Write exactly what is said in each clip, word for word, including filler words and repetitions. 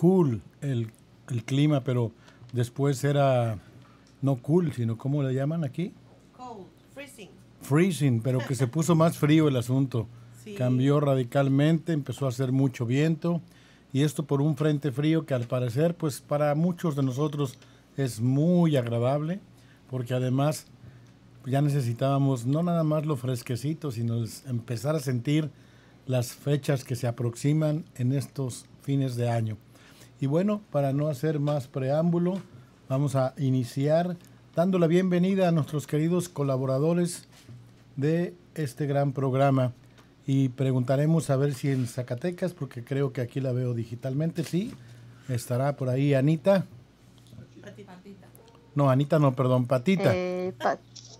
cool el, el clima, pero después era no cool, sino ¿cómo le llaman aquí? Cold, freezing. Freezing, pero que se puso más frío el asunto. Sí. Cambió radicalmente, empezó a hacer mucho viento y esto por un frente frío que al parecer pues para muchos de nosotros es muy agradable porque además ya necesitábamos no nada más lo fresquecito, sino empezar a sentir las fechas que se aproximan en estos fines de año. Y bueno, para no hacer más preámbulo, vamos a iniciar dando la bienvenida a nuestros queridos colaboradores de este gran programa. Y preguntaremos a ver si en Zacatecas, porque creo que aquí la veo digitalmente, sí, estará por ahí Anita. Patita. No, Anita no, perdón, Patita. Eh, pa-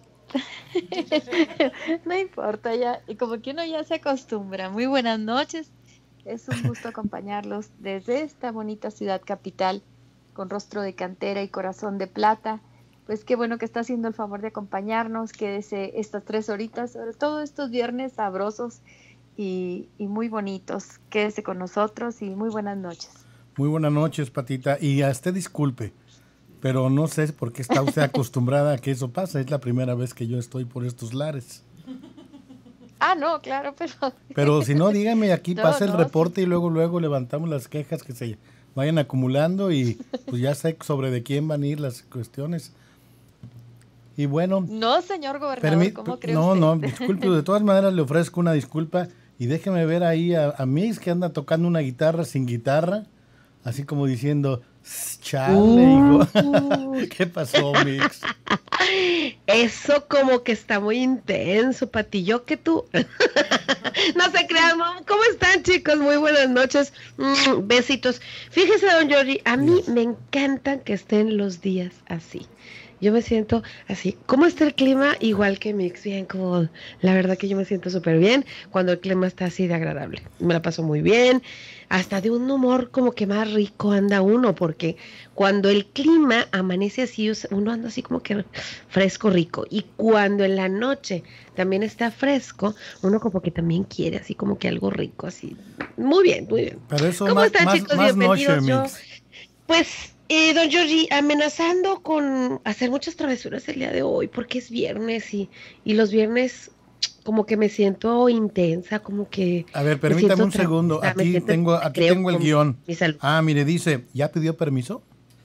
no importa, ya, y como que uno ya se acostumbra. Muy buenas noches, es un gusto acompañarlos desde esta bonita ciudad capital, con rostro de cantera y corazón de plata. Pues qué bueno que está haciendo el favor de acompañarnos, quédese estas tres horitas, sobre todo estos viernes sabrosos y, y muy bonitos. Quédese con nosotros y muy buenas noches. Muy buenas noches, Patita. Y a usted disculpe, pero no sé por qué está usted acostumbrada a que eso pasa. Es la primera vez que yo estoy por estos lares. Ah, no, claro, pero... Pero si no, dígame, aquí No, pasa el no, reporte y luego luego levantamos las quejas que se vayan acumulando y pues ya sé sobre de quién van a ir las cuestiones. Y bueno... No, señor gobernador, permi- ¿cómo cree No, usted? no, disculpe, de todas maneras le ofrezco una disculpa y déjeme ver ahí a, a Mix que anda tocando una guitarra sin guitarra, así como diciendo, chale, Uh. hijo. ¿Qué pasó, Mix? Eso como que está muy intenso, Pati. Yo que tú. No se crean, ¿no? ¿Cómo están, chicos? Muy buenas noches. Mm, besitos. Fíjese, don Jordi, a mí me encantan que estén los días así. Yo me siento así. ¿Cómo está el clima? Igual que Mix, bien cool. La verdad que yo me siento súper bien cuando el clima está así de agradable. Me la paso muy bien. Hasta de un humor como que más rico anda uno, porque cuando el clima amanece así, uno anda así como que fresco, rico. Y cuando en la noche también está fresco, uno como que también quiere así como que algo rico, así. Muy bien, muy bien. Pero eso ¿Cómo más, están, más, chicos? más noche, Bienvenidos. Yo, Mix. pues, eh, don Georgie, amenazando con hacer muchas travesuras el día de hoy, porque es viernes y, y los viernes como que me siento intensa, como que... A ver, me permítame siento un segundo. tranquila, me Aquí siento- tengo, aquí creo tengo el con guión. mi salud. Ah, mire, dice, ¿ya pidió permiso?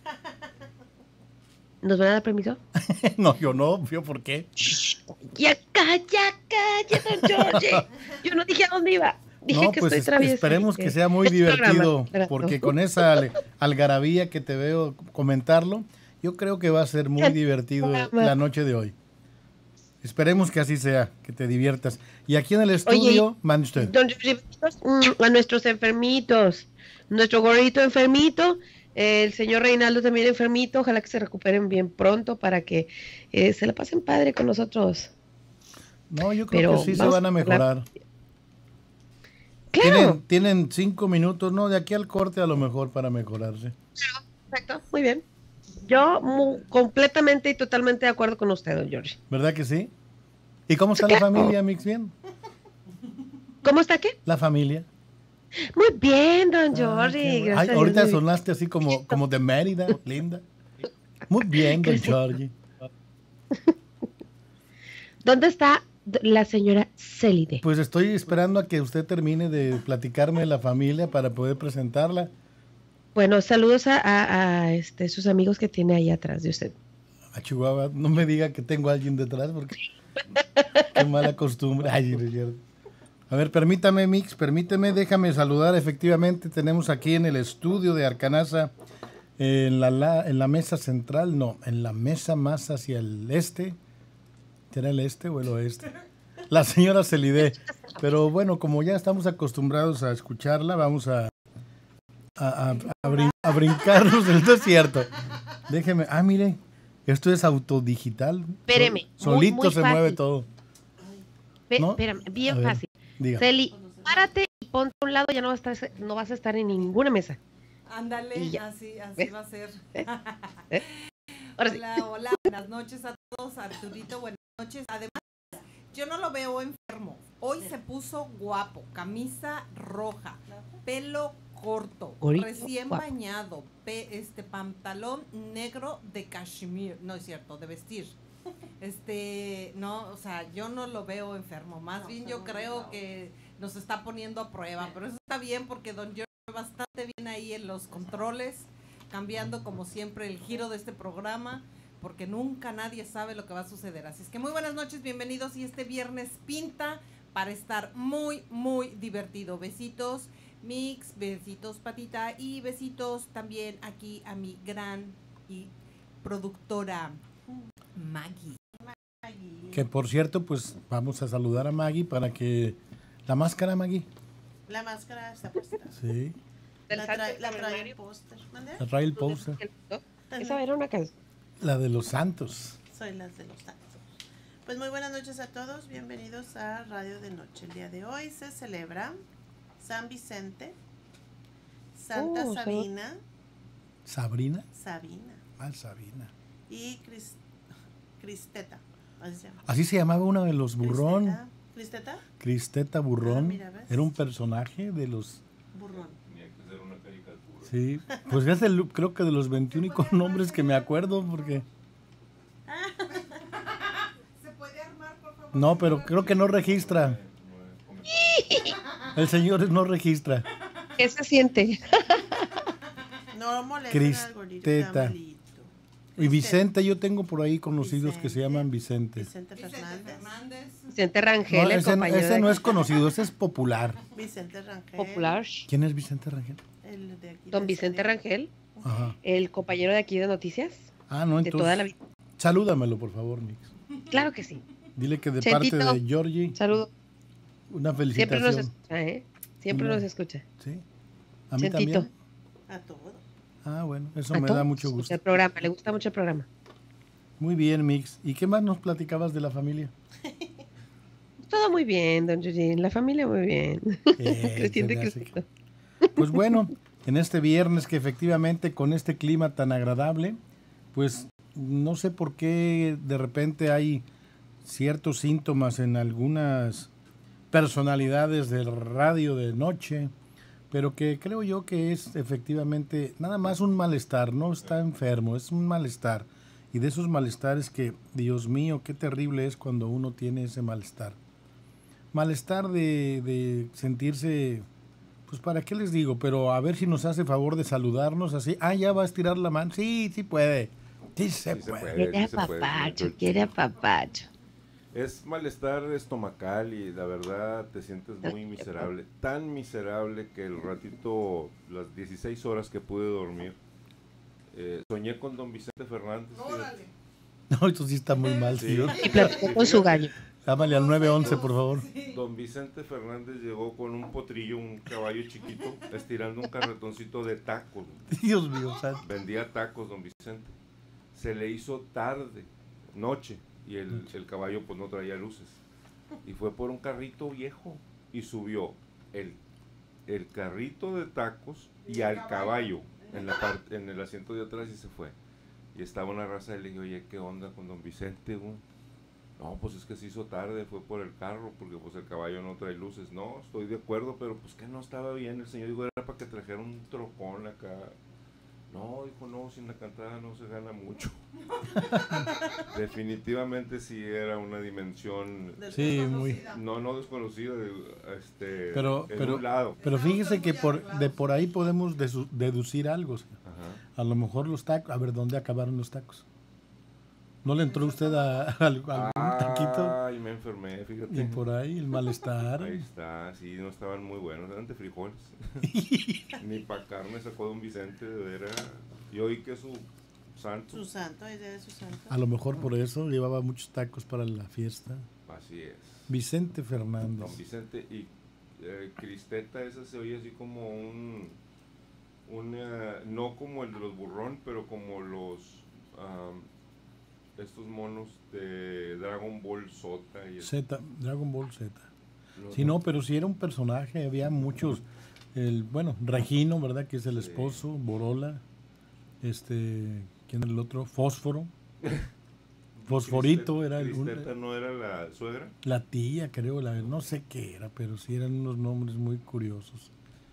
¿Nos van a dar permiso? No, yo no, ¿yo por qué? Ya calla, calla, don Georgie. Yo no dije a dónde iba. Dije No, que pues estoy es- traviesa. esperemos que Eh, sea muy es programa, divertido, ¿verdad? porque con esa al- algarabía que te veo comentarlo, yo creo que va a ser muy Es divertido programa. la noche de hoy. Esperemos que así sea, que te diviertas. Y aquí en el Oye, estudio, mande usted. don Georgie, mm, a nuestros enfermitos, nuestro gorrito enfermito, eh, el señor Reinaldo también enfermito, ojalá que se recuperen bien pronto para que eh, se la pasen padre con nosotros. No, yo creo Pero que sí se vamos van a a hablar- mejorar. Claro, Tienen, tienen cinco minutos, ¿no? De aquí al corte a lo mejor para mejorarse. perfecto, muy bien. Yo mu- completamente y totalmente de acuerdo con usted, don George. ¿Verdad que sí? ¿Y cómo está la Claro. familia, Mix? ¿Bien? ¿Cómo está qué? ¿La familia? Muy bien, don Ah, George. qué bueno. gracias Ay, a Dios, ahorita muy bien. sonaste así como, como de Mérida, linda. Muy bien, don Gracias. Georgie. ¿Dónde está d- la señora Celide? Pues estoy esperando a que usted termine de platicarme de la familia para poder presentarla. Bueno, saludos a, a- a, este, sus amigos que tiene ahí atrás de usted. A Chihuahua, no me diga que tengo a alguien detrás porque qué mala costumbre. Ay, no es cierto. A ver, permítame, Mix, permíteme, déjame saludar. Efectivamente, tenemos aquí en el estudio de Arcanaza, en la, la- en la mesa central, no, en la mesa más hacia el este. ¿Será el este o el oeste? La señora Celide. Pero bueno, como ya estamos acostumbrados a escucharla, vamos a, a, a, a brin- a brincarnos el desierto. Déjeme, ah, mire, esto es autodigital. Espéreme, Sol- muy, Solito muy se mueve fácil. todo. Ve- ¿No? Espérame, A bien ver, fácil. diga. Celi, párate y ponte a un lado, ya no vas a estar, no vas a estar en ninguna mesa. Ándale, Y ya. así, así ¿Ves? va a ser. ¿Eh? Ahora sí. Hola, hola, buenas noches a todos, Arturito, buenas noches. Además, yo no lo veo enfermo. Hoy se puso guapo, camisa roja, pelo corto, Gorito, recién guapo. bañado, pe, este pantalón negro de cashmere, no es cierto, de vestir. Este, no, o sea, yo no lo veo enfermo, más bien yo creo que nos está poniendo a prueba, pero eso está bien porque don George bastante bien ahí en los controles, cambiando como siempre el giro de este programa, porque nunca nadie sabe lo que va a suceder. Así es que muy buenas noches, bienvenidos, y este viernes pinta para estar muy, muy divertido. Besitos, Mix, besitos, Patita, y besitos también aquí a mi gran y productora Maggie. Que por cierto, pues vamos a saludar a Maggie para que... La máscara, Maggie. La máscara está puesta. Sí. Del La Santo trae, la trae Calendario. el póster. ¿Mande? La trae el poster. Esa era una canción. La de los santos. Soy las de los santos. Pues muy buenas noches a todos. Bienvenidos a Radio de Noche. El día de hoy se celebra San Vicente, Santa Oh, Sabina, ¿Sabrina? Sabina Ah, Sabina. y Cris- Cristeta. Así se llama. Así se llamaba uno de los burrón. Cristeta. ¿Cristeta? Cristeta Burrón. Ah, mira, ¿ves? Era un personaje de los... Burrón. Sí, pues es el, creo que de los veintiún nombres que me acuerdo, porque... ¿Se puede armar, por favor? No, pero creo que no registra. El señor no registra. ¿Qué se siente? No molesten al gordito, que está Cristeta. malito. Y Vicente, yo tengo por ahí conocidos que se llaman Vicente. Vicente Vicente Fernández. Fernández. Vicente No, Rangel, el ese, compañero ese de- no es conocido, ese es popular. Vicente Rangel. popular. Este ¿Quién es Vicente Rangel? El de aquí Don de Vicente Salem. Rangel, Ajá. el compañero de aquí de Noticias, Ah, no, de toda la entonces... vida. Salúdamelo, por favor, Mix. Claro que sí. Dile que de Chentito. parte de Georgie, Saludo. una Siempre nos felicitación. escucha, ¿eh? Siempre Una- nos escucha. Sí. A mí Chentito. también. A todo. Ah, bueno, eso A me todos da mucho escucha gusto. el programa, le gusta mucho el programa. Muy bien, Mix. ¿Y qué más nos platicabas de la familia? Todo muy bien, don Eugene. La familia muy bien. Eh, Creciendo y se me hace creciendo. que- Pues bueno, en este viernes que efectivamente con este clima tan agradable, pues no sé por qué de repente hay ciertos síntomas en algunas personalidades del radio de noche, pero que creo yo que es efectivamente nada más un malestar, no está enfermo, es un malestar. Y de esos malestares que, Dios mío, qué terrible es cuando uno tiene ese malestar. Malestar de, de sentirse, pues para qué les digo, pero a ver si nos hace favor de saludarnos así. Ah, ya va a estirar la mano. Sí, sí puede. Sí se Sí se puede. puede. Quiere a sí se puede, papacho, señor quiere a papacho. Es malestar estomacal y la verdad te sientes muy miserable. Tan miserable que el ratito, las dieciséis horas que pude dormir, eh, soñé con don Vicente Fernández. fíjate. Órale. No, esto sí está muy mal, Sí. tío. Y platicó con su gallo. Llámale al nueve once, por favor. Don Vicente Fernández llegó con un potrillo, un caballo chiquito, estirando un carretoncito de tacos. Dios mío, santo. Vendía tacos, don Vicente. Se le hizo tarde, noche, y el, el caballo pues no traía luces. Y fue por un carrito viejo y subió el, el carrito de tacos y al caballo en, la parte, en el asiento de atrás y se fue. Y estaba una raza y le dije, oye, ¿qué onda con don Vicente, güey? No, pues es que se hizo tarde, fue por el carro, porque pues el caballo no trae luces. No, estoy de acuerdo, pero pues que no estaba bien. El señor dijo, era para que trajera un trocón acá. No, dijo, no, sin la cantada no se gana mucho. Definitivamente sí era una dimensión, Sí, muy. no, no desconocida, de, este, Pero, en pero, un lado. pero fíjese que por, de por ahí podemos desu- deducir algo. señor. Ajá. A lo mejor los tacos. A ver, ¿dónde acabaron los tacos? ¿No le entró usted a, a algún taquito? Ay, me enfermé, fíjate. Y por ahí el malestar. Ahí está, sí, no estaban muy buenos, eran de frijoles. Ni para carne sacó don Vicente, de veras. Y oí que su santo, Su santo, es de su santo. A lo mejor por eso llevaba muchos tacos para la fiesta. así es. Vicente Fernández. Don Vicente y eh, Cristeta, esa se oye así como un, una, no como el de los burrón, pero como los, um, estos monos de Dragon Ball Sota. Y el- Z, Dragon Ball Z. los- Sí, no, pero sí era un personaje, había muchos. El, bueno, Regino, ¿verdad? Que es el Sí. esposo, Borola. Este, ¿quién era el otro? Fósforo. Fosforito Cristeta- era el, un- Cristeta no era la suegra. la tía, creo, la, no sé qué era, pero sí eran unos nombres muy curiosos.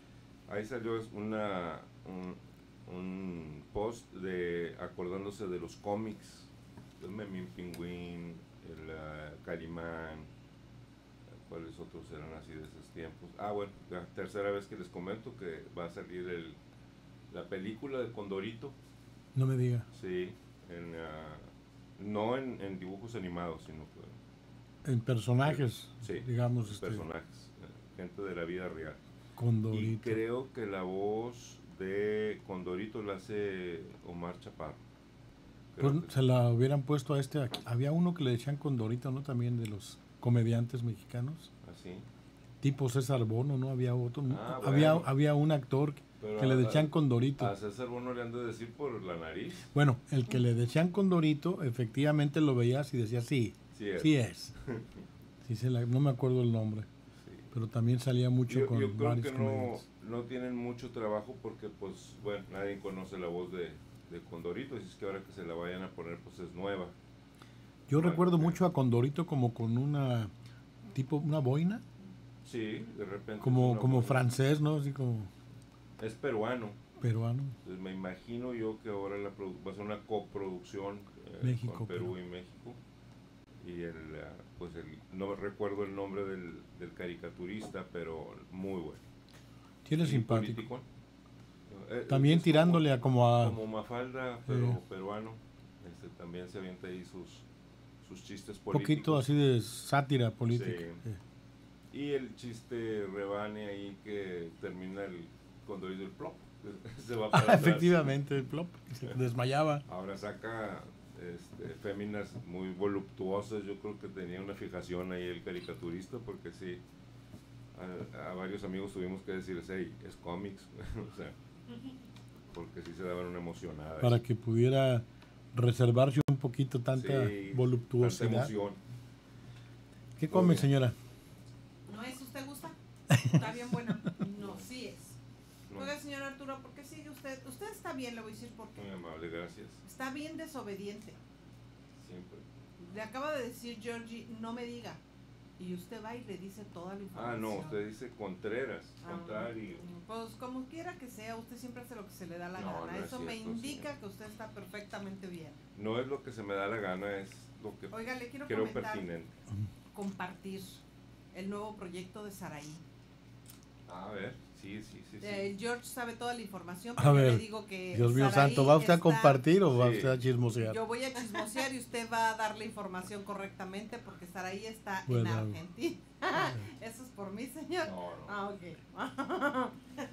Ahí salió una, un, un post de acordándose de los cómics, el Memín Pingüín, el uh, Calimán, cuáles otros eran así de esos tiempos. Ah, bueno, la tercera vez que les comento que va a salir el, la película de Condorito. No me diga. Sí, en, uh, no en, en dibujos animados, sino que... En personajes, sí, digamos. Este, personajes, gente de la vida real. Condorito. Y creo que la voz de Condorito la hace Omar Chaparro. Pues se sí. la hubieran puesto a este. Aquí. Había uno que le decían Condorito, ¿no? También de los comediantes mexicanos. ¿Así? Tipo César Bono, ¿no? Había otro. Ah, había, bueno. había un actor Pero que le a, decían Condorito. A César Bono le han de decir por la nariz. Bueno, el que le decían Condorito, efectivamente lo veías y decía sí. Sí es. Sí es. Sí se la, no me acuerdo el nombre. Sí. Pero también salía mucho yo, con yo creo varios que no, comediantes. no tienen mucho trabajo porque, pues, bueno, nadie conoce la voz de, de Condorito. Así es que ahora que se la vayan a poner, pues es nueva. Yo bueno, recuerdo que, mucho a Condorito como con una, tipo, una boina. Sí, de repente. Como, como boina. francés, ¿no? Así como... Es peruano. Peruano. Entonces me imagino yo que ahora la va a ser una coproducción eh, México, con Perú Perú. y México. Y el, uh, pues el, no recuerdo el nombre del, del caricaturista, pero muy bueno. Tiene y simpático. político. Eh, También es tirándole como, a como a... Como Mafalda, pero eh, peruano. Este, también se avienta ahí sus, sus chistes Un políticos. poquito así de sátira política. Sí. Sí. Y el chiste rebane ahí que termina el Condorito el plop. Se va para Ah, atrás. efectivamente, el plop, se desmayaba. Ahora saca este, féminas muy voluptuosas. Yo creo que tenía una fijación ahí el caricaturista, porque sí, a, a varios amigos tuvimos que decirles, hey, es cómics. O sea, porque sí se daban una emocionada. Para que pudiera reservarse un poquito tanta sí, voluptuosidad. tanta emoción. ¿Qué come, señora? ¿No es? ¿Usted gusta? Está bien buena. No, sí es. No. Oiga, señor Arturo, ¿por qué sigue usted? Usted está bien, le voy a decir por qué. Muy amable, gracias. Está bien desobediente. Siempre. Le acaba de decir Georgie, no me diga. Y usted va y le dice toda la Ah, información. no, usted dice Contreras, Ah, contrario. Pues como quiera que sea, usted siempre hace lo que se le da la No, gana. no es Eso me cierto, indica señor. que usted está perfectamente bien. No es lo que se me da la gana, es lo que Oiga, le quiero creo comentar, pertinente. compartir el nuevo proyecto de Saraí. A ver, sí, sí, sí. sí. Eh, George sabe toda la información, A pero yo ver, le digo que Dios mío Saraí santo, ¿va usted a está- compartir o va Sí. usted a chismosear? Yo voy a chismosear y usted va a dar la información correctamente porque Saraí está Bueno. en Argentina. Eso es por mí, señor. No, no. Ah, ok.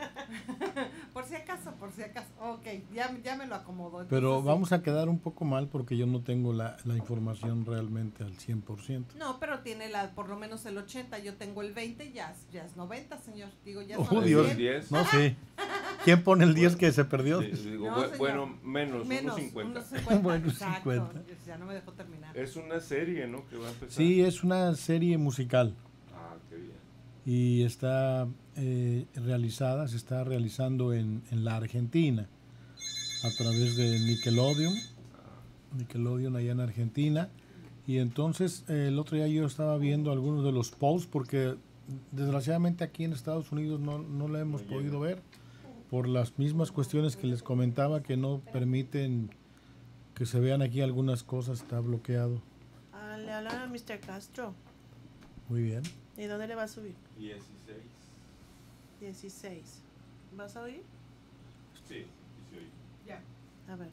Por si acaso, por si acaso. Ok, ya, ya me lo acomodó. Pero vamos a quedar un poco mal porque yo no tengo la, la información realmente al cien por ciento. No, pero tiene la por lo menos el ochenta, yo tengo el veinte, ya, es- ya es noventa, señor. Digo, ya Oh, son Dios. cien. diez. No sé. ¿Quién pone el diez que se perdió? Sí, digo, No, bu- señor. bueno, menos, Menos, unos cincuenta. unos cincuenta. Bueno, exacto. cincuenta. Ya no me dejó terminar. Es una serie, ¿no? Que va a empezar. Sí, es una serie musical Ah, qué bien. y está eh, realizada, se está realizando en, en la Argentina a través de Nickelodeon, Nickelodeon allá en Argentina. Y entonces eh, el otro día yo estaba viendo algunos de los posts porque desgraciadamente aquí en Estados Unidos no, no la hemos No podido llega. ver por las mismas cuestiones que les comentaba que no permiten que se vean aquí algunas cosas, está bloqueado. Ah, le hablan a mister Castro. Muy bien. ¿Y dónde le va a subir? dieciséis. dieciséis. ¿Vas a oír? Sí, sí, sí, oí. Ya. A ver.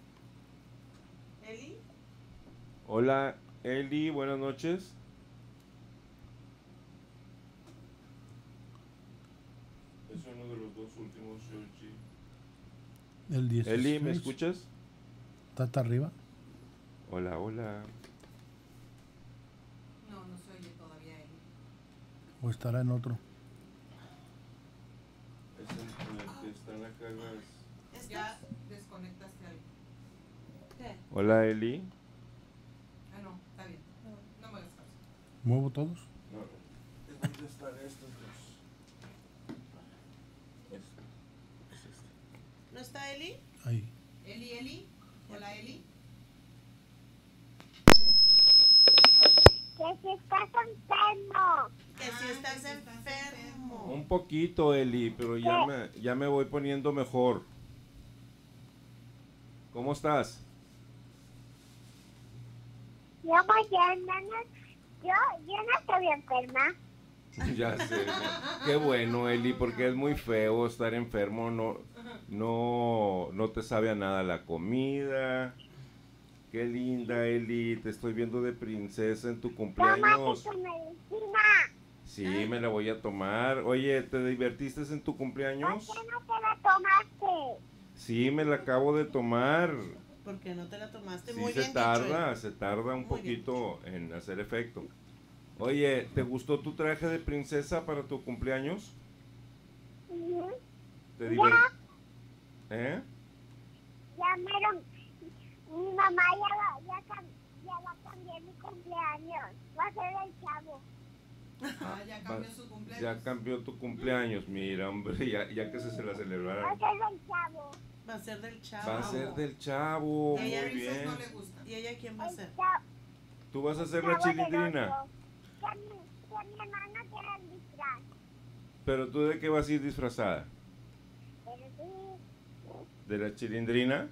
Eli, Hola, Eli, buenas noches. Es uno de los dos últimos, Georgie. El dieciséis. Eli, ¿me escuchas? ¿Está hasta arriba? Hola, hola. no, no se oye todavía Eli. ¿O estará en otro? Es en, en el que están acá las... Ya desconectaste algo. ¿Qué? Hola, Eli. Ah, no, está bien. No me hagas caso. ¿Muevo todos? No, no. ¿Dónde están estos dos? Este. Es este. ¿No está Eli? Ahí. Eli, Eli. Hola, Eli. ¿Qué Que si estás enfermo. Que si estás enfermo. Un poquito, Eli, pero ya me, ya me voy poniendo mejor. ¿Cómo estás? Yo mañana no, yo, yo no estoy enferma. Ya sé. Qué bueno, Eli, porque es muy feo estar enfermo. No, no, no te sabe a nada la comida. Qué linda, Eli. Te estoy viendo de princesa en tu cumpleaños. Tómate tu medicina. Sí, me la voy a tomar. Oye, ¿te divertiste en tu ¿Por cumpleaños? qué no te la tomaste? Sí, me la acabo de tomar. ¿Por qué no te la tomaste? Sí, Muy se bien tarda, dicho, se tarda un Muy bien. poquito en hacer efecto. Oye, ¿te gustó tu traje de princesa para tu cumpleaños? Ujú. ¿Te diver- ¿Eh? Ya mero, mi mamá ya va, ya, cam- ya va a cambiar mi cumpleaños. Va a ser el chavo. Ah, ya cambió su cumpleaños. Ya cambió tu cumpleaños, mira, hombre, ya, ya que se, se la Va celebrara. a ser el chavo. Va a ser del chavo. Va a ser del chavo, Y muy ella bien. No le gusta. ¿Y ella quién va a El ser? chavo. ¿Tú vas a el ser la chavo del chilindrina? otro. Que mi, que mi hermana quiere el disfraz. ¿Pero tú de qué vas a ir disfrazada? Pero sí, ¿De la chilindrina?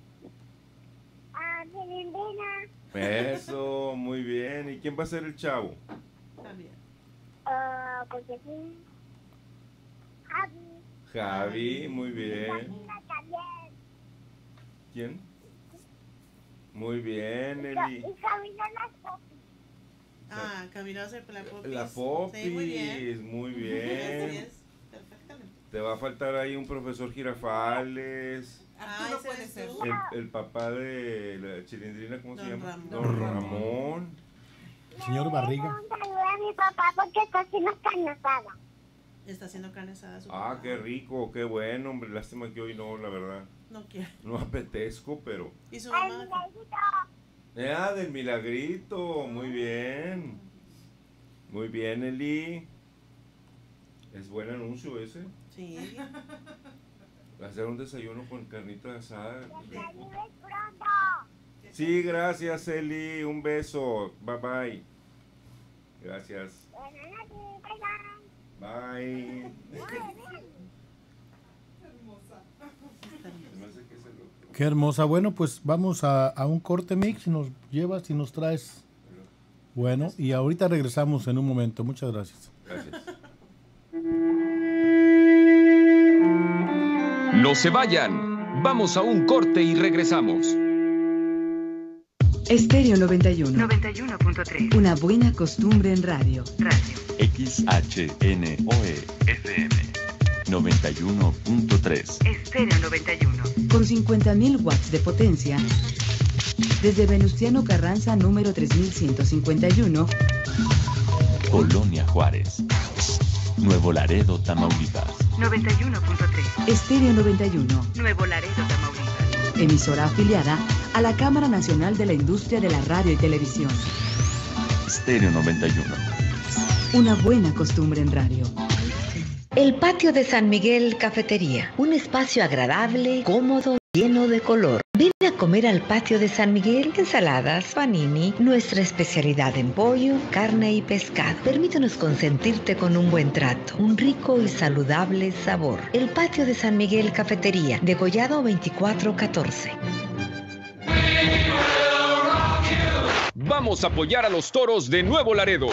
ah, cilindrina. Eso, muy bien. ¿Y quién va a ser el chavo? También. Ah, porque sí. Javi. Javi, muy bien. Camila también. ¿Quién? Muy bien, Y, Eli. Ca- y Camila las popis. Ah, Camila va a ser la Popis. La Popis, Sí, muy bien. muy Así bien. es, perfectamente. Te va a faltar ahí un profesor Girafales, Ah, Arturo ese puede eres ser. tú. el, el papá de la chilindrina, ¿cómo se Don llama? Ramón. Don Ramón. Señor Barriga. Un saludo a mi papá porque está haciendo carne asada. Está haciendo carne asada su Ah, papá. qué rico, qué bueno, hombre. Lástima que hoy no, la verdad. No quiere. No apetezco, pero... ¿Y su Ay, mamá? Miguelito. Ah, del milagrito, muy bien. Muy bien, Eli. Es buen anuncio ese. Sí. Hacer un desayuno con carnita asada. Que te ayudes pronto. Sí, gracias, Eli. Un beso. Bye bye. Gracias. Buenas noches, bye Bye. bye. Se me hace que es el otro. Qué hermosa. Bueno, pues vamos a, a un corte mix y nos llevas y nos traes. Bueno, y ahorita regresamos en un momento. Muchas gracias. Gracias. No se vayan. Vamos a un corte y regresamos. Estéreo noventa y uno. noventa y uno punto tres. Una buena costumbre en radio. Radio. X H N O E F M noventa y uno punto tres. Estéreo noventa y uno. Con cincuenta mil watts de potencia. Desde Venustiano Carranza, número tres mil ciento cincuenta y uno. Colonia Juárez. Nuevo Laredo, Tamaulipas. noventa y uno punto tres. Estéreo noventa y uno. Nuevo Laredo, Tamaulipas. Emisora afiliada a la Cámara Nacional de la Industria de la Radio y Televisión. Estéreo noventa y uno. Una buena costumbre en radio. El patio de San Miguel Cafetería, un espacio agradable, cómodo, lleno de color. Ven a comer al patio de San Miguel, ensaladas, panini, nuestra especialidad en pollo, carne y pescado. Permítenos consentirte con un buen trato, un rico y saludable sabor. El patio de San Miguel Cafetería, de Collado veinticuatro catorce. Vamos a apoyar a los Toros de Nuevo Laredo.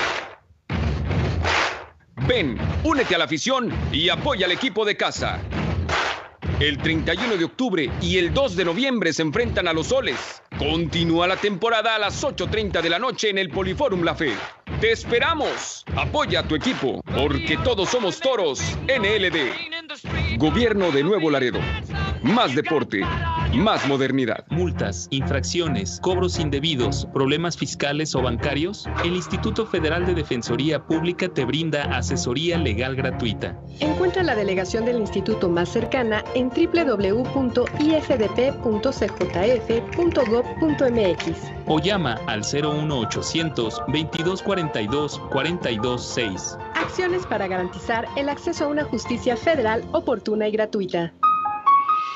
Ven, únete a la afición y apoya al equipo de casa. El treinta y uno de octubre y el dos de noviembre se enfrentan a los Soles. Continúa la temporada a las ocho treinta de la noche en el Poliforum La Fe. ¡Te esperamos! Apoya a tu equipo, porque todos somos Toros N L D. Gobierno de Nuevo Laredo. Más deporte, más modernidad. Multas, infracciones, cobros indebidos, problemas fiscales o bancarios. El Instituto Federal de Defensoría Pública te brinda asesoría legal gratuita. Encuentra la delegación del instituto más cercana en doble u doble u doble u punto i f d p punto c j f punto gob punto m x O llama al cero uno ochocientos veintidós cuarenta y dos cuarenta y dos seis. Acciones para garantizar el acceso a una justicia federal oportuna y gratuita.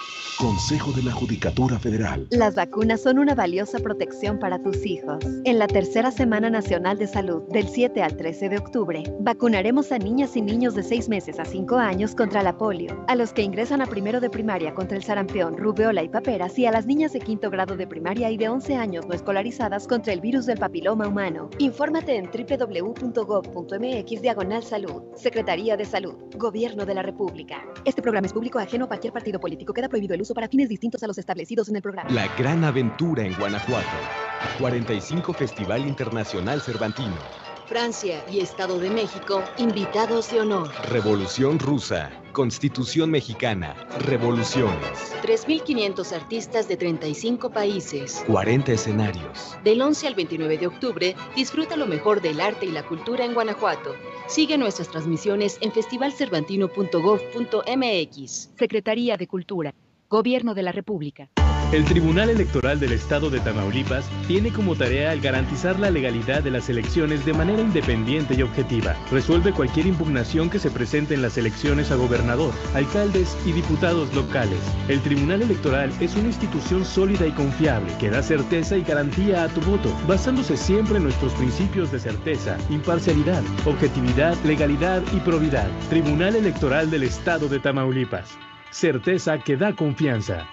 Consejo de la Judicatura Federal. Las vacunas son una valiosa protección para tus hijos. En la tercera Semana Nacional de Salud, del siete al trece de octubre, vacunaremos a niñas y niños de seis meses a cinco años contra la polio, a los que ingresan a primero de primaria contra el sarampión, rubéola y paperas, y a las niñas de quinto grado de primaria y de once años no escolarizadas contra el virus del papiloma humano. Infórmate en doble u doble u doble u punto gob punto eme equis diagonal salud. Secretaría de Salud, Gobierno de la República. Este programa es público ajeno a cualquier partido político. Queda prohibido el uso para fines distintos a los establecidos en el programa. La gran aventura en Guanajuato. cuarenta y cinco Festival Internacional Cervantino. Francia y Estado de México, invitados de honor. Revolución Rusa, Constitución Mexicana, Revoluciones. tres mil quinientos artistas de treinta y cinco países. cuarenta escenarios. Del once al veintinueve de octubre, disfruta lo mejor del arte y la cultura en Guanajuato. Sigue nuestras transmisiones en festival cervantino punto gob punto eme equis. Secretaría de Cultura, Gobierno de la República. El Tribunal Electoral del Estado de Tamaulipas tiene como tarea el garantizar la legalidad de las elecciones de manera independiente y objetiva. Resuelve cualquier impugnación que se presente en las elecciones a gobernador, alcaldes y diputados locales. El Tribunal Electoral es una institución sólida y confiable que da certeza y garantía a tu voto, basándose siempre en nuestros principios de certeza, imparcialidad, objetividad, legalidad y probidad. Tribunal Electoral del Estado de Tamaulipas. Certeza que da confianza.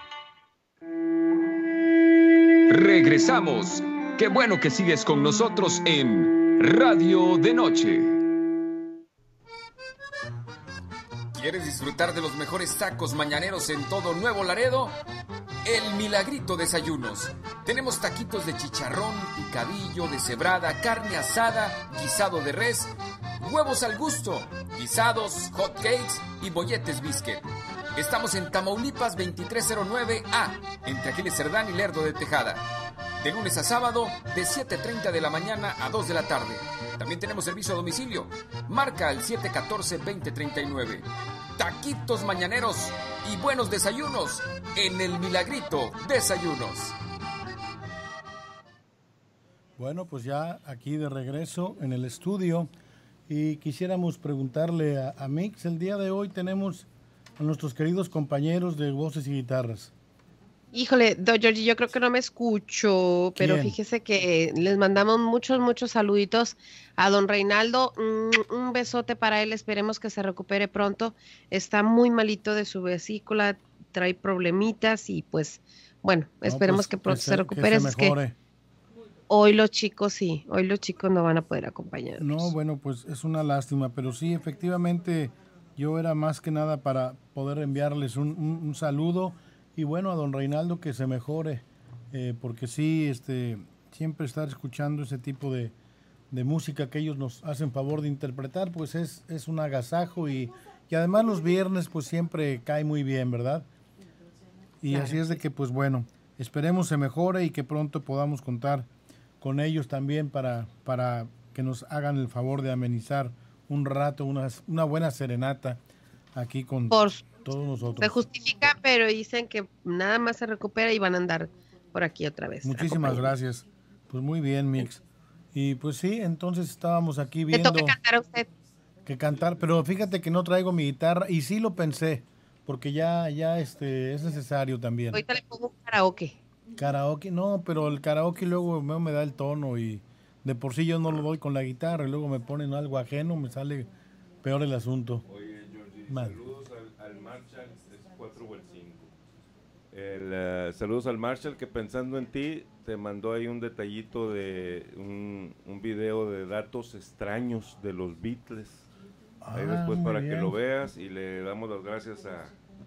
Regresamos. Qué bueno que sigues con nosotros en Radio de Noche. ¿Quieres disfrutar de los mejores tacos mañaneros en todo Nuevo Laredo? El Milagrito Desayunos. Tenemos taquitos de chicharrón, picadillo, deshebrada, carne asada, guisado de res, huevos al gusto, guisados, hot cakes y bolletes biscuit. Estamos en Tamaulipas veintitrés cero nueve A, entre Aquiles Cerdán y Lerdo de Tejada. De lunes a sábado, de siete treinta de la mañana a dos de la tarde. También tenemos servicio a domicilio. Marca al siete uno cuatro, dos cero tres nueve. Taquitos mañaneros y buenos desayunos en el Milagrito Desayunos. Bueno, pues ya aquí de regreso en el estudio y quisiéramos preguntarle a, a Mix. El día de hoy tenemos a nuestros queridos compañeros de voces y guitarras. Híjole, don Georgie, yo creo que no me escucho, pero ¿Quién? fíjese que les mandamos muchos, muchos saluditos a don Reinaldo. Mm, un besote para él, esperemos que se recupere pronto. Está muy malito de su vesícula, trae problemitas y pues, bueno, No, esperemos pues, que pronto que se, se- recupere. que se Es que mejore. hoy los chicos sí, hoy los chicos no van a poder acompañarnos. No, bueno, pues es una lástima, pero sí, efectivamente, yo era más que nada para poder enviarles un, un- un saludo y bueno, a don Reinaldo que se mejore, eh, porque sí, este, siempre estar escuchando ese tipo de, de música que ellos nos hacen favor de interpretar, pues es, es un agasajo y, y además los viernes pues siempre cae muy bien, ¿verdad? Y Claro, así es de que pues bueno, esperemos se mejore y que pronto podamos contar con ellos también para, para que nos hagan el favor de amenizar un rato, una, una buena serenata aquí con Por todos nosotros. Se justifica, pero dicen que nada más se recupera y van a andar por aquí otra vez. Muchísimas acompañando. gracias. Pues muy bien, Mix. Y pues sí, entonces estábamos aquí Le viendo toca cantar a usted. que cantar, pero fíjate que no traigo mi guitarra y sí lo pensé, porque ya, ya este, es necesario también. Ahorita le pongo un karaoke. Karaoke, no, pero el karaoke luego me, me da el tono y de por sí yo no lo doy con la guitarra y luego me ponen algo ajeno, me sale peor el asunto. Oye, Georgie, Man. saludos al, al Marshall, es cuatro o el cinco. El, eh, saludos al Marshall que pensando en ti te mandó ahí un detallito de un, un video de datos extraños de los Beatles. Ahí Ah, después muy para que bien. lo veas y le damos las gracias a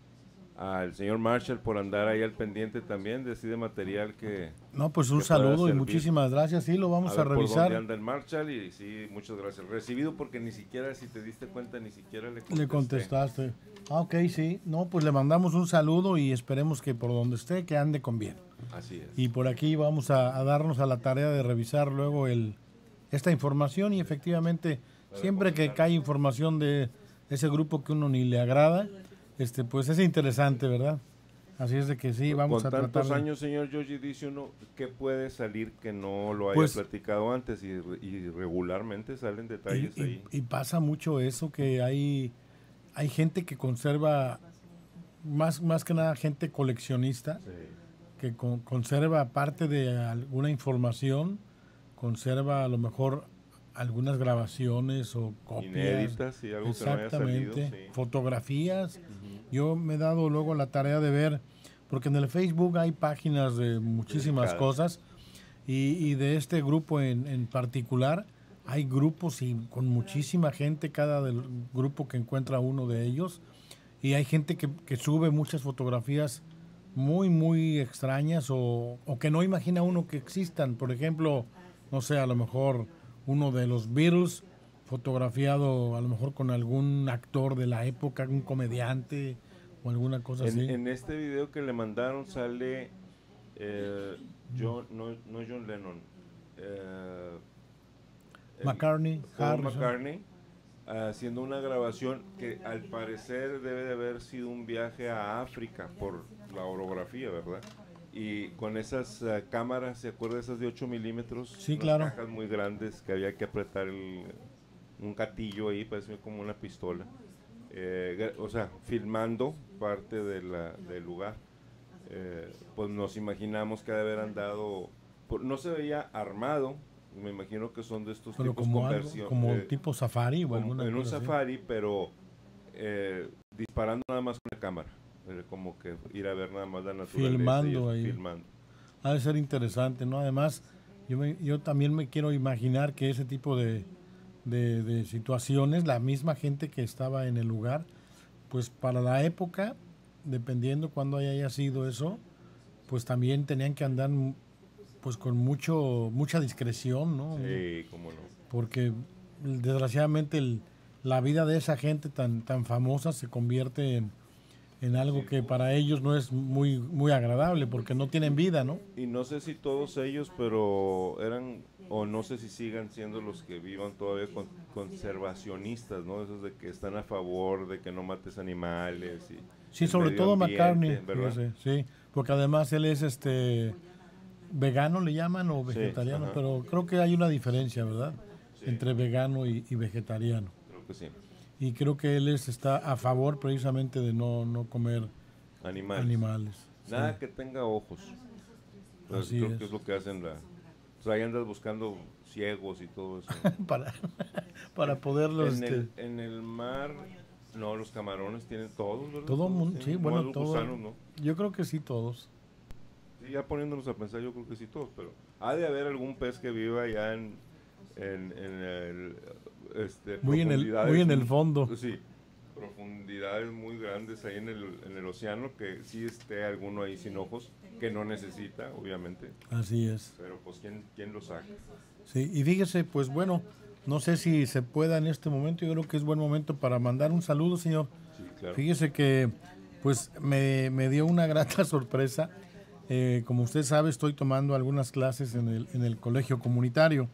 al señor Marshall por andar ahí al pendiente también de así de material que No, pues un que pueda saludo y servir. muchísimas gracias, sí, lo vamos a, ver por revisar. dónde anda el Marshall y sí, muchas gracias. Recibido porque ni siquiera, si te diste cuenta, ni siquiera le contesté. Le contestaste. Ah, ok, sí. No, pues le mandamos un saludo y esperemos que por donde esté, que ande con bien. Así es. Y por aquí vamos a, a darnos a la tarea de revisar luego el esta información y efectivamente, siempre que cae información de ese grupo que uno ni le agrada, este pues es interesante, ¿verdad? Así es de que sí, vamos Con a tratar tantos de... años, señor Yoshi, dice uno, ¿qué puede salir que no lo haya Pues- platicado antes? Y, y regularmente salen detalles Y, y- ahí. y pasa mucho eso, que hay, hay gente que conserva más, más que nada gente coleccionista Sí. que con- conserva parte de alguna información, conserva a lo mejor algunas grabaciones o copias. Inéditas y algo que no haya Exactamente, salido, sí. fotografías. Yo me he dado luego la tarea de ver, porque en el Facebook hay páginas de muchísimas Dedicadas. cosas, y, y de este grupo en, en particular, hay grupos y con muchísima gente, cada del grupo que encuentra uno de ellos, y hay gente que, que sube muchas fotografías muy, muy extrañas o, o que no imagina uno que existan. Por ejemplo, no sé, a lo mejor uno de los Beatles fotografiado a lo mejor con algún actor de la época, un comediante o alguna cosa En, así. en este video que le mandaron sale eh, John, no, no John Lennon, eh, el- McCartney, Paul Harrison. McCartney, haciendo una grabación que al parecer debe de haber sido un viaje a África por la orografía, ¿verdad? Y con esas eh, cámaras, ¿se acuerda de esas de ocho milímetros? Sí, Unas claro. cajas muy grandes que había que apretar el- un gatillo ahí, parecía como una pistola. Eh, gra- o sea, filmando parte de la, del lugar. Eh, pues nos imaginamos que ha de haber andado, por- no se veía armado, me imagino que son de estos Pero tipos como algo, conversión- como eh, tipo safari o como alguna en un cosa así. safari, pero eh, disparando nada más con la cámara. Eh, como que ir a ver nada más la naturaleza. Filmando y ahí. filmando. Ha de ser interesante, ¿no? Además, yo, me- yo también me quiero imaginar que ese tipo de, de, de situaciones, la misma gente que estaba en el lugar, pues para la época, dependiendo cuándo haya sido eso, pues también tenían que andar pues con mucho mucha discreción, ¿no? Sí, cómo no. Porque desgraciadamente el- la vida de esa gente tan, tan famosa se convierte en, en algo que para ellos no es muy, muy agradable, porque no tienen vida, ¿no? Y no sé si todos ellos, pero eran, o no sé si sigan siendo los que vivan todavía con, conservacionistas, ¿no? Esos de que están a favor de que no mates animales. Y Sí, el sobre medio todo ambiente, McCartney, ¿verdad? fíjese, sí, porque además él es este vegano, le llaman, o Sí, vegetariano, ajá. pero creo que hay una diferencia, ¿verdad? Entre vegano y, y vegetariano. Creo que sí. Y creo que él es, está a favor precisamente de no, no comer Animales. animales. Nada sí. que tenga ojos. Pues Así creo es. que es lo que hacen la... O sea, ahí andas buscando ciegos y todo eso. para, para poderlos... En este, el, en el mar, no, los camarones tienen todos, ¿verdad? todo el mundo, sí, Nomás bueno, los todo. gusanos, ¿no? Yo creo que sí, todos. Sí, ya poniéndonos a pensar, yo creo que sí todos, pero ha de haber algún pez que viva allá en, en, en el... Este, Muy en el- profundidades muy en el muy- fondo. Sí, profundidades muy grandes ahí en el, en el océano, que sí esté alguno ahí sin ojos, que no necesita, obviamente. Así es. Pero pues, ¿quién, quién lo saca? Sí, y fíjese, pues bueno, no sé si se pueda en este momento, yo creo que es buen momento para mandar un saludo, señor. Sí, claro. Fíjese que pues me, me dio una grata sorpresa. Eh, como usted sabe, estoy tomando algunas clases en el, en el colegio comunitario.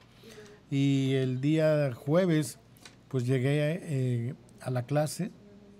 Y el día jueves, pues llegué eh, a la clase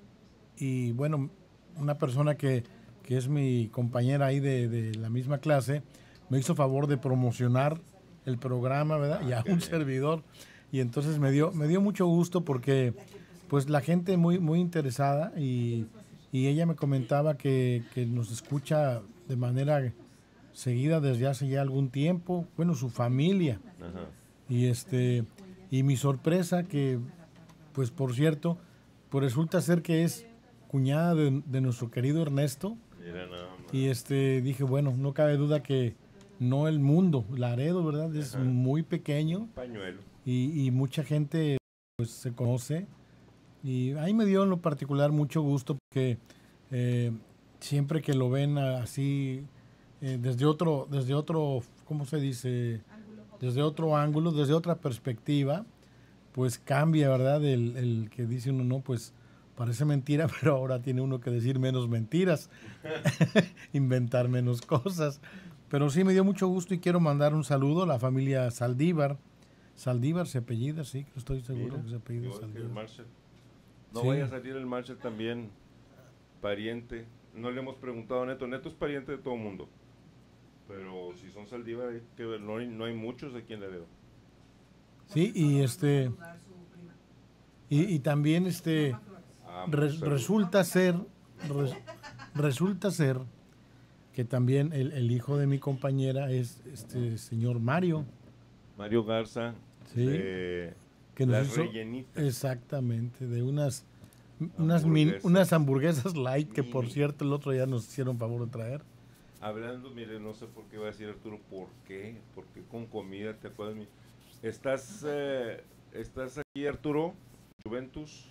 y bueno, una persona que, que es mi compañera ahí de, de la misma clase, me hizo favor de promocionar el programa, ¿verdad? Y a un servidor. Y entonces me dio, me dio mucho gusto porque pues la gente muy, muy interesada y, y ella me comentaba que, que nos escucha de manera seguida desde hace ya algún tiempo, bueno, su familia. Ajá. Y este y mi sorpresa que, pues por cierto, pues resulta ser que es cuñada de, de nuestro querido Ernesto. Mira nada más. Y este dije, bueno, no cabe duda que no el mundo, Laredo, ¿verdad? Es Ajá. muy pequeño Pañuelo. y, y mucha gente pues se conoce. Y ahí me dio en lo particular mucho gusto porque eh, siempre que lo ven así eh, desde otro, desde otro, ¿cómo se dice? Desde otro ángulo, desde otra perspectiva, pues cambia, ¿verdad? El, el que dice uno, no, pues parece mentira, pero ahora tiene uno que decir menos mentiras, inventar menos cosas. Pero sí me dio mucho gusto y quiero mandar un saludo a la familia Saldívar. Saldívar se apellida, sí, que estoy seguro Mira, que se apellida igual que el Saldívar. Marshall. No Sí. vaya a salir el Marshall también pariente. No le hemos preguntado a Neto. Neto es pariente de todo el mundo. Pero si son Saldívar, hay que ver. No hay, no hay muchos aquí en Laredo. Sí, y este y, y también este Ah, re- pues, salud. resulta ser res- resulta ser que también el, el hijo de mi compañera es este señor Mario. Mario Garza. Sí. De Que nos las hizo, rellenitas. exactamente, de unas unas, min, Hamburguesas. unas hamburguesas light que Mini. por cierto el otro día nos hicieron favor de traer. Hablando, mire, no sé por qué va a decir Arturo, ¿por qué? ¿Por qué con comida? ¿Te acuerdas? mi- ¿Estás, eh, ¿Estás aquí, Arturo? Juventus.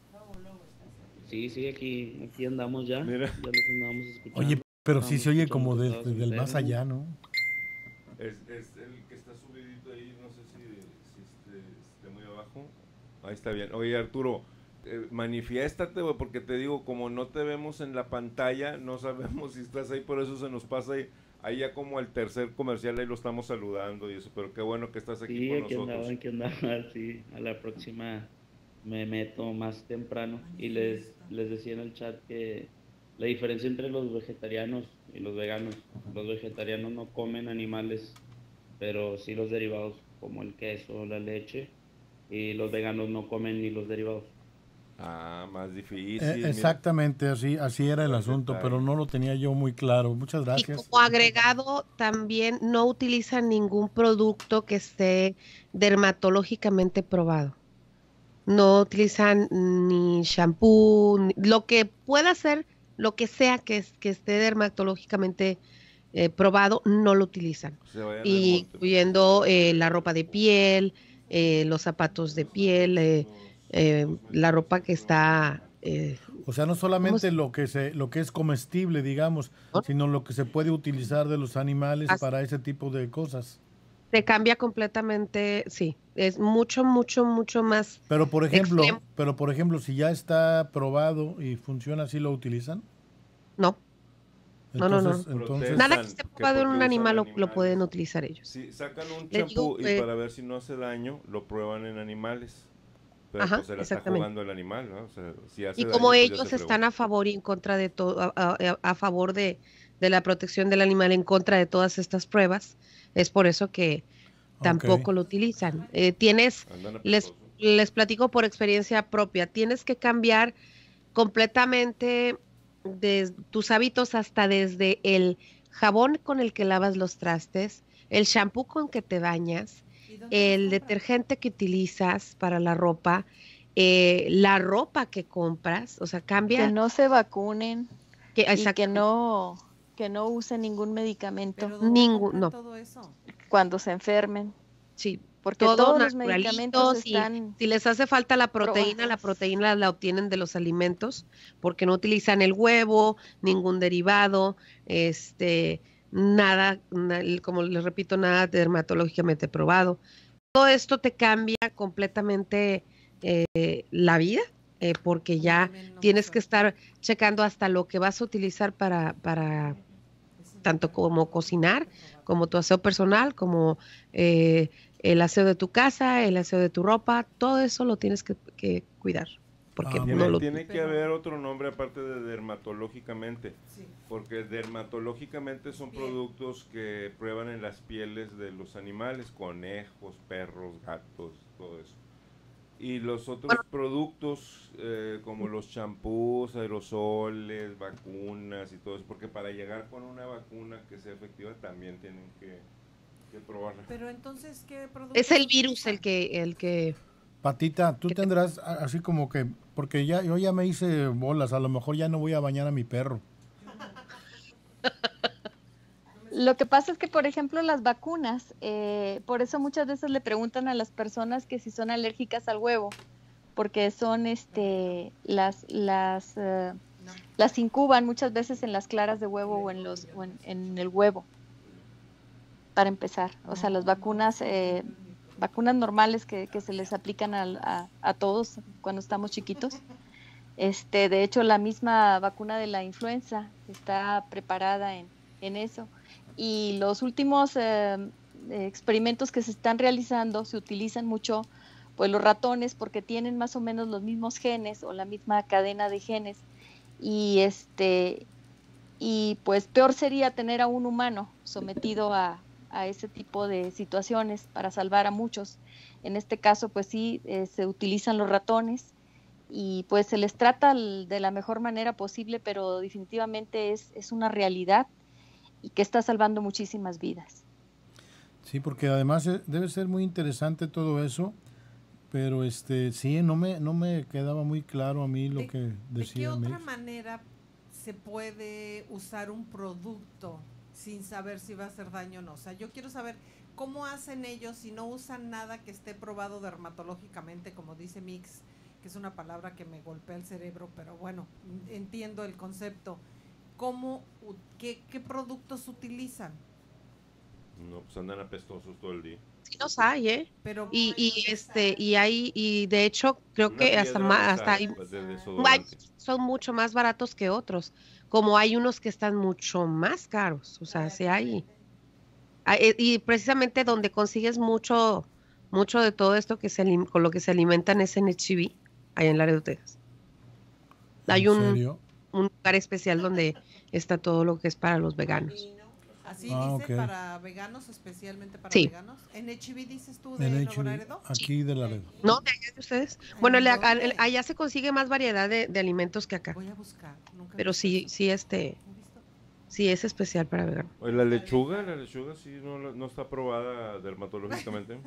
Sí, sí, aquí, aquí andamos ya. Mira. Ya los andamos escuchando. Oye, pero sí Estamos se oye escuchando como de- todos de- del más ustedes. allá, ¿no? Es, es el que está subidito ahí, no sé si, si esté, esté muy abajo. Ahí está bien. Oye, Arturo, eh, manifiéstate, güey, porque te digo, como no te vemos en la pantalla, no sabemos si estás ahí, por eso se nos pasa ahí, ahí ya como el tercer comercial, ahí lo estamos saludando y eso, pero qué bueno que estás aquí Sí, con aquí nosotros. andaba, aquí andaba, sí. A la próxima me meto más temprano. Y les, les decía en el chat que la diferencia entre los vegetarianos y los veganos, los vegetarianos no comen animales, pero sí los derivados como el queso, la leche, y los veganos no comen ni los derivados. Ah, más difícil. Eh, mira. exactamente, así así era el asunto, detalle. pero no lo tenía yo muy claro. Muchas Y gracias. como agregado, también no utilizan ningún producto que esté dermatológicamente probado. No utilizan ni shampoo, ni- lo que pueda ser, lo que sea que, es- que esté dermatológicamente eh, probado, no lo utilizan. Se vayan al Y monte. incluyendo eh, la ropa de piel, eh, los zapatos de piel, eh, eh, la ropa que está... eh, O sea, no solamente lo que se lo que es comestible, digamos, sino lo que se puede utilizar de los animales Así- para ese tipo de cosas. se cambia completamente, sí, es mucho, mucho, mucho más. Pero por ejemplo, extremo. pero por ejemplo, si ya está probado y funciona así, ¿lo utilizan? No. No, no, no. Entonces, entonces Nada que esté que probado en porque un usan animal lo, lo animales. pueden utilizar ellos. Sí, sacan un Les digo, champú y eh, para ver si no hace daño, lo prueban en animales. Pero Ajá, pues se la está exactamente. jugando el animal, ¿no? O sea, si hace Y daño, como pues ya ellos se están fregó. a favor y en contra de todo, a, a- a favor de, de la protección del animal, en contra de todas estas pruebas, es por eso que tampoco Ok. lo utilizan. Eh, tienes, Andan les, apetosos. les platico por experiencia propia, tienes que cambiar completamente de tus hábitos, hasta desde el jabón con el que lavas los trastes, el shampoo con que te bañas, el detergente que utilizas para la ropa, eh, la ropa que compras, o sea, cambia. Que no se vacunen Que, y exacto. que no que no usen ningún medicamento Pero ¿dónde Ningún, compran no. todo eso? cuando se enfermen. Sí, Porque todo todos los naturalitos, medicamentos y están si les hace falta la proteína, la probados. proteína la obtienen de los alimentos, porque no utilizan el huevo, ningún derivado, este, nada, na- como les repito, nada dermatológicamente probado. Todo esto te cambia completamente eh, la vida, eh, porque ya tienes que estar checando hasta lo que vas a utilizar para, para tanto como cocinar, como tu aseo personal, como eh, el aseo de tu casa, el aseo de tu ropa, todo eso lo tienes que, que cuidar, porque Ah, Tiene, no lo... tiene que haber otro nombre aparte de dermatológicamente, porque dermatológicamente son productos que prueban en las pieles de los animales, conejos, perros, gatos, todo eso. Y los otros productos eh, como los champús, aerosoles, vacunas y todo eso, porque para llegar con una vacuna que sea efectiva también tienen que, que probarla. Pero entonces, ¿qué productos? Es el virus el que... El que Patita, tú tendrás a- así como que, porque ya yo ya me hice bolas, a lo mejor ya no voy a bañar a mi perro. Lo que pasa es que, por ejemplo, las vacunas, eh, por eso muchas veces le preguntan a las personas que si son alérgicas al huevo, porque son, este, las, las, eh, las incuban muchas veces en las claras de huevo o en los, o en, en el huevo. Para empezar, o sea, las vacunas, eh, vacunas normales que, que se les aplican al- a, a todos cuando estamos chiquitos. Este, de hecho, la misma vacuna de la influenza está preparada en, en eso. Y los últimos eh, experimentos que se están realizando se utilizan mucho, pues los ratones, porque tienen más o menos los mismos genes o la misma cadena de genes. Y este, y pues peor sería tener a un humano sometido a, a ese tipo de situaciones para salvar a muchos. En este caso, pues sí, eh, se utilizan los ratones y pues se les trata de la mejor manera posible, pero definitivamente es, es una realidad y que está salvando muchísimas vidas. Sí, porque además eh, debe ser muy interesante todo eso, pero este sí, no me, no me quedaba muy claro a mí lo ¿De, que decía. ¿De qué otra Mix. manera se puede usar un producto sin saber si va a hacer daño o no? O sea, yo quiero saber cómo hacen ellos si no usan nada que esté probado dermatológicamente, como dice Mix, que es una palabra que me golpea el cerebro, pero bueno, entiendo el concepto. ¿Cómo, qué, qué productos utilizan? No, pues andan apestosos todo el día. Sí los hay, ¿eh? Pero y, y este y hay y de hecho creo Una que hasta piedra más de hasta sal, hay, pues, de hay- desodorante. son mucho más baratos que otros, como hay unos que están mucho más caros, o sea, sí hay. Ah, eh, y precisamente donde consigues mucho mucho de todo esto que se alim- con lo que se alimentan es en H E B, allá en Laredo, Texas. Hay ¿En un, serio? un lugar especial donde está todo lo que es para los veganos. Así Ah, dice, ok. para veganos, especialmente para Sí. veganos. ¿En H E B dices tú de En Nuevo H B, Laredo? aquí de Laredo. ¿No? ¿De allá de ustedes? Bueno, le- ¿Dónde? al- allá se consigue más variedad de, de alimentos que acá. Voy a buscar. Nunca he Pero visto sí, eso. sí, este, sí es especial para veganos. Oye, la lechuga, la lechuga sí no, no está aprobada dermatológicamente.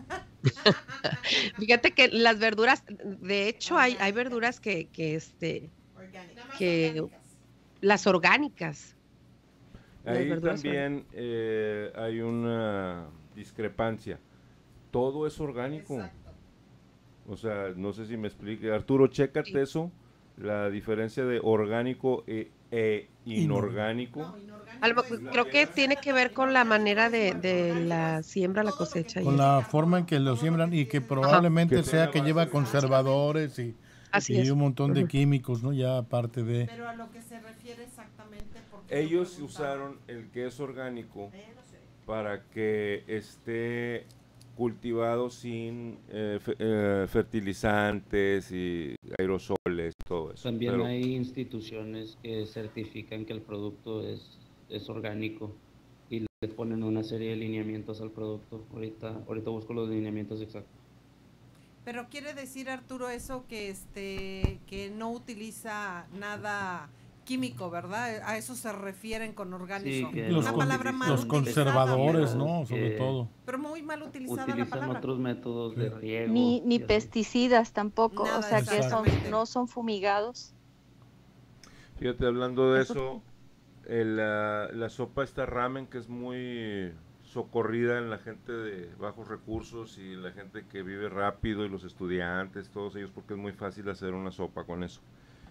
Fíjate que las verduras, de hecho, hay, hay verduras que, que este, que las orgánicas. Las Ahí verduras también eh, hay una discrepancia. Todo es orgánico. O sea, no sé si me explique. Arturo, chécate eso. La diferencia de orgánico e, e inorgánico. A lo mejor- creo que tiene que ver con la manera de, de la siembra, la cosecha. y Con eso. la forma en que lo siembran y que probablemente Que sea tenga que lleva bases. conservadores y, Así y es. un montón de Ujú. químicos, ¿no? Ya aparte de... Pero a lo que se refiere exactamente, porque Ellos usaron el queso orgánico para que esté cultivado sin eh, fe- eh, fertilizantes y aerosoles y todo eso. También Pero- hay instituciones que certifican que el producto es, es orgánico y le ponen una serie de lineamientos al producto. Ahorita, ahorita busco los lineamientos exactos. Pero quiere decir, Arturo, eso que este que no utiliza nada químico, ¿verdad? A eso se refieren con orgánico. Sí, que Los, Una con- palabra mal los utilizada, conservadores, pero- ¿no? Sobre que todo. Pero muy mal utilizada la Utilizan palabra. otros métodos de riego. Ni, ni y así. pesticidas tampoco, Nada, o sea que son, exactamente. no son fumigados. Fíjate, hablando de Eso- eso, el, la, la sopa esta ramen que es muy socorrida en la gente de bajos recursos y la gente que vive rápido y los estudiantes, todos ellos, porque es muy fácil hacer una sopa con eso.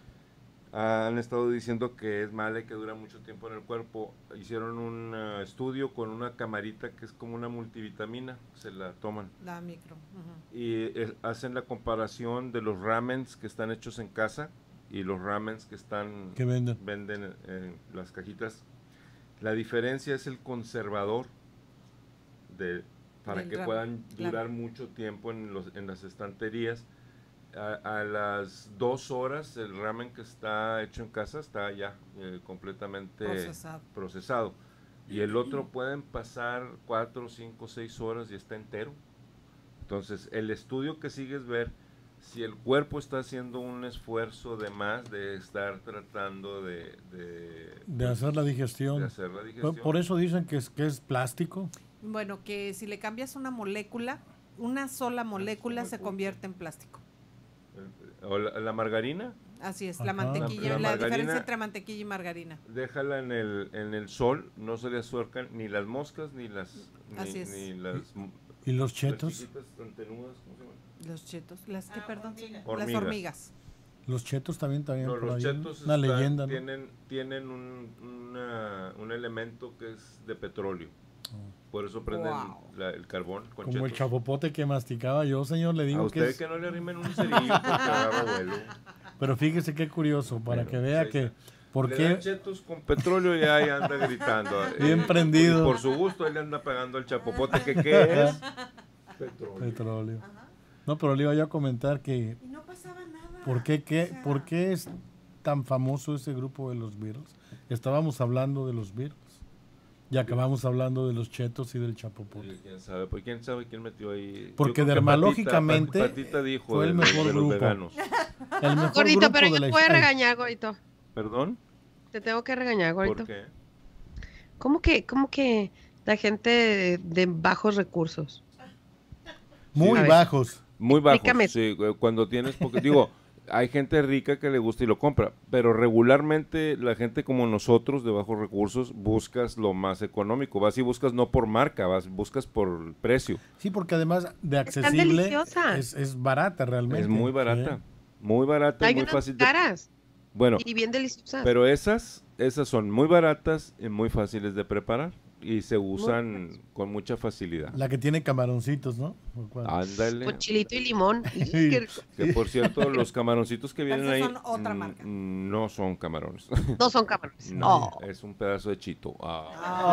Han estado diciendo que es mala y que dura mucho tiempo en el cuerpo. Hicieron un uh, estudio con una camarita que es como una multivitamina, se la toman. La micro. Ujú. Y eh, hacen la comparación de los ramens que están hechos en casa y los ramens que están Que venden. venden en, en las cajitas. La diferencia es el conservador de para Del que ramen, puedan claro. durar mucho tiempo en los en las estanterías. A, a las dos horas el ramen que está hecho en casa está ya eh, completamente Procesado. procesado. Y el otro pueden pasar cuatro, cinco, seis horas y está entero. Entonces, el estudio que sigue es ver si el cuerpo está haciendo un esfuerzo de más de estar tratando de... De, De hacer la digestión. de hacer la Por- digestión. Por eso dicen que es, que es plástico. Bueno, que si le cambias una molécula, una sola molécula se convierte en plástico. O la, la margarina, Así es, Ajá. la mantequilla, La la, margarina- diferencia entre mantequilla y margarina. déjala en el, en el sol, no se le azuercan ni las moscas ni las... Ni, Así es. ni las, ¿Y los las chetos? chiquitas antenudas, ¿cómo se llaman? Los chetos, las que, perdón, las Hormigas. hormigas. Los chetos también, también No, por los ahí. chetos Una están- leyenda, ¿no? tienen, tienen un, una- un elemento que es de petróleo. Por eso prenden Wow. la- el carbón con Como el chetos. chapopote que masticaba yo, señor, le A digo usted que que, es... no le arrimen un cerillo porque agarra vuelo. Pero fíjese qué curioso, para Bueno, que vea sí, que... sí. ¿Por Le qué? dan chetos con petróleo y ahí anda gritando. Bien Eh, prendido. y por su gusto él le anda pegando al chapopote. que ¿Qué es? Petróleo. Petróleo. No, pero le iba yo a comentar que... Y no pasaba nada. ¿Por qué, qué, O sea, ¿Por qué es tan famoso ese grupo de los Beatles? Estábamos hablando de los Beatles. Y acabamos hablando de los chetos y del chapopote. Sí, quién sabe, pues quién sabe quién metió ahí. Porque Yo creo que dermalógicamente Patita, Patita dijo fue el de, mejor de los grupo. veganos. El mejor Gordito, grupo pero de yo la te voy a historia. regañar, Gordito. ¿Perdón? Te tengo que regañar, Gordito. ¿Por qué? ¿Cómo que, cómo que la gente de, de bajos recursos? Muy A ver. bajos. Muy bajos, Explícame. sí, cuando tienes, porque digo, hay gente rica que le gusta y lo compra, pero regularmente la gente como nosotros de bajos recursos buscas lo más económico, vas y buscas no por marca, vas buscas por precio. Sí, porque además de Están accesible deliciosas. es, es barata realmente. Es muy barata, Sí. muy barata, Hay muy unas fácil de... caras Bueno, y bien deliciosas. pero esas, esas son muy baratas y muy fáciles de preparar y se usan con mucha facilidad. La que tiene camaroncitos, ¿no? ¿O cuál? Ándale. Con chilito y limón. ¡Y, qué rico! Que por cierto, los camaroncitos que vienen Esos ahí son otra mm, marca. no son camarones. No son camarones. No, Oh. es un pedazo de chito. Ah.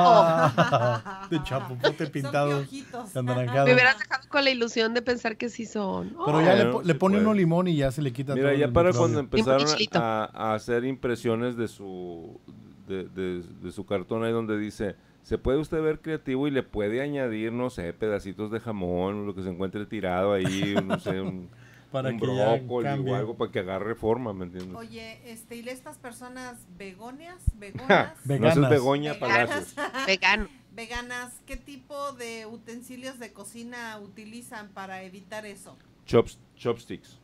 Ah, de chapopote pintado, piojitos. anaranjado. Me hubieras dejado con la ilusión de pensar que sí son. Pero ya le, Bueno, po- le sí pone puede. uno limón y ya se le quita Mira, todo ya el para microbio. cuando empezaron chilito. a, a hacer impresiones de su de, de- de su cartón ahí donde dice, se puede usted ver creativo y le puede añadir, no sé, pedacitos de jamón, lo que se encuentre tirado ahí, no sé, un, Para un que ya brócoli cambie. o algo para que agarre forma, ¿me entiendes? Oye, este, ¿y estas personas begonias, begonas, No, esa Veganas. es Begoña Veganas. Palacios. Vegano. veganas, qué tipo de utensilios de cocina utilizan para evitar eso? Chops, chopsticks.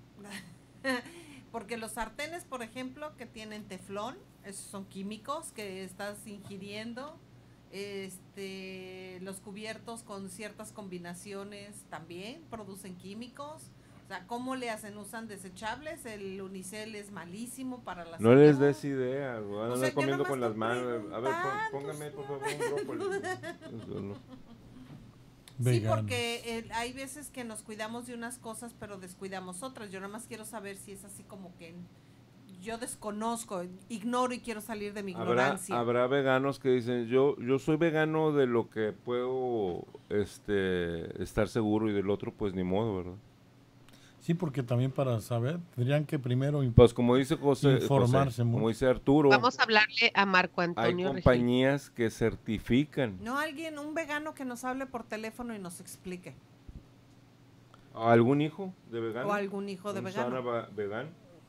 Porque los sartenes, por ejemplo, que tienen teflón, esos son químicos que estás ingiriendo. Este, los cubiertos con ciertas combinaciones también producen químicos. O sea, ¿cómo le hacen? ¿Usan desechables? El unicel es malísimo para la No les salud. des ideas, van a O sea, andar yo comiendo nomás con las estoy manos. A ver, pon- preguntando, póngame por favor un brócoli. Eso no. Sí, Veganos. porque eh, hay veces que nos cuidamos de unas cosas, pero descuidamos otras. Yo nada más quiero saber si es así como que yo desconozco, ignoro y quiero salir de mi Habrá, ignorancia. habrá veganos que dicen, yo yo soy vegano de lo que puedo este estar seguro y del otro pues ni modo, ¿verdad? Sí, porque también para saber tendrían que primero imp- Pues como dice José, Informarse José, mucho. como dice Arturo, Vamos a hablarle a Marco hay Antonio Regil. compañías que certifican. No, alguien, un vegano que nos hable por teléfono y nos explique. ¿Algún hijo de vegano? O algún hijo de ¿Un vegano. sana va- vegano?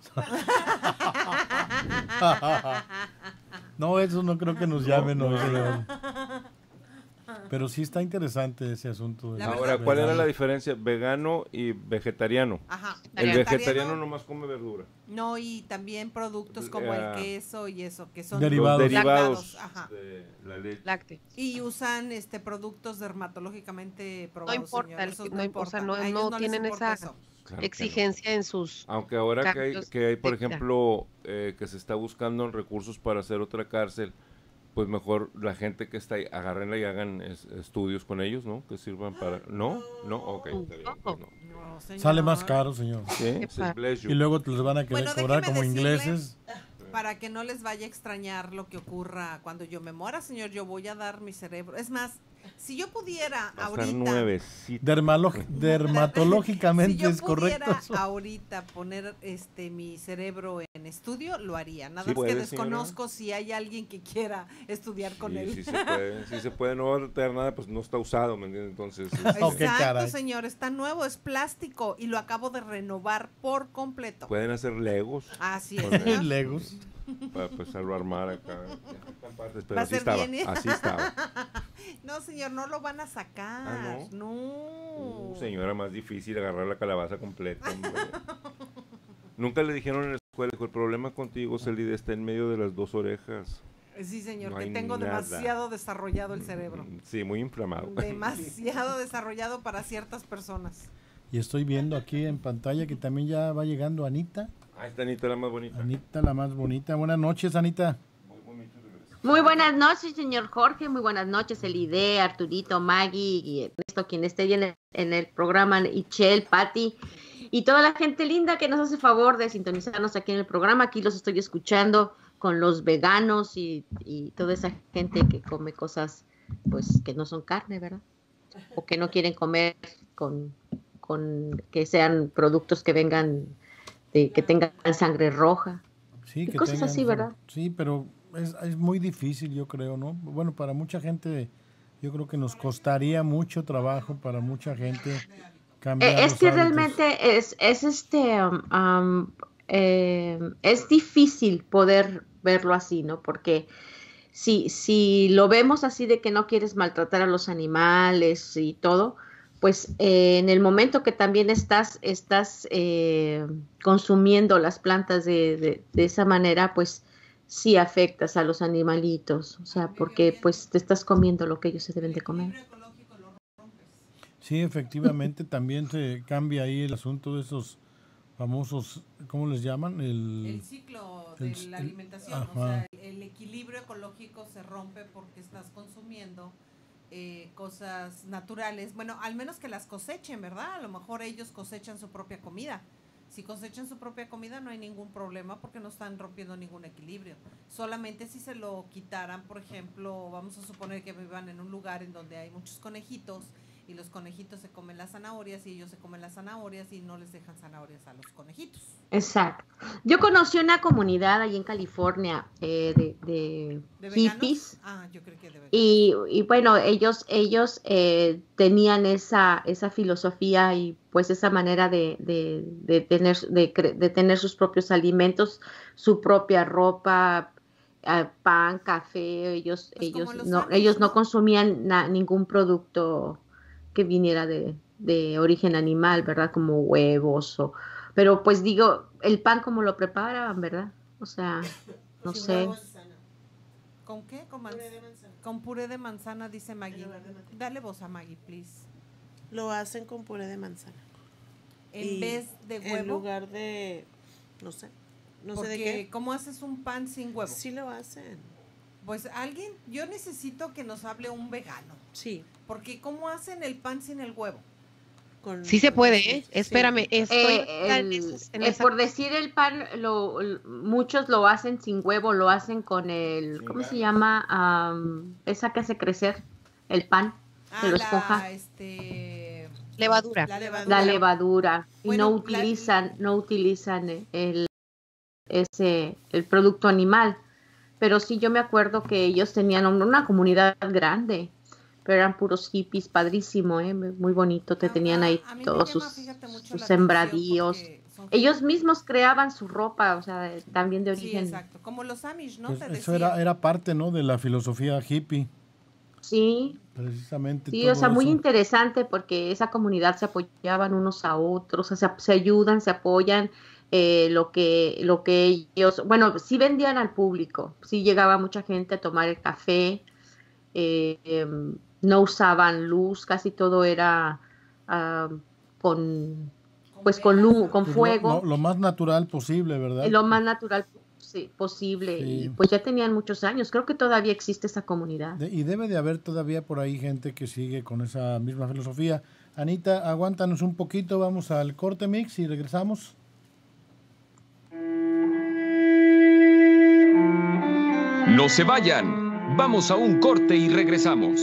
No, eso no creo que nos llamen. No, no, no. eso no. Pero sí está interesante ese asunto. de La los Ahora, ¿cuál era veganos. la diferencia? Vegano y vegetariano. Ajá. El Vegetariano, vegetariano nomás come verdura. no, y también productos como Eh, el queso y eso, que son Derivados. Los lactados, derivados ajá. de la leche. Lácteos. Y usan este productos dermatológicamente No probados. importa, señor, el- eso no, no importa, o sea, importa. no, A ellos no les tienen importa esa eso. Claro que no. exigencia en sus... Aunque ahora que hay, cambios que hay, por de vida. ejemplo, eh, que se está buscando recursos para hacer otra cárcel, pues mejor la gente que está ahí, agárrenla y hagan es- estudios con ellos, ¿no? Que sirvan para... ¿No? ¿No? Ok, está bien, pues no. No, señor. Sale más caro, señor. Sí, sí, bless you. Y luego te los van a querer Bueno, cobrar déjeme como decirle- ingleses. Para que no les vaya a extrañar lo que ocurra cuando yo me muera, señor, yo voy a dar mi cerebro. Es más, si yo pudiera Va a estar ahorita... nuevecito. Dermalo- Si dermatológicamente yo es correcto. pudiera eso. ahorita poner este mi cerebro en estudio, lo haría. Nada Sí más que puede, desconozco si hay alguien que quiera estudiar con Sí, él. sí se puede, sí se puede, no va a tener nada, pues no está usado, ¿me entiendes? Entonces, Oh, qué Exacto, caray. señor, está nuevo, es plástico y lo acabo de renovar por completo. pueden hacer legos. Así es, con él, señor. Legos. Para empezarlo a armar acá. Ya están partes, Va pero a así ser estaba, bien, ¿eh? así estaba. No, señor, no lo van a sacar. Ah, no. Uh, señora, más difícil agarrar la calabaza completa. hombre. Nunca le dijeron en la escuela, dijo, el problema contigo, Celide, está en medio de las dos orejas. Sí, señor, No que hay tengo nada. demasiado desarrollado el cerebro. Mm, Sí, muy inflamado. Demasiado desarrollado para ciertas personas. Y estoy viendo aquí en pantalla que también ya va llegando Anita. Ahí está Anita, la más bonita. Anita, la más bonita. Buenas noches, Anita. Muy buenas noches, señor Jorge. Muy buenas noches, Elide, Arturito, Maggie y Ernesto, quien esté en el, en el programa, Ichel, Patti y toda la gente linda que nos hace favor de sintonizarnos aquí en el programa. Aquí los estoy escuchando con los veganos y, y toda esa gente que come cosas pues que no son carne, ¿verdad? O que no quieren comer con, con que sean productos que vengan, de, que tengan sangre roja. Sí, Y que cosas tengan- así, ¿verdad? Sí, pero es, es muy difícil, yo creo, ¿no? Bueno, para mucha gente, yo creo que nos costaría mucho trabajo para mucha gente cambiar. Es los que hábitos. realmente es, es este, um, um, eh, es difícil poder verlo así, ¿no? Porque si, si lo vemos así de que no quieres maltratar a los animales y todo, pues eh, en el momento que también estás, estás eh, consumiendo las plantas de, de, de esa manera, pues sí afectas a los animalitos, o sea, porque pues te estás comiendo lo que ellos se deben de comer. Sí, efectivamente, también se cambia ahí el asunto de esos famosos, ¿cómo les llaman? El, el ciclo de el, la alimentación, ajá. o sea, el, el equilibrio ecológico se rompe porque estás consumiendo eh, cosas naturales, bueno, al menos que las cosechen, ¿verdad? A lo mejor ellos cosechan su propia comida. Si cosechan su propia comida no hay ningún problema porque no están rompiendo ningún equilibrio. Solamente si se lo quitaran, por ejemplo, vamos a suponer que vivan en un lugar en donde hay muchos conejitos y los conejitos se comen las zanahorias y ellos se comen las zanahorias y no les dejan zanahorias a los conejitos. Exacto. Yo conocí una comunidad allí en California eh, de, de, ¿De hippies. Ah, yo creo que de veganos. Y, y bueno, ellos ellos eh, tenían esa esa filosofía y pues esa manera de, de, de tener de, de tener sus propios alimentos, su propia ropa, uh, pan, café. Ellos pues ellos no años, ellos no, no consumían na, ningún producto que viniera de, de origen animal, ¿verdad? Como huevos o... Pero pues digo, el pan como lo preparaban, ¿verdad? O sea, no sí, sé. ¿Con qué? Con, puré de manzana. Con puré de manzana, dice Maggie. Dale voz a Maggie, please. Lo hacen con puré de manzana. En y vez de huevo. En lugar de, no sé, no Porque, sé de qué. ¿cómo haces un pan sin huevo? Sí lo hacen. Pues alguien, yo necesito que nos hable un vegano. Sí. Porque ¿cómo hacen el pan sin el huevo? Con, sí se puede, ¿eh? Espérame, sí. estoy eh, el, en en eh, por decir el pan, lo, muchos lo hacen sin huevo, lo hacen con el, ¿cómo se llama? Um, esa que hace crecer el pan, ah, se lo la, esponja. Este, levadura. La levadura. La levadura. Bueno, y no utilizan, la, no utilizan el, ese, el producto animal. Pero sí, yo me acuerdo que ellos tenían una comunidad grande, pero eran puros hippies, padrísimo, ¿eh? Muy bonito, te tenían ahí todos sus, sus sembradíos. Ellos mismos creaban su ropa, o sea, también de origen. Sí, exacto, como los Amish, ¿no? Pues te eso era, era parte, ¿no?, de la filosofía hippie. Sí. Precisamente. Sí, todo o sea, eso. muy interesante porque esa comunidad se apoyaban unos a otros, o sea, se ayudan, se apoyan. Eh, lo que lo que ellos, bueno, sí vendían al público, sí llegaba mucha gente a tomar el café, eh, eh, no usaban luz, casi todo era uh, con pues con luz, con pues fuego, lo, lo, lo más natural posible, ¿verdad? Lo más natural sí, posible sí. Y pues ya tenían muchos años, creo que todavía existe esa comunidad. De, y debe de haber todavía por ahí gente que sigue con esa misma filosofía. Anita, aguántanos un poquito, vamos al corte mix y regresamos. No se vayan, vamos a un corte y regresamos.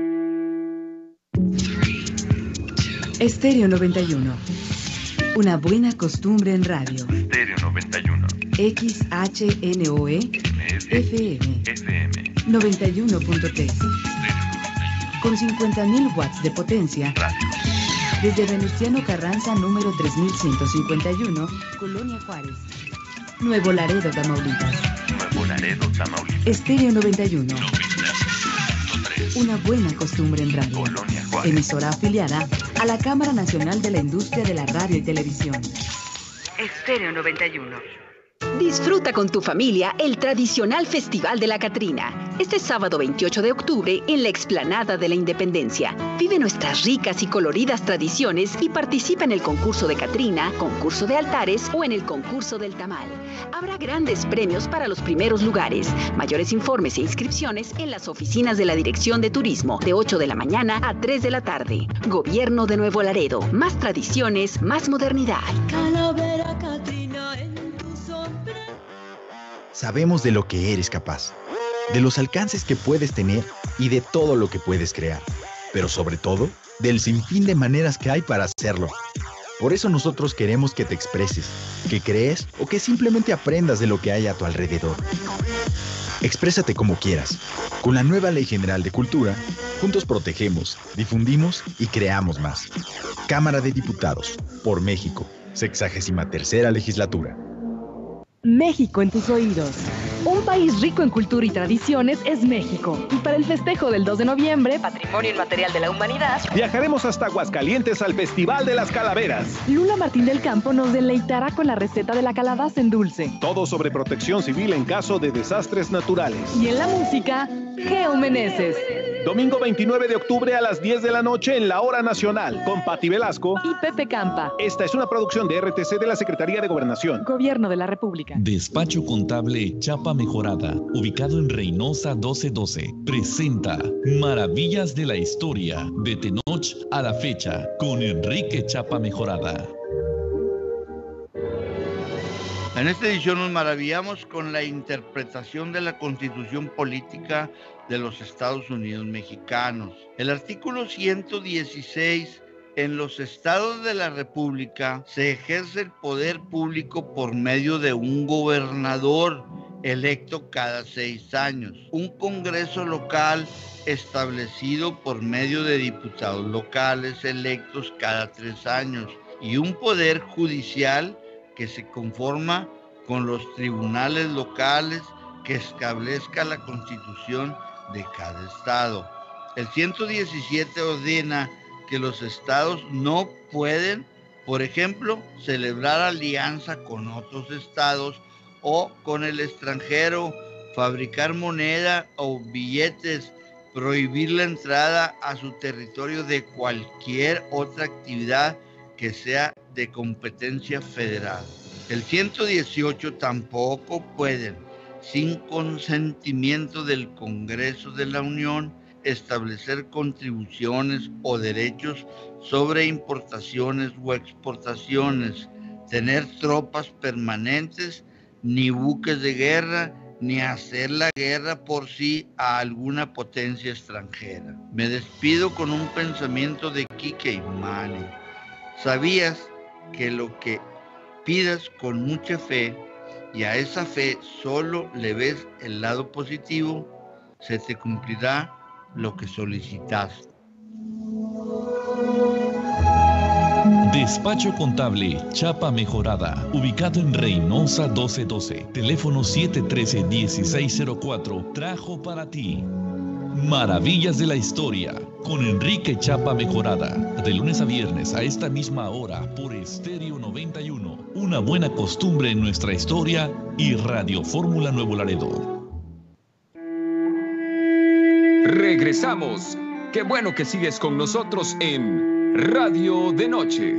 Estéreo noventa y uno, una buena costumbre en radio. Estéreo noventa y uno. X H N O E F M noventa y uno punto tres. Con cincuenta mil watts de potencia. Radio. Desde Venustiano Carranza, número tres mil ciento cincuenta y uno, Colonia Juárez. Nuevo Laredo, Tamaulipas. Nuevo Laredo, Tamaulipas. Estéreo noventa y uno. Una buena costumbre en radio. Colonia Juárez. Emisora afiliada a la Cámara Nacional de la Industria de la Radio y Televisión. Estéreo noventa y uno. Disfruta con tu familia el tradicional Festival de la Catrina, este sábado veintiocho de octubre en la Explanada de la Independencia. Vive nuestras ricas y coloridas tradiciones y participa en el concurso de Catrina, concurso de altares o en el concurso del tamal. Habrá grandes premios para los primeros lugares. Mayores informes e inscripciones en las oficinas de la Dirección de Turismo, de ocho de la mañana a tres de la tarde. Gobierno de Nuevo Laredo. Más tradiciones, más modernidad. Calavera Catrina en tu sombrero. Sabemos de lo que eres capaz, de los alcances que puedes tener y de todo lo que puedes crear, pero sobre todo, del sinfín de maneras que hay para hacerlo. Por eso nosotros queremos que te expreses, que crees o que simplemente aprendas de lo que hay a tu alrededor. Exprésate como quieras. Con la nueva Ley General de Cultura, juntos protegemos, difundimos y creamos más. Cámara de Diputados, por México, sexagésima tercera legislatura. México en tus oídos. Un país rico en cultura y tradiciones es México. Y para el festejo del dos de noviembre, Patrimonio Inmaterial de la Humanidad, viajaremos hasta Aguascalientes al Festival de las Calaveras. Lula Martín del Campo nos deleitará con la receta de la calabaza en dulce. Todo sobre protección civil en caso de desastres naturales. Y en la música, Geo Meneses. Domingo veintinueve de octubre a las diez de la noche en la Hora Nacional, con Pati Velasco y Pepe Campa. Esta es una producción de R T C de la Secretaría de Gobernación. Gobierno de la República. Despacho Contable Chapa Mejorada, ubicado en Reynosa doce doce, presenta Maravillas de la Historia, de Tenoch a la fecha, con Enrique Chapa Mejorada. En esta edición nos maravillamos con la interpretación de la Constitución Política de los Estados Unidos Mexicanos. El artículo ciento dieciséis: en los estados de la República se ejerce el poder público por medio de un gobernador electo cada seis años, un congreso local establecido por medio de diputados locales electos cada tres años y un poder judicial que se conforma con los tribunales locales que establezca la constitución de cada estado. El ciento diecisiete ordena que los estados no pueden, por ejemplo, celebrar alianza con otros estados o con el extranjero, fabricar moneda o billetes, prohibir la entrada a su territorio de cualquier otra actividad que sea de competencia federal. El ciento dieciocho tampoco pueden, sin consentimiento del Congreso de la Unión, establecer contribuciones o derechos sobre importaciones o exportaciones, tener tropas permanentes, ni buques de guerra, ni hacer la guerra por sí a alguna potencia extranjera. Me despido con un pensamiento de Quique Imani. ¿Sabías que lo que pidas con mucha fe y a esa fe solo le ves el lado positivo, se te cumplirá lo que solicitas? Despacho Contable Chapa Mejorada, ubicado en Reynosa doce doce, teléfono siete uno tres, uno seis cero cuatro, trajo para ti Maravillas de la Historia con Enrique Chapa Mejorada, de lunes a viernes a esta misma hora por Estéreo noventa y uno, una buena costumbre en nuestra historia, y Radio Fórmula Nuevo Laredo. Regresamos. Qué bueno que sigues con nosotros en Radio de Noche.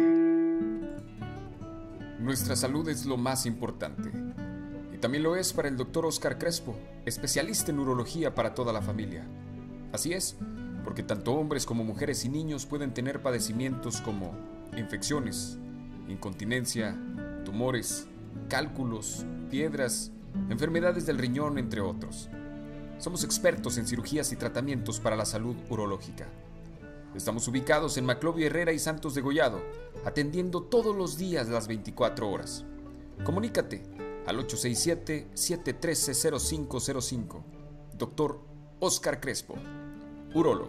Nuestra salud es lo más importante. Y también lo es para el doctor Oscar Crespo, especialista en urología para toda la familia. Así es, porque tanto hombres como mujeres y niños pueden tener padecimientos como infecciones, incontinencia, tumores, cálculos, piedras, enfermedades del riñón, entre otros. Somos expertos en cirugías y tratamientos para la salud urológica. Estamos ubicados en Maclovio Herrera y Santos de Gollado, atendiendo todos los días las veinticuatro horas. Comunícate al ocho seis siete, siete uno tres, cero cinco cero cinco. Doctor Oscar Crespo, urólogo.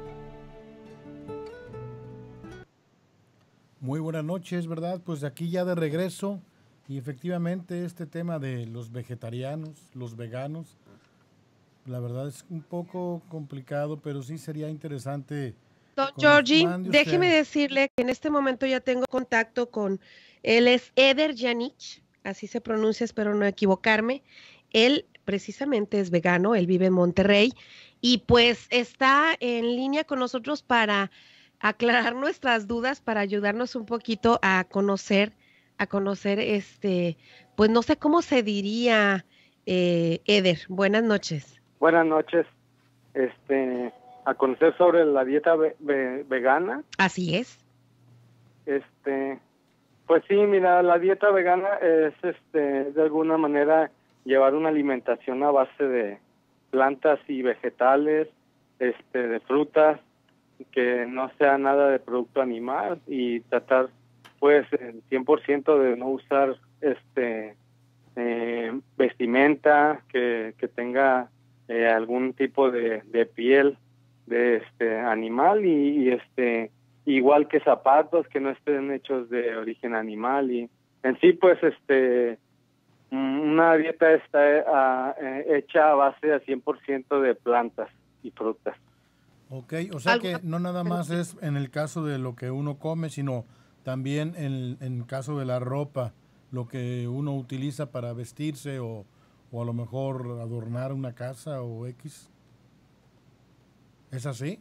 Muy buenas noches, ¿verdad? Pues aquí ya de regreso, y efectivamente este tema de los vegetarianos, los veganos, la verdad es un poco complicado, pero sí sería interesante. Don Georgie, déjeme decirle que en este momento ya tengo contacto con, él es Eder Janich, así se pronuncia, espero no equivocarme. Él precisamente es vegano, él vive en Monterrey y pues está en línea con nosotros para aclarar nuestras dudas, para ayudarnos un poquito a conocer, a conocer este, pues no sé cómo se diría, eh, Eder. Buenas noches. Buenas noches. Este, a conocer sobre la dieta ve ve vegana. Así es. Este, pues sí, mira, la dieta vegana es, este, de alguna manera llevar una alimentación a base de plantas y vegetales, este, de frutas, que no sea nada de producto animal, y tratar, pues, el cien por ciento de no usar, este, eh, vestimenta, que, que tenga eh, algún tipo de, de piel de este animal y, y este igual que zapatos que no estén hechos de origen animal y en sí pues este una dieta está uh, hecha a base a cien por ciento de plantas y frutas. Ok, o sea que no nada más es en el caso de lo que uno come, sino también en en caso de la ropa, lo que uno utiliza para vestirse o, o a lo mejor adornar una casa o X. ¿Es así?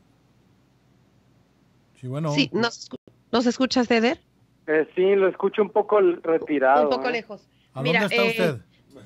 Sí, bueno. Sí, ¿nos, ¿nos escuchas, Eder? Eh, sí, lo escucho un poco retirado. Un poco ¿eh? lejos. ¿A Mira, dónde está eh, usted?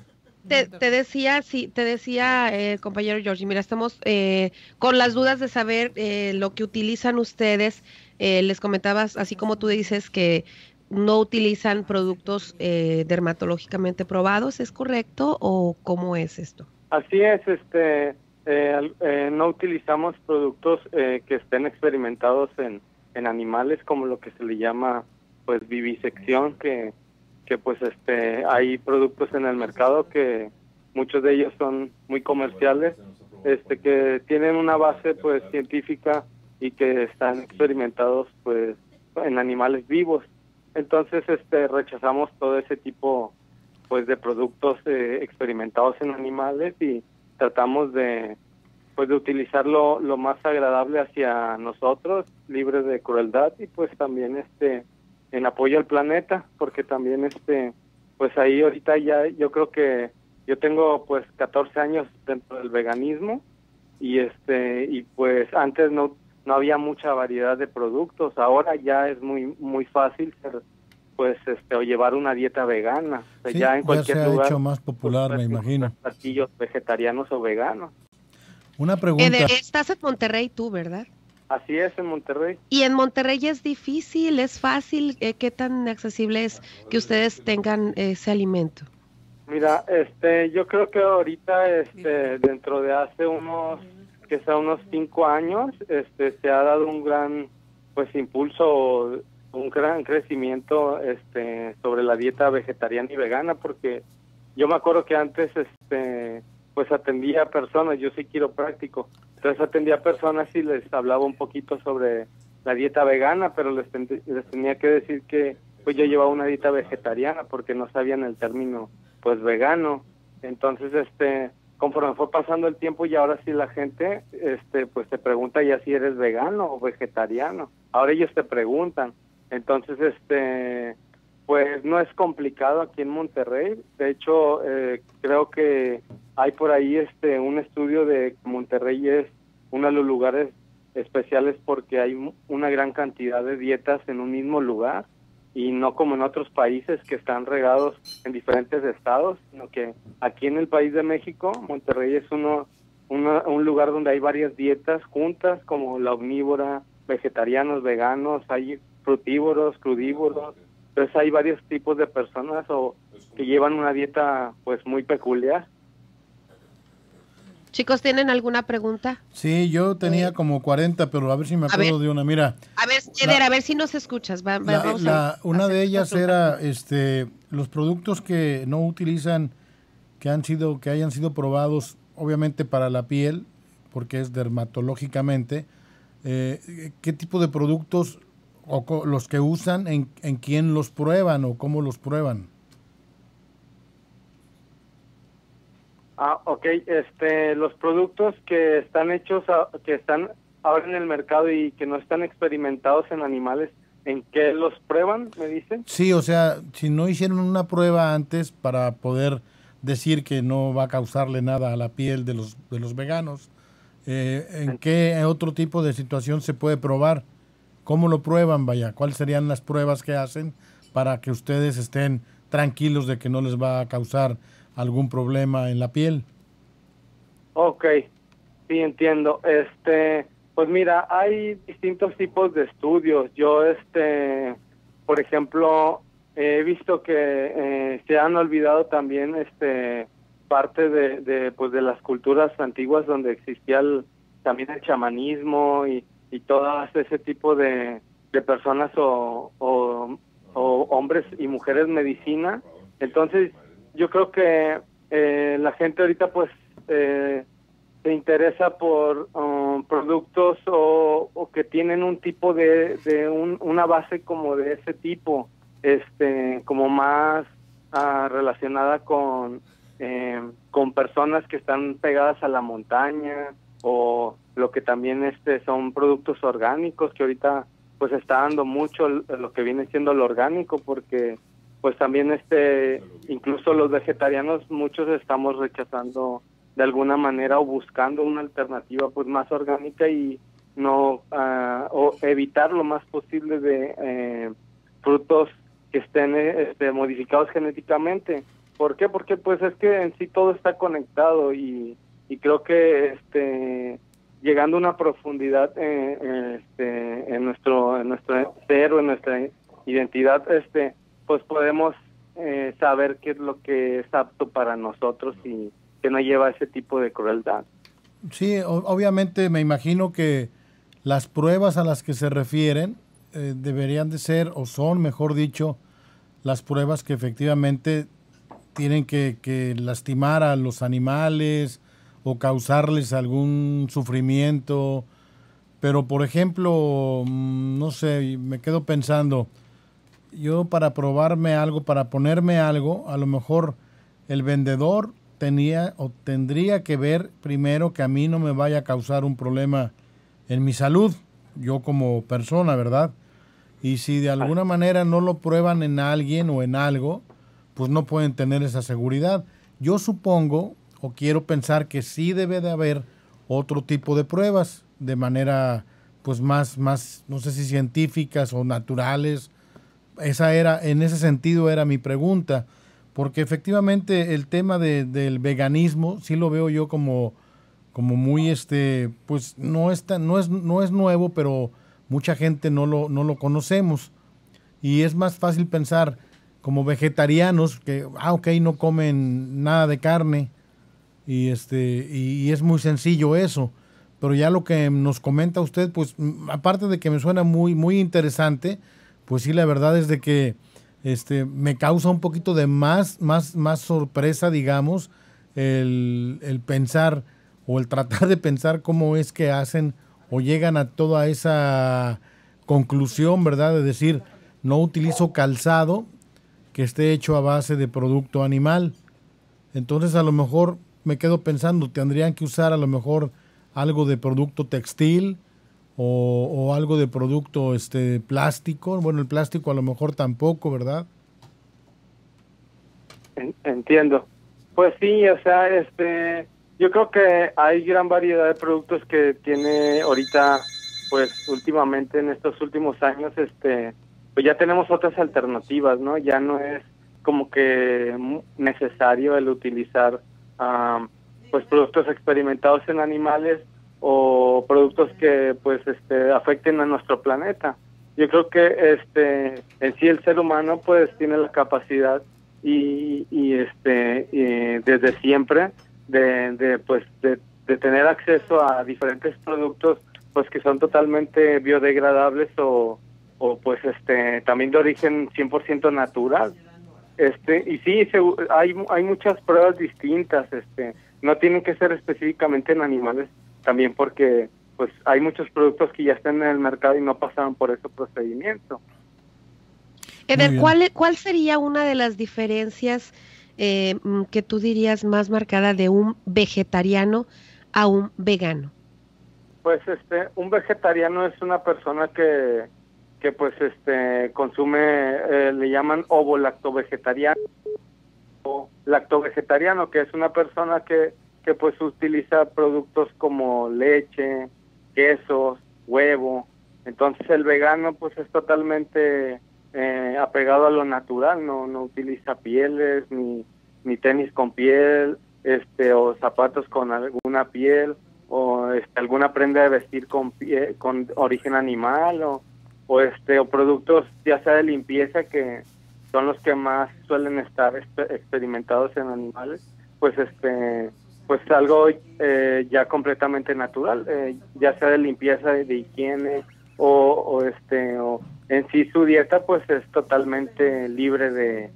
Te, te decía, sí, te decía, eh, compañero Georgie, mira, estamos eh, con las dudas de saber eh, lo que utilizan ustedes. Eh, les comentabas, así como tú dices, que no utilizan productos eh, dermatológicamente probados, ¿es correcto o cómo es esto? Así es, este, eh, eh, no utilizamos productos eh, que estén experimentados en, en animales, como lo que se le llama, pues, vivisección, que que pues este hay productos en el mercado que muchos de ellos son muy comerciales, este que tienen una base pues científica y que están experimentados pues en animales vivos. Entonces este rechazamos todo ese tipo pues de productos eh, experimentados en animales y tratamos de pues de utilizarlo lo más agradable hacia nosotros, libre de crueldad y pues también este en apoyo al planeta, porque también este pues ahí ahorita ya yo creo que yo tengo pues catorce años dentro del veganismo y este y pues antes no no había mucha variedad de productos, ahora ya es muy muy fácil ser pues este o llevar una dieta vegana, o sea, Sí, ya en cualquier ya se ha lugar hecho más popular, pues, me imagino. platillos vegetarianos o veganos. Una pregunta. Eder, estás en Monterrey tú, ¿verdad? Así es, en Monterrey. ¿Y en Monterrey es difícil, es fácil? Eh, ¿Qué tan accesible es que ustedes tengan ese alimento? Mira, este, yo creo que ahorita, este, dentro de hace unos, que sea unos cinco años, este, se ha dado un gran, pues, impulso, un gran crecimiento, este, sobre la dieta vegetariana y vegana, porque yo me acuerdo que antes, este, pues, atendía a personas, yo soy quiropráctico. Entonces atendía a personas y les hablaba un poquito sobre la dieta vegana, pero les, ten, les tenía que decir que pues yo llevaba una dieta vegetariana porque no sabían el término pues vegano. Entonces este conforme fue pasando el tiempo y ahora sí la gente este pues te pregunta ya si eres vegano o vegetariano. Ahora ellos te preguntan. Entonces este pues no es complicado aquí en Monterrey. De hecho eh, creo que hay por ahí este un estudio de que Monterrey es uno de los lugares especiales porque hay una gran cantidad de dietas en un mismo lugar y no como en otros países que están regados en diferentes estados, sino que aquí en el país de México, Monterrey es uno, uno un lugar donde hay varias dietas juntas, como la omnívora, vegetarianos, veganos, hay frutívoros, crudívoros. Entonces hay varios tipos de personas o que llevan una dieta pues muy peculiar. Chicos, ¿tienen alguna pregunta? Sí, yo tenía como cuarenta, pero a ver si me acuerdo de una. Mira. A ver, Eder, a ver si nos escuchas. Va, la, vamos la, a, una a de ellas era este los productos que no utilizan, que han sido, que hayan sido probados, obviamente para la piel, porque es dermatológicamente. Eh, ¿Qué tipo de productos o los que usan, en, en quién los prueban o cómo los prueban? Ah, ok. Este, los productos que están hechos, a, que están ahora en el mercado y que no están experimentados en animales, ¿en qué los prueban, me dicen? Sí, o sea, si no hicieron una prueba antes para poder decir que no va a causarle nada a la piel de los de los veganos, eh, ¿en qué otro tipo de situación se puede probar? ¿Cómo lo prueban, vaya? ¿Cuáles serían las pruebas que hacen para que ustedes estén tranquilos de que no les va a causar algún problema en la piel? Ok, sí, entiendo. Este, pues mira, hay distintos tipos de estudios. Yo, este, por ejemplo, he visto que eh, se han olvidado también, este, parte de, de, pues, de las culturas antiguas donde existía el, también el chamanismo y, y todo ese tipo de, de personas o, o, o hombres y mujeres medicina. Entonces, yo creo que eh, la gente ahorita pues eh, se interesa por um, productos o, o que tienen un tipo de, de un, una base como de ese tipo, este, como más uh, relacionada con eh, con personas que están pegadas a la montaña, o lo que también este son productos orgánicos, que ahorita pues está dando mucho lo que viene siendo lo orgánico, porque pues también este incluso los vegetarianos muchos estamos rechazando de alguna manera o buscando una alternativa pues más orgánica y no uh, o evitar lo más posible de eh, frutos que estén este, modificados genéticamente. ¿Por qué? Porque pues es que en sí todo está conectado y, y creo que este llegando a una profundidad eh, este, en nuestro en nuestro ser o en nuestra identidad, este pues podemos eh, saber qué es lo que es apto para nosotros y que no lleva ese tipo de crueldad. Sí, obviamente me imagino que las pruebas a las que se refieren eh, deberían de ser, o son, mejor dicho, las pruebas que efectivamente tienen que, que lastimar a los animales o causarles algún sufrimiento. Pero, por ejemplo, no sé, me quedo pensando, yo para probarme algo, para ponerme algo, a lo mejor el vendedor tenía o tendría que ver primero que a mí no me vaya a causar un problema en mi salud, yo como persona, ¿verdad? Y si de alguna manera no lo prueban en alguien o en algo, pues no pueden tener esa seguridad. Yo supongo o quiero pensar que sí debe de haber otro tipo de pruebas de manera pues más, más no sé si científicas o naturales. Esa era, en ese sentido era mi pregunta, porque efectivamente el tema de, del veganismo sí lo veo yo como, como muy, este, pues no es, tan, no es, no es nuevo, pero mucha gente no lo, no lo conocemos. Y es más fácil pensar como vegetarianos que, ah, ok, no comen nada de carne, y, este, y, y es muy sencillo eso. Pero ya lo que nos comenta usted, pues aparte de que me suena muy, muy interesante, pues sí, la verdad es de que este, me causa un poquito de más, más, más sorpresa, digamos, el, el pensar o el tratar de pensar cómo es que hacen o llegan a toda esa conclusión, ¿verdad? De decir, no utilizo calzado que esté hecho a base de producto animal. Entonces a lo mejor me quedo pensando, tendrían que usar a lo mejor algo de producto textil o, o algo de producto este plástico. Bueno, el plástico a lo mejor tampoco, ¿verdad? Entiendo. Pues sí, o sea, este, yo creo que hay gran variedad de productos que tiene ahorita, pues últimamente en estos últimos años, este, pues ya tenemos otras alternativas, ¿no? Ya no es como que necesario el utilizar um, pues productos experimentados en animales o productos que pues este afecten a nuestro planeta. Yo creo que este en sí el ser humano pues tiene la capacidad y, y este y desde siempre de, de pues de, de tener acceso a diferentes productos pues que son totalmente biodegradables o, o pues este también de origen cien por ciento natural. Este y sí se, hay hay muchas pruebas distintas, este no tienen que ser específicamente en animales, también porque pues hay muchos productos que ya están en el mercado y no pasaron por ese procedimiento. Eder, ¿cuál, ¿cuál sería una de las diferencias eh, que tú dirías más marcada de un vegetariano a un vegano? Pues este, un vegetariano es una persona que, que pues este consume, eh, le llaman ovo-lacto-vegetariano o lacto-vegetariano, que es una persona que que pues utiliza productos como leche, quesos, huevo. Entonces el vegano pues es totalmente eh, apegado a lo natural, no no utiliza pieles, ni ni tenis con piel, este o zapatos con alguna piel, o este, alguna prenda de vestir con pie, con origen animal, o, o este o productos ya sea de limpieza, que son los que más suelen estar exper- experimentados en animales, pues este pues algo eh, ya completamente natural, eh, ya sea de limpieza, de, de higiene, o, o este o en sí su dieta pues es totalmente libre de,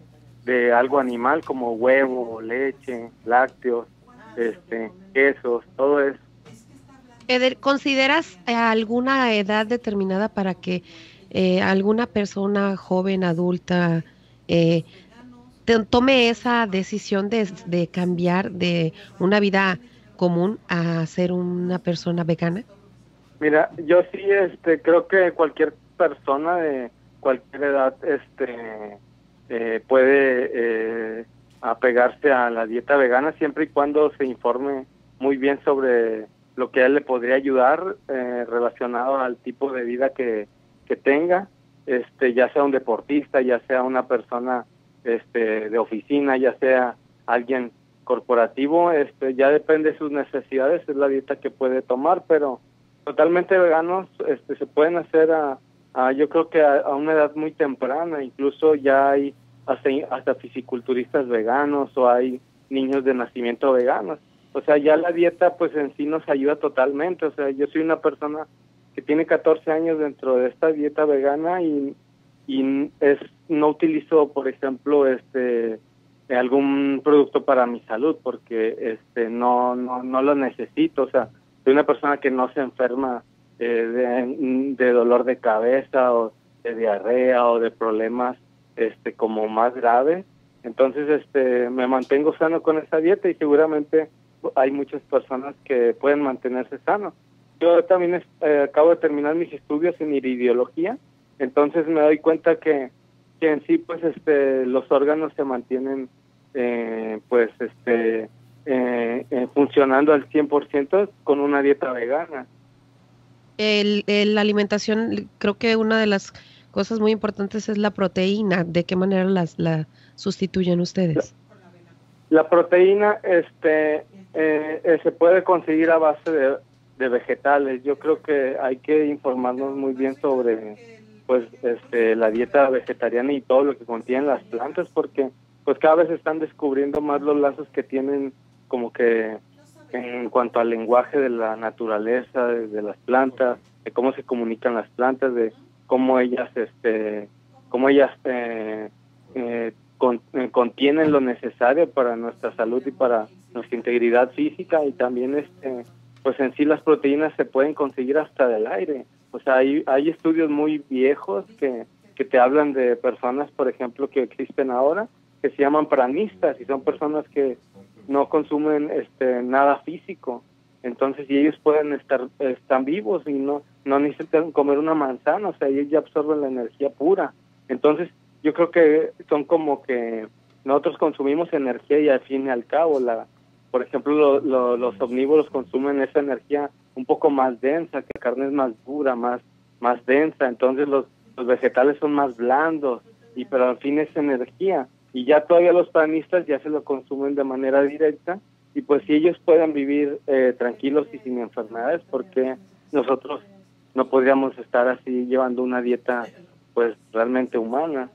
de algo animal como huevo, leche, lácteos, este, quesos, todo eso. Eder, ¿consideras eh, alguna edad determinada para que eh, alguna persona joven, adulta, eh, te, tome esa decisión de, de cambiar de una vida común a ser una persona vegana? Mira, yo sí este, creo que cualquier persona de cualquier edad este, eh, puede eh, apegarse a la dieta vegana siempre y cuando se informe muy bien sobre lo que a él le podría ayudar eh, relacionado al tipo de vida que, que tenga, este, ya sea un deportista, ya sea una persona este, de oficina, ya sea alguien corporativo, este, ya depende de sus necesidades, es la dieta que puede tomar, pero totalmente veganos este, se pueden hacer a, a yo creo que a, a una edad muy temprana, incluso ya hay hasta, hasta fisiculturistas veganos o hay niños de nacimiento veganos. O sea, ya la dieta pues en sí nos ayuda totalmente. O sea, yo soy una persona que tiene catorce años dentro de esta dieta vegana y, y es no utilizo, por ejemplo, este algún producto para mi salud porque este no no no lo necesito. O sea, soy una persona que no se enferma eh, de, de dolor de cabeza o de diarrea o de problemas este como más graves. Entonces, este me mantengo sano con esa dieta y seguramente hay muchas personas que pueden mantenerse sanos. Yo también eh, acabo de terminar mis estudios en iridiología, entonces me doy cuenta que, que en sí pues este los órganos se mantienen eh, pues este eh, eh, funcionando al cien por ciento con una dieta vegana. El, el, la alimentación, creo que una de las cosas muy importantes es la proteína. ¿De qué manera las, la sustituyen ustedes? La, la proteína este eh, eh, se puede conseguir a base de, de vegetales. Yo creo que hay que informarnos muy bien sobre pues este la dieta vegetariana y todo lo que contienen las plantas, porque pues cada vez están descubriendo más los lazos que tienen como que en cuanto al lenguaje de la naturaleza, de, de las plantas, de cómo se comunican las plantas, de cómo ellas este cómo ellas eh, eh, con, eh, contienen lo necesario para nuestra salud y para nuestra integridad física. Y también este pues en sí las proteínas se pueden conseguir hasta del aire. O sea, hay, hay estudios muy viejos que, que te hablan de personas, por ejemplo, que existen ahora, que se llaman pranistas, y son personas que no consumen este nada físico. Entonces, y ellos pueden estar están vivos y no no necesitan comer una manzana, o sea, ellos ya absorben la energía pura. Entonces, yo creo que son como que nosotros consumimos energía y al fin y al cabo, la por ejemplo, lo, lo, los omnívoros consumen esa energía un poco más densa, que la carne es más dura, más más densa. Entonces, los, los vegetales son más blandos, y pero al fin es energía. Y ya todavía los pranistas ya se lo consumen de manera directa, y pues si ellos puedan vivir eh, tranquilos y sin enfermedades, porque nosotros no podríamos estar así llevando una dieta pues realmente humana.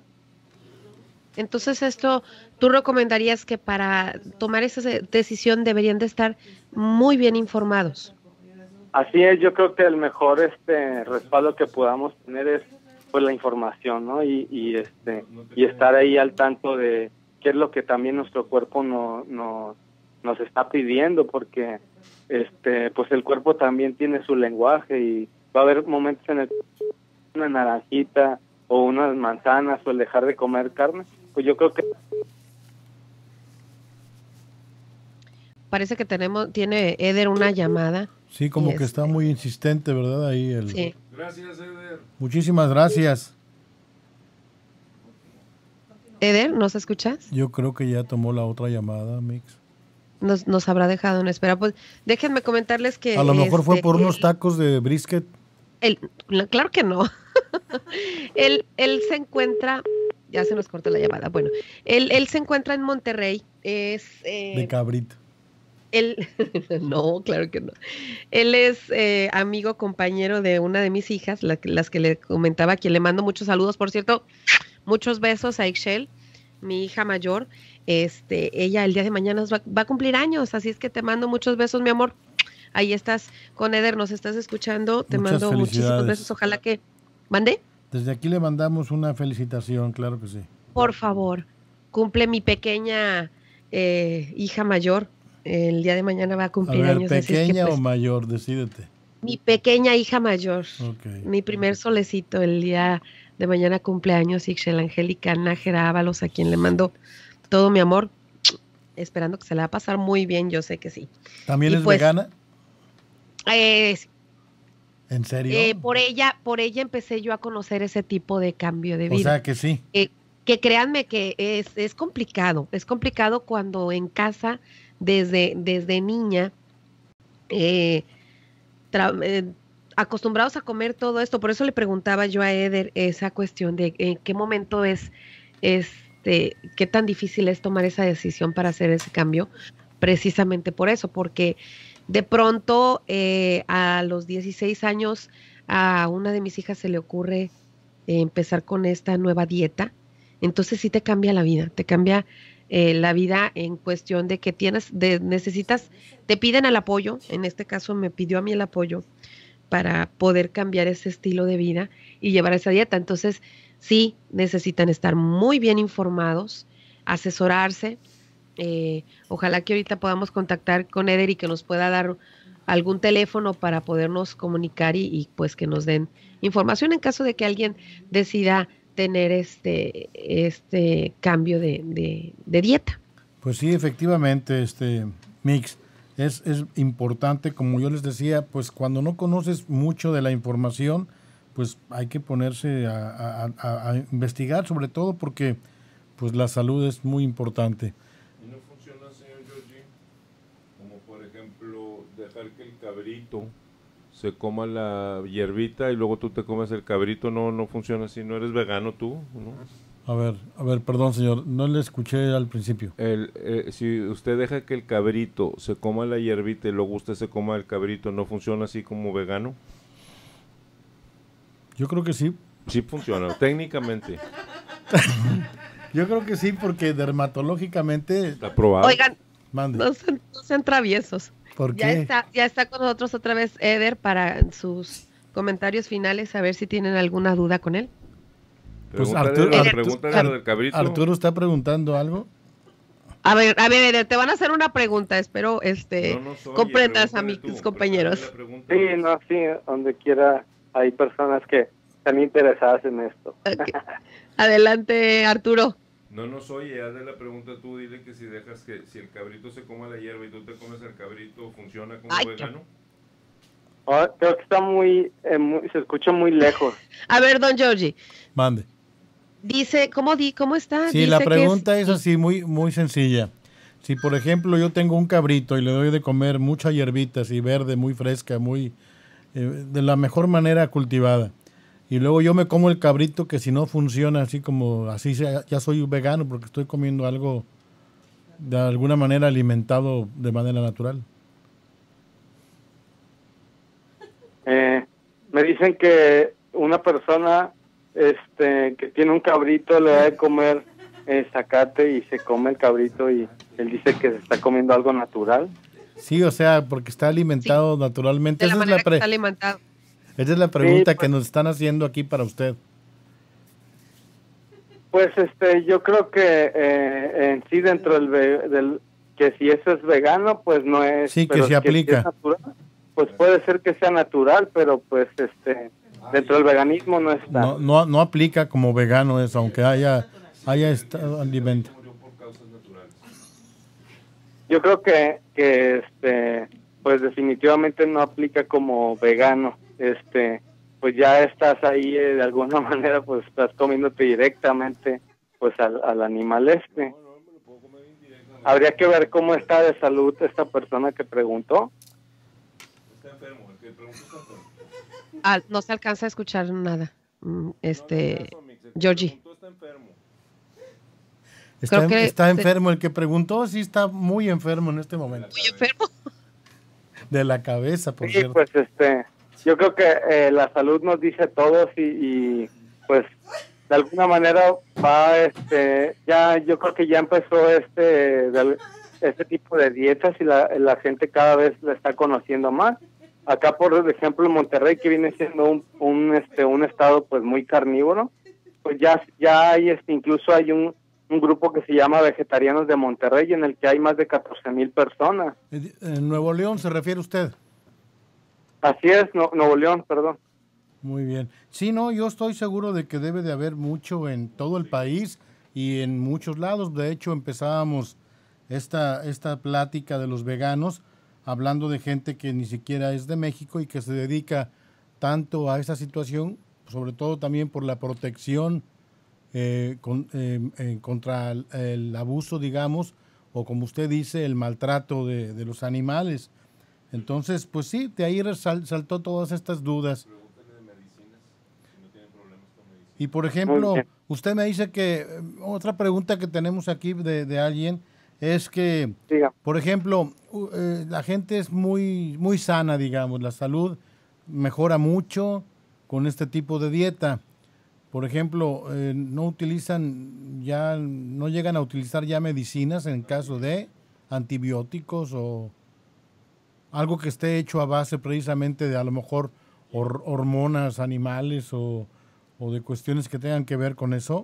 Entonces esto, ¿tú recomendarías que para tomar esa decisión deberían de estar muy bien informados? Así es, yo creo que el mejor este respaldo que podamos tener es pues la información, ¿no? Y, y este y estar ahí al tanto de qué es lo que también nuestro cuerpo no, no, nos está pidiendo, porque este pues el cuerpo también tiene su lenguaje y va a haber momentos en el que una naranjita o unas manzanas o el dejar de comer carne, pues yo creo que parece que tenemos tiene Eder una llamada. Sí, como y que este... está muy insistente, ¿verdad? Ahí el... Sí. Gracias, Eder. Muchísimas gracias. Eder, ¿nos escuchas? Yo creo que ya tomó la otra llamada, Mix. Nos, nos habrá dejado en espera. Pues déjenme comentarles que... A lo mejor este, fue por el, unos tacos de brisket. El, claro que no. él, él se encuentra... Ya se nos corta la llamada. Bueno, él, él se encuentra en Monterrey. Es... Eh, de cabrito. Él, no, claro que no. Él es eh, amigo, compañero de una de mis hijas, la, las que le comentaba, a quien le mando muchos saludos. Por cierto, muchos besos a Ixchel, mi hija mayor. Este, ella el día de mañana va, va a cumplir años, así es que te mando muchos besos, mi amor. Ahí estás con Eder, nos estás escuchando. Te Muchas mando muchísimos besos. Ojalá que... ¿Mande? Desde aquí le mandamos una felicitación, claro que sí. Por favor. cumple mi pequeña eh, hija mayor. El día de mañana va a cumplir a ver, años. Así es que, ¿pequeña pues, o mayor? Decídete. mi pequeña hija mayor, Okay. mi primer solecito, el día de mañana cumpleaños, Ixchel Angélica Nájera Ábalos, a quien le mando todo mi amor, esperando que se la va a pasar muy bien, yo sé que sí. ¿También Y es pues, vegana? Eh, ¿En serio? eh, por ella, por ella empecé yo a conocer ese tipo de cambio de O vida. sea que sí. Eh, que créanme que es, es complicado, es complicado cuando en casa, desde, desde niña, eh, tra- eh, acostumbrados a comer todo esto. Por eso le preguntaba yo a Eder esa cuestión de en qué momento es, este, qué tan difícil es tomar esa decisión para hacer ese cambio, precisamente por eso, porque de pronto eh, a los dieciséis años a una de mis hijas se le ocurre eh, empezar con esta nueva dieta. Entonces sí te cambia la vida, te cambia eh, la vida en cuestión de que tienes, de, necesitas, te piden el apoyo, en este caso me pidió a mí el apoyo para poder cambiar ese estilo de vida y llevar esa dieta. Entonces sí necesitan estar muy bien informados, asesorarse. Eh, ojalá que ahorita podamos contactar con Eder y que nos pueda dar algún teléfono para podernos comunicar y, y pues que nos den información en caso de que alguien decida tener este, este cambio de, de, de dieta. Pues sí, efectivamente, este Mix, es, es importante, como yo les decía, pues cuando no conoces mucho de la información, pues hay que ponerse a, a- a- a investigar, sobre todo porque pues la salud es muy importante. ¿Y no funciona, señor Georgie? Como por ejemplo, dejar que el cabrito se coma la hierbita y luego tú te comes el cabrito, no no funciona así, no eres vegano tú, ¿no? A ver, a ver, perdón señor, no le escuché al principio. El, eh, si usted deja que el cabrito se coma la hierbita y luego usted se coma el cabrito, ¿no funciona así como vegano? Yo creo que sí. Sí funciona, técnicamente. Yo creo que sí, porque dermatológicamente... ¿Está probado? Oigan, Mande. no sean, no sean traviesos. ¿Por Ya qué? está, ya está con nosotros otra vez Eder para sus comentarios finales, a ver si tienen alguna duda con él. Pues Pregúntale Arturo, la Arturo- pregunta de lo del cabrito. Arturo está preguntando algo. A ver, a ver, Eder, te van a hacer una pregunta, espero este No nos oye, comprendas a pregúntale mis compañeros. Sí, no, sí, donde quiera hay personas que están interesadas en esto. Adelante, Arturo. No nos oye, hazle la pregunta tú, dile que si dejas que, si el cabrito se coma la hierba y tú te comes el cabrito, ¿funciona como Ay, vegano? Oh, creo que está muy, eh, muy- se escucha muy lejos. A ver, don Georgie, Mande. dice, ¿cómo di, cómo está? Sí, Dice la que pregunta es, así, muy, muy sencilla. Si, por ejemplo, yo tengo un cabrito y le doy de comer mucha hierbita, así verde, muy fresca, muy eh, de la mejor manera cultivada, y luego yo me como el cabrito que si no funciona así como, así sea, ya soy vegano porque estoy comiendo algo de alguna manera alimentado de manera natural. Eh, me dicen que una persona este, que tiene un cabrito le da de comer eh, zacate y se come el cabrito y él dice que se está comiendo algo natural. Sí, o sea, porque está alimentado naturalmente. de la Esa es manera la, que pre- está alimentado. esa es la pregunta Sí, que nos están haciendo aquí para usted. Pues este, yo creo que eh, en sí dentro del, ve- del que si eso es vegano, pues no es. Sí, que pero se si aplica. es natural, pues puede ser que sea natural, pero pues este, dentro del veganismo no está. No, no, no aplica como vegano eso, aunque haya, haya estado alimento. Yo creo que, que este, pues definitivamente no aplica como vegano. Este, pues ya estás ahí eh, de alguna manera, pues estás comiéndote directamente, pues al, al animal este. Habría que ver cómo está de salud esta persona que preguntó. Está enfermo, el que preguntó está enfermo. Ah, no se alcanza a escuchar nada. Mm, Este, Georgie. Está, Creo en- que está se- enfermo. El que preguntó sí está muy enfermo en este momento. Muy enfermo. De la cabeza, por Sí, cierto. pues este, yo creo que eh, la salud nos dice a todos y, y, pues de alguna manera va, este, ya yo creo que ya empezó este, de- este tipo de dietas y la, la gente cada vez la está conociendo más. Acá, por ejemplo, en Monterrey, que viene siendo un, un este, un estado pues muy carnívoro, pues ya, ya hay, este, incluso hay un, un grupo que se llama Vegetarianos de Monterrey, en el que hay más de catorce mil personas. ¿En Nuevo León se refiere usted? Así es, no, Nuevo León, perdón. Muy bien. Sí, no, yo estoy seguro de que debe de haber mucho en todo el país y en muchos lados. De hecho, empezábamos esta, esta plática de los veganos hablando de gente que ni siquiera es de México y que se dedica tanto a esa situación, sobre todo también por la protección eh, con, eh, eh, contra el, el abuso, digamos, o como usted dice, el maltrato de, de los animales. Entonces, pues sí, de ahí sal, saltó todas estas dudas. Y por ejemplo, usted me dice que, otra pregunta que tenemos aquí de, de alguien, es que, Diga. por ejemplo, eh, la gente es muy, muy sana, digamos, la salud mejora mucho con este tipo de dieta. Por ejemplo, eh, no utilizan ya, no llegan a utilizar ya medicinas en caso de antibióticos o algo que esté hecho a base precisamente de a lo mejor hor hormonas animales o, o de cuestiones que tengan que ver con eso.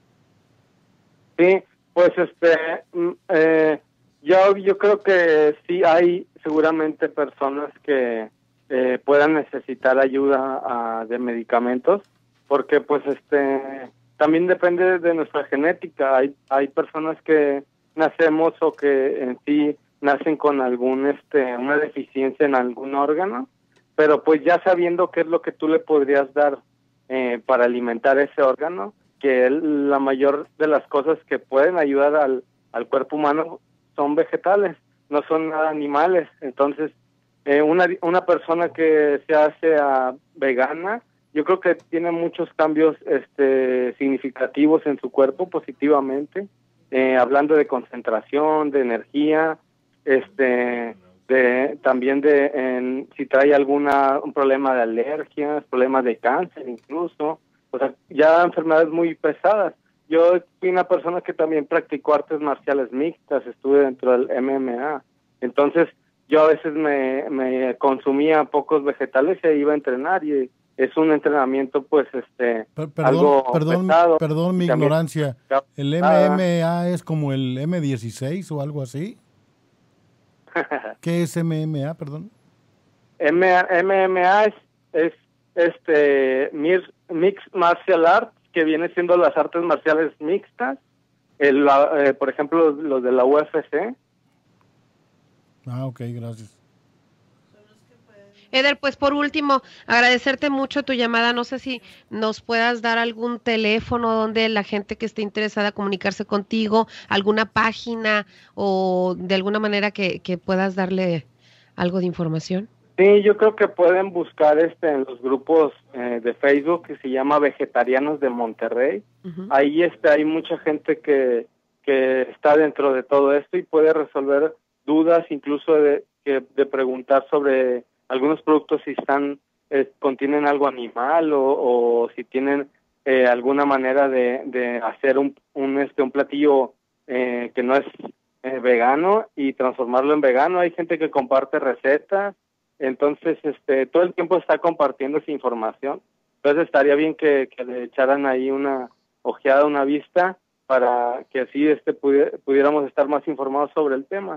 Sí, pues este, eh, yo, yo creo que sí hay seguramente personas que eh, puedan necesitar ayuda a, de medicamentos, porque pues este también depende de nuestra genética. Hay hay personas que nacemos o que en sí nacen con algún este una deficiencia en algún órgano, pero pues ya sabiendo qué es lo que tú le podrías dar eh, para alimentar ese órgano, que el, la mayor de las cosas que pueden ayudar al, al cuerpo humano son vegetales, no son nada animales. Entonces, eh, una, una persona que se hace uh, vegana, yo creo que tiene muchos cambios este, significativos en su cuerpo positivamente, eh, hablando de concentración, de energía, este, de también de en, si trae alguna un problema de alergias, problemas de cáncer incluso, o sea, ya enfermedades muy pesadas. Yo fui una persona que también practicó artes marciales mixtas, estuve dentro del M M A, entonces yo a veces me, me consumía pocos vegetales y iba a entrenar, y es un entrenamiento pues este perdón, algo perdón, pesado. Perdón mi También, ignorancia, ¿el M M A es como el M dieciséis o algo así? ¿Qué es M M A, perdón? M M A es, es este Mixed Martial Arts, que viene siendo las artes marciales mixtas, el, eh, por ejemplo los, los de la U F C. Ah, ok, gracias. Eder, pues por último, agradecerte mucho tu llamada. No sé si nos puedas dar algún teléfono donde la gente que esté interesada en comunicarse contigo, alguna página o de alguna manera que, que puedas darle algo de información. Sí, yo creo que pueden buscar este en los grupos eh, de Facebook que se llama Vegetarianos de Monterrey. Uh-huh. Ahí este, hay mucha gente que, que está dentro de todo esto y puede resolver dudas, incluso de, que, de preguntar sobre algunos productos si están eh, contienen algo animal o, o si tienen eh, alguna manera de, de hacer un, un este un platillo eh, que no es eh, vegano y transformarlo en vegano. Hay gente que comparte recetas, entonces este todo el tiempo está compartiendo esa información. Entonces estaría bien que, que le echaran ahí una ojeada, una vista, para que así este pudiera, pudiéramos estar más informados sobre el tema.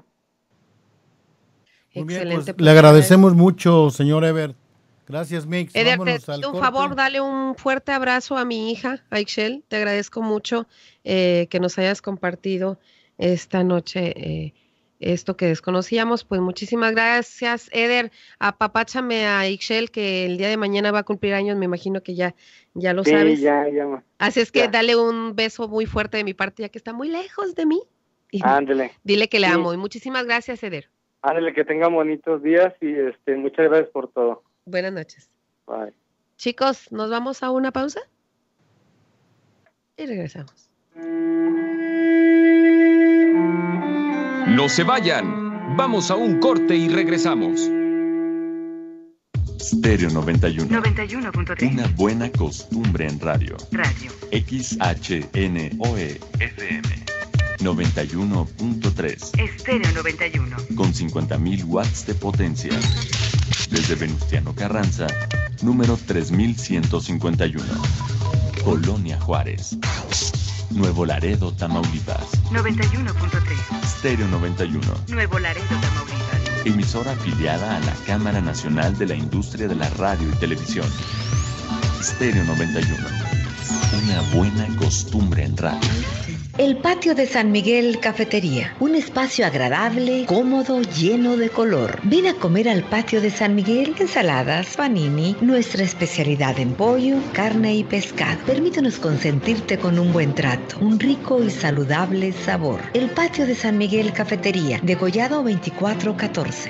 Muy bien, pues, le agradecemos mucho, señor Ever. Gracias, Mix. Eder, te pido un favor, dale un fuerte abrazo a mi hija, a Ixchel. Te agradezco mucho eh, que nos hayas compartido esta noche eh, esto que desconocíamos. Pues muchísimas gracias, Eder. Apapáchame a Ixchel, que el día de mañana va a cumplir años, me imagino que ya, ya lo sí, sabes. ya, ya. Así es que ya. Dale un beso muy fuerte de mi parte, ya que está muy lejos de mí. Y Ándele. Dile que le sí. amo. Y muchísimas gracias, Eder. Ándale, que tengan bonitos días y este muchas gracias por todo. Buenas noches. Bye. Chicos, ¿nos vamos a una pausa? Y regresamos. No se vayan. Vamos a un corte y regresamos. Stereo noventa y uno. noventa y uno punto tres. Una buena costumbre en radio. Radio. X H N O E F M. noventa y uno punto tres. Estéreo noventa y uno. Con cincuenta mil watts de potencia. Desde Venustiano Carranza, número tres mil ciento cincuenta y uno. Colonia Juárez. Nuevo Laredo, Tamaulipas. noventa y uno punto tres. Stereo noventa y uno. Nuevo Laredo, Tamaulipas. Emisora afiliada a la Cámara Nacional de la Industria de la Radio y Televisión. Stereo noventa y uno. Una buena costumbre en radio. El patio de San Miguel Cafetería, un espacio agradable, cómodo, lleno de color. Ven a comer al patio de San Miguel, ensaladas, panini, nuestra especialidad en pollo, carne y pescado. Permítanos consentirte con un buen trato, un rico y saludable sabor. El patio de San Miguel Cafetería, Degollado veinticuatro catorce.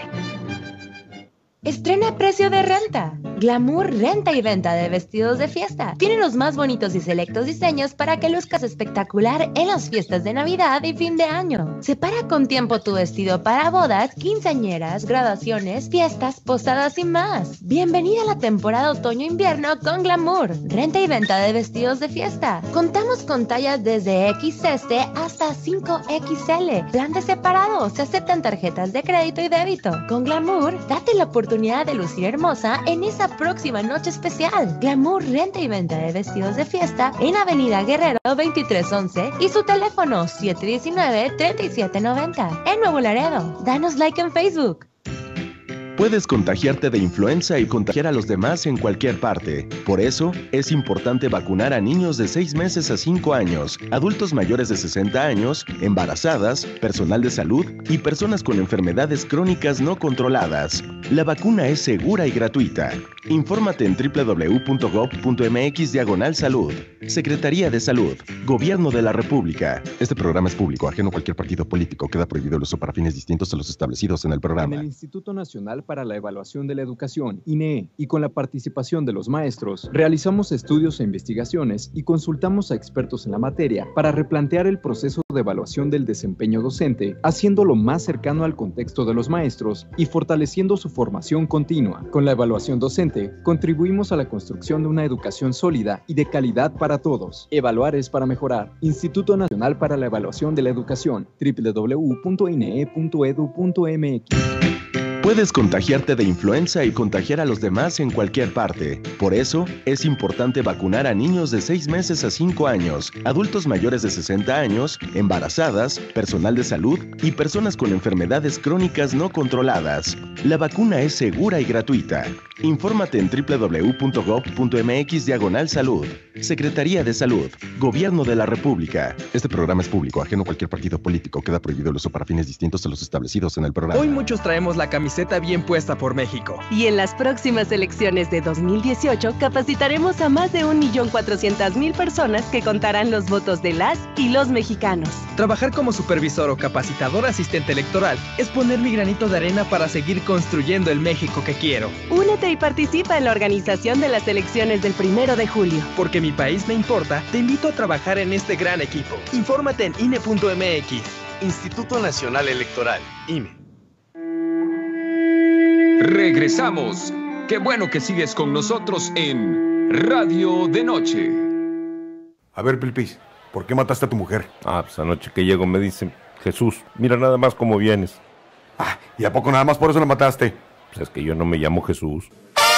Estrena precio de renta. Glamour renta y venta de vestidos de fiesta. Tiene los más bonitos y selectos diseños para que luzcas espectacular en las fiestas de Navidad y fin de año. Separa con tiempo tu vestido para bodas, quinceañeras, graduaciones, fiestas, posadas y más. Bienvenida a la temporada otoño-invierno con Glamour. Renta y venta de vestidos de fiesta. Contamos con tallas desde equis ese hasta cinco equis ele. Plan de separado. Se aceptan tarjetas de crédito y débito. Con Glamour, date la oportunidad de lucir hermosa en esa próxima noche especial. Glamour renta y venta de vestidos de fiesta en Avenida Guerrero veintitrés once y su teléfono siete uno nueve, tres siete nueve cero. En Nuevo Laredo. Danos like en Facebook. Puedes contagiarte de influenza y contagiar a los demás en cualquier parte. Por eso, es importante vacunar a niños de seis meses a cinco años, adultos mayores de sesenta años, embarazadas, personal de salud y personas con enfermedades crónicas no controladas. La vacuna es segura y gratuita. Infórmate en doble u doble u doble u punto gob punto eme equis diagonal salud. Secretaría de Salud. Gobierno de la República. Este programa es público, ajeno a cualquier partido político. Queda prohibido el uso para fines distintos a los establecidos en el programa. En el Instituto Nacional para la Evaluación de la Educación, I N E, y con la participación de los maestros, realizamos estudios e investigaciones y consultamos a expertos en la materia para replantear el proceso de evaluación del desempeño docente, haciéndolo más cercano al contexto de los maestros y fortaleciendo su formación continua. Con la evaluación docente, contribuimos a la construcción de una educación sólida y de calidad para todos. Evaluar es para mejorar. Instituto Nacional para la Evaluación de la Educación, doble u doble u doble u punto i n e punto edu punto eme equis. Puedes contagiarte de influenza y contagiar a los demás en cualquier parte. Por eso, es importante vacunar a niños de seis meses a cinco años, adultos mayores de sesenta años, embarazadas, personal de salud y personas con enfermedades crónicas no controladas. La vacuna es segura y gratuita. Infórmate en doble u doble u doble u punto gob punto eme equis diagonal salud. Secretaría de Salud. Gobierno de la República. Este programa es público, ajeno a cualquier partido político. Queda prohibido el uso para fines distintos a los establecidos en el programa. Hoy muchos traemos la camiseta bien puesta por México. Y en las próximas elecciones de dos mil dieciocho capacitaremos a más de un millón cuatrocientas mil personas que contarán los votos de las y los mexicanos. Trabajar como supervisor o capacitador asistente electoral es poner mi granito de arena para seguir construyendo el México que quiero. Únete y participa en la organización de las elecciones del primero de julio. Porque mi país me importa, te invito a trabajar en este gran equipo. Infórmate en i ene punto eme equis. Instituto Nacional Electoral, I N E. Regresamos. Qué bueno que sigues con nosotros en Radio de Noche. A ver, Pilpis, ¿por qué mataste a tu mujer? Ah, pues anoche que llego me dicen, Jesús, mira nada más cómo vienes. Ah, ¿y a poco nada más por eso la mataste? Pues es que yo no me llamo Jesús.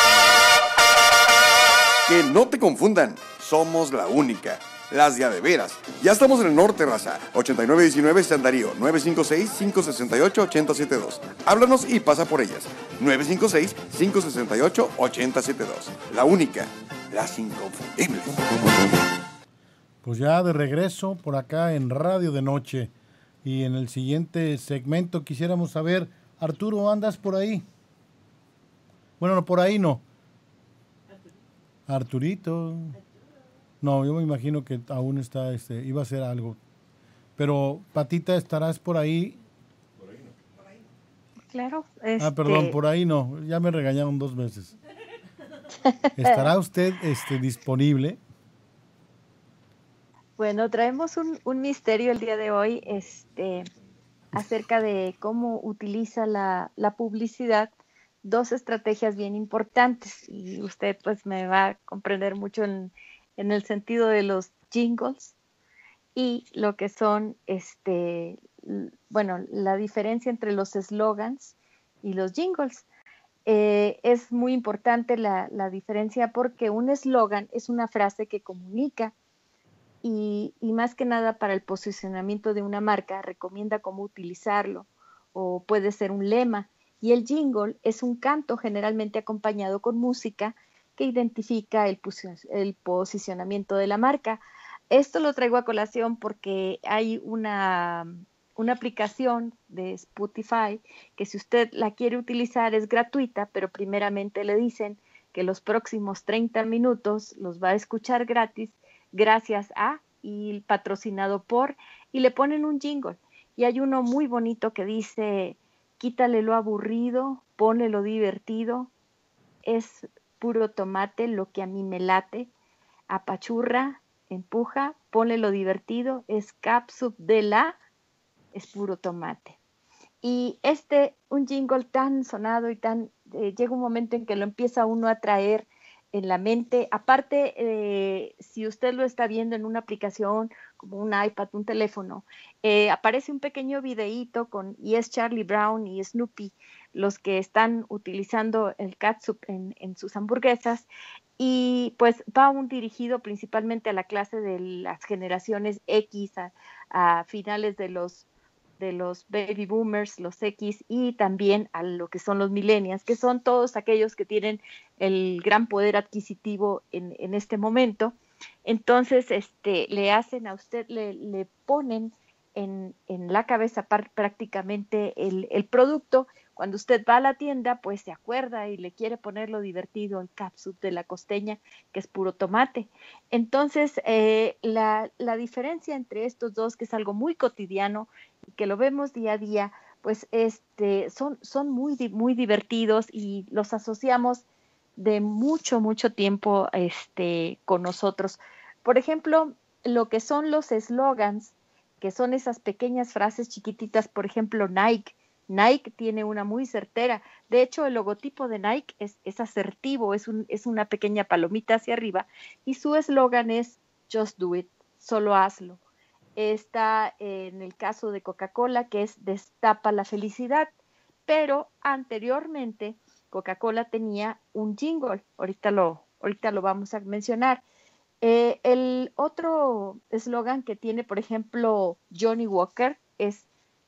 Que no te confundan, somos la única, las de a de veras. Ya estamos en el norte, raza. ochenta y nueve diecinueve San Darío, nueve cinco seis, cinco seis ocho, ocho cero siete dos. Háblanos y pasa por ellas. nueve cinco seis, cinco seis ocho, ocho cero siete dos. La única, las inconfundibles. Pues ya de regreso por acá en Radio de Noche. Y en el siguiente segmento quisiéramos saber, Arturo, ¿andas por ahí? Bueno, no, por ahí no. Arturito. No, yo me imagino que aún está, este, iba a hacer algo. Pero, Patita, ¿estarás por ahí? Por ahí no. Por ahí no. Claro. Este... Ah, perdón, por ahí no. Ya me regañaron dos veces. ¿Estará usted este, disponible? Bueno, traemos un, un misterio el día de hoy este, acerca de cómo utiliza la, la publicidad dos estrategias bien importantes, y usted pues me va a comprender mucho en, en el sentido de los jingles y lo que son, este, bueno, la diferencia entre los eslogans y los jingles. Eh, es muy importante la, la diferencia porque un eslogan es una frase que comunica y, y más que nada para el posicionamiento de una marca, recomienda cómo utilizarlo, o puede ser un lema. Y el jingle es un canto generalmente acompañado con música que identifica el, el posicionamiento de la marca. Esto lo traigo a colación porque hay una, una aplicación de Spotify que si usted la quiere utilizar es gratuita, pero primeramente le dicen que los próximos treinta minutos los va a escuchar gratis gracias a y patrocinado por, y le ponen un jingle. Y hay uno muy bonito que dice: quítale lo aburrido, ponle lo divertido, es puro tomate lo que a mí me late, apachurra, empuja, ponle lo divertido, es capsup de la, es puro tomate. Y este, un jingle tan sonado y tan, eh, llega un momento en que lo empieza uno a traer en la mente. Aparte, eh, si usted lo está viendo en una aplicación como un iPad, un teléfono, eh, aparece un pequeño videíto con, y es Charlie Brown y Snoopy los que están utilizando el catsup en, en sus hamburguesas, y pues va un dirigido principalmente a la clase de las generaciones X, a, a finales de los de los baby boomers, los X, y también a lo que son los millennials, que son todos aquellos que tienen el gran poder adquisitivo en, en este momento. Entonces, este, le hacen a usted, le, le ponen en, en la cabeza par, prácticamente el, el producto. Cuando usted va a la tienda, pues se acuerda y le quiere poner lo divertido, el catsup de la costeña, que es puro tomate. Entonces, eh, la, la diferencia entre estos dos, que es algo muy cotidiano y que lo vemos día a día, pues este, son, son muy, muy divertidos y los asociamos de mucho, mucho tiempo este, con nosotros. Por ejemplo, lo que son los eslogans, que son esas pequeñas frases chiquititas, por ejemplo, Nike. Nike tiene una muy certera. De hecho, el logotipo de Nike es, es asertivo, es, un, es una pequeña palomita hacia arriba, y su eslogan es Just Do It, solo hazlo. Está en el caso de Coca-Cola, que es Destapa la felicidad, pero anteriormente Coca-Cola tenía un jingle, ahorita lo, ahorita lo vamos a mencionar. Eh, el otro eslogan que tiene, por ejemplo, Johnny Walker es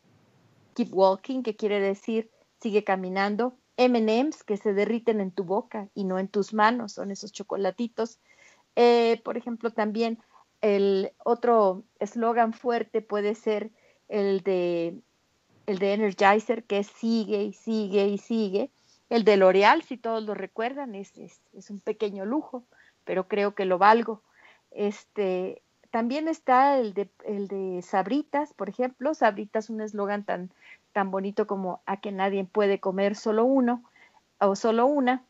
Keep Walking, que quiere decir sigue caminando. eme and eme's, que se derriten en tu boca y no en tus manos, son esos chocolatitos. Eh, por ejemplo, también el otro eslogan fuerte puede ser el de, el de Energizer, que es sigue y sigue y sigue. El de L'Oreal, si todos lo recuerdan, es, es, es un pequeño lujo, pero creo que lo valgo. Este, también está el de, el de Sabritas, por ejemplo. Sabritas, un eslogan tan, tan bonito como a que nadie puede comer solo uno o solo una.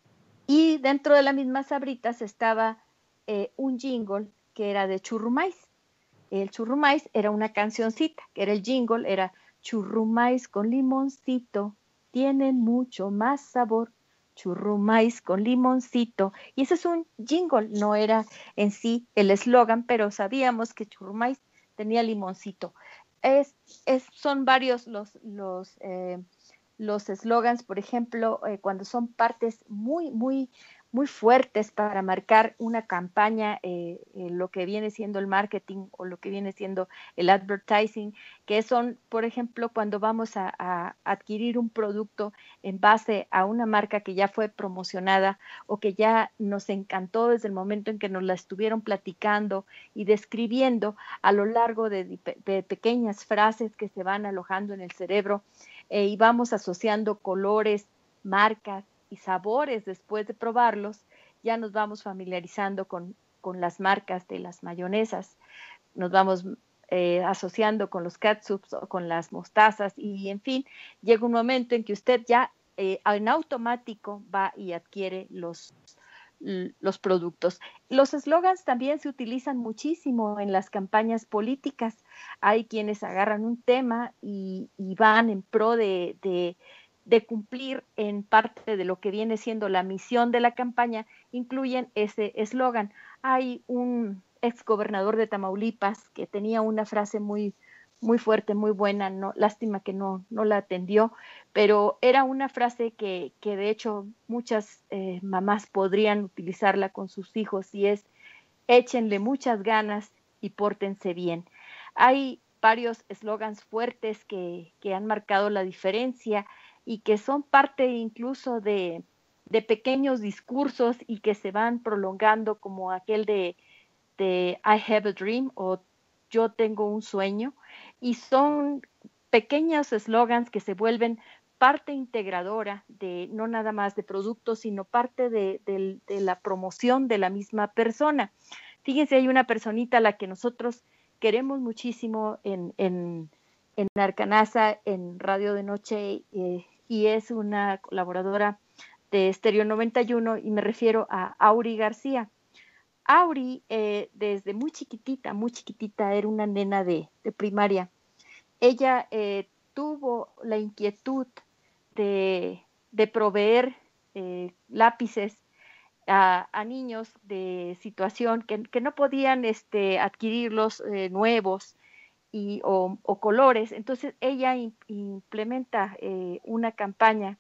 Y dentro de la misma Sabritas estaba eh, un jingle que era de Churrumais. El Churrumais era una cancioncita, que era el jingle, era Churrumais con limoncito, tienen mucho más sabor, Churrumais con limoncito. Y ese es un jingle, no era en sí el eslogan, pero sabíamos que Churrumais tenía limoncito. Es, es, son varios los los eh, los eslogans, por ejemplo, eh, cuando son partes muy, muy, muy fuertes para marcar una campaña, eh, eh, lo que viene siendo el marketing o lo que viene siendo el advertising, que son, por ejemplo, cuando vamos a, a adquirir un producto en base a una marca que ya fue promocionada o que ya nos encantó desde el momento en que nos la estuvieron platicando y describiendo a lo largo de, de pequeñas frases que se van alojando en el cerebro, eh, y vamos asociando colores, marcas y sabores después de probarlos. Ya nos vamos familiarizando con, con las marcas de las mayonesas, nos vamos eh, asociando con los catsups o con las mostazas, y en fin, llega un momento en que usted ya eh, en automático va y adquiere los, los productos. Los eslogans también se utilizan muchísimo en las campañas políticas. Hay quienes agarran un tema y, y van en pro de, de de cumplir en parte de lo que viene siendo la misión de la campaña, incluyen ese eslogan. Hay un exgobernador de Tamaulipas que tenía una frase muy, muy fuerte, muy buena, no, lástima que no, no la atendió, pero era una frase que, que de hecho muchas eh, mamás podrían utilizarla con sus hijos, y es: échenle muchas ganas y pórtense bien. Hay varios eslogans fuertes que, que han marcado la diferencia y que son parte incluso de, de pequeños discursos y que se van prolongando, como aquel de, de I have a dream o yo tengo un sueño, y son pequeños eslogans que se vuelven parte integradora de no nada más de productos, sino parte de, de, de la promoción de la misma persona. Fíjense, hay una personita a la que nosotros queremos muchísimo en, en, en Arcanasa, en Radio de Noche, eh, y es una colaboradora de Estéreo noventa y uno, y me refiero a Auri García. Auri, eh, desde muy chiquitita, muy chiquitita, era una nena de, de primaria. Ella eh, tuvo la inquietud de, de proveer eh, lápices A, a niños de situación que, que no podían este, adquirirlos eh, nuevos y, o, o colores. Entonces ella in, implementa eh, una campaña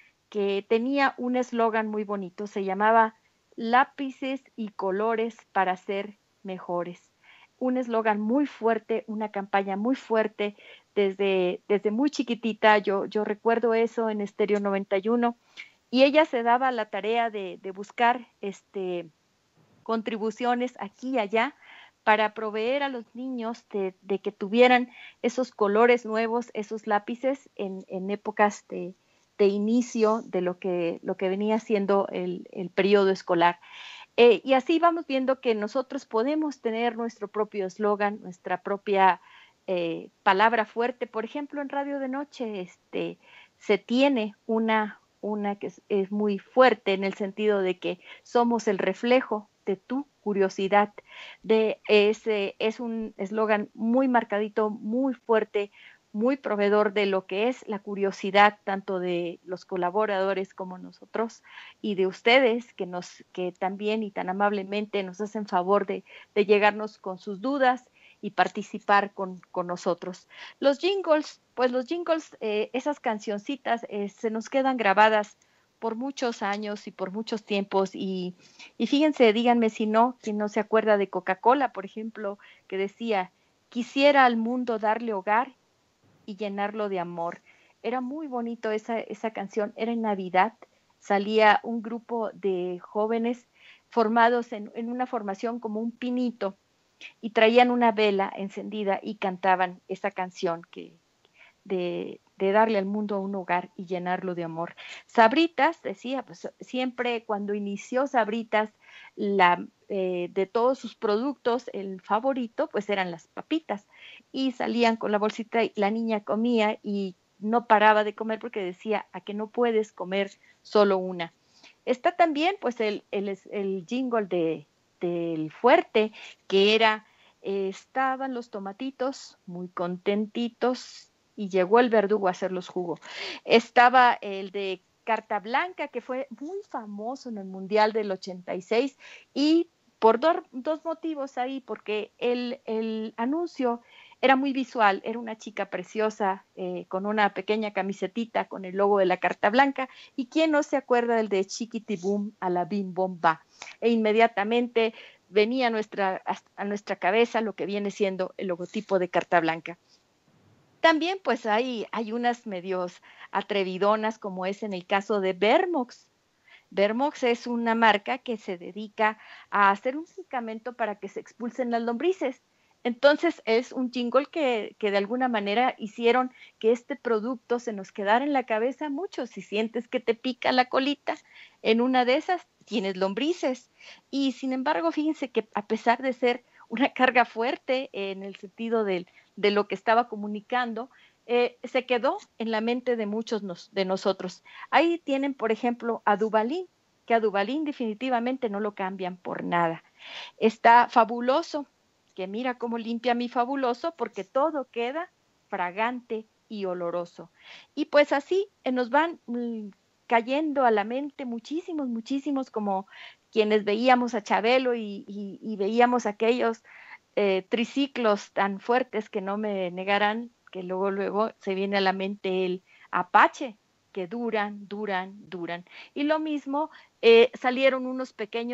que tenía un eslogan muy bonito, se llamaba Lápices y colores para ser mejores. Un eslogan muy fuerte, una campaña muy fuerte desde, desde muy chiquitita. Yo, yo recuerdo eso en Estéreo noventa y uno. Y ella se daba la tarea de, de buscar este, contribuciones aquí y allá para proveer a los niños de, de que tuvieran esos colores nuevos, esos lápices en, en épocas de, de inicio de lo que, lo que venía siendo el, el periodo escolar. Eh, y así vamos viendo que nosotros podemos tener nuestro propio eslogan, nuestra propia eh, palabra fuerte. Por ejemplo, en Radio de Noche este, se tiene una... una que es, es muy fuerte en el sentido de que somos el reflejo de tu curiosidad. De ese, es un eslogan muy marcadito, muy fuerte, muy proveedor de lo que es la curiosidad, tanto de los colaboradores como nosotros y de ustedes, que, nos, que también y tan amablemente nos hacen favor de, de llegarnos con sus dudas y participar con, con nosotros. Los jingles, pues los jingles, eh, esas cancioncitas eh, se nos quedan grabadas por muchos años y por muchos tiempos y, y fíjense, díganme si no, quien no se acuerda de Coca-Cola, por ejemplo, que decía, quisiera al mundo darle hogar y llenarlo de amor. Era muy bonito esa, esa canción, era en Navidad, salía un grupo de jóvenes formados en, en una formación como un pinito, y traían una vela encendida y cantaban esa canción que de, de darle al mundo un hogar y llenarlo de amor. Sabritas, decía, pues siempre cuando inició Sabritas, la, eh, de todos sus productos, el favorito, pues eran las papitas, y salían con la bolsita y la niña comía y no paraba de comer porque decía, a que no puedes comer solo una. Está también, pues, el, el, el jingle de del fuerte, que era, eh, estaban los tomatitos muy contentitos y llegó el verdugo a hacerlos jugo. Estaba el de Carta Blanca, que fue muy famoso en el Mundial del ochenta y seis, y por do, dos motivos ahí, porque el, el anuncio era muy visual, era una chica preciosa eh, con una pequeña camisetita con el logo de la Carta Blanca, y quién no se acuerda del de Chiquitibum a la Bim Bomba, e inmediatamente venía a nuestra, a nuestra cabeza lo que viene siendo el logotipo de Carta Blanca. También pues hay, hay unas medios atrevidonas, como es en el caso de Vermox. Vermox es una marca que se dedica a hacer un medicamento para que se expulsen las lombrices. Entonces es un jingle que, que de alguna manera hicieron que este producto se nos quedara en la cabeza mucho. Si sientes que te pica la colita, en una de esas tienes lombrices. Y sin embargo, fíjense que a pesar de ser una carga fuerte en el sentido de, de lo que estaba comunicando, eh, se quedó en la mente de muchos nos, de nosotros. Ahí tienen, por ejemplo, a Duvalín, que a Duvalín definitivamente no lo cambian por nada. Está Fabuloso, que mira cómo limpia mi Fabuloso, porque todo queda fragante y oloroso. Y pues así eh, nos van mm, cayendo a la mente muchísimos, muchísimos, como quienes veíamos a Chabelo y, y, y veíamos aquellos eh, triciclos tan fuertes que no me negarán, que luego, luego se viene a la mente el Apache, que duran, duran, duran. Y lo mismo, eh, salieron unos pequeños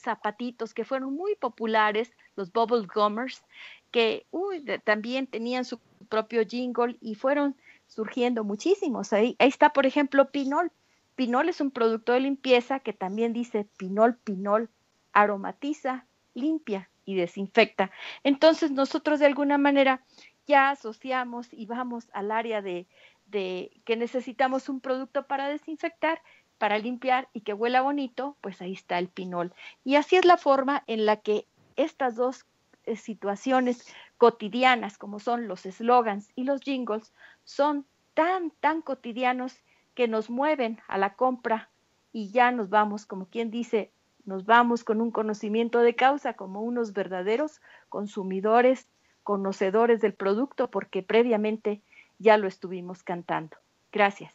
zapatitos que fueron muy populares, los Bubble Gummers, que uy, de, también tenían su propio jingle y fueron surgiendo muchísimos. Ahí, ahí está, por ejemplo, Pinol. Pinol es un producto de limpieza que también dice Pinol, Pinol, aromatiza, limpia y desinfecta. Entonces nosotros de alguna manera ya asociamos y vamos al área de, de que necesitamos un producto para desinfectar, para limpiar y que huela bonito, pues ahí está el Pinol. Y así es la forma en la que estas dos eh, situaciones cotidianas, como son los eslogans y los jingles, son tan, tan cotidianos que nos mueven a la compra y ya nos vamos, como quien dice, nos vamos con un conocimiento de causa como unos verdaderos consumidores, conocedores del producto, porque previamente ya lo estuvimos cantando. Gracias.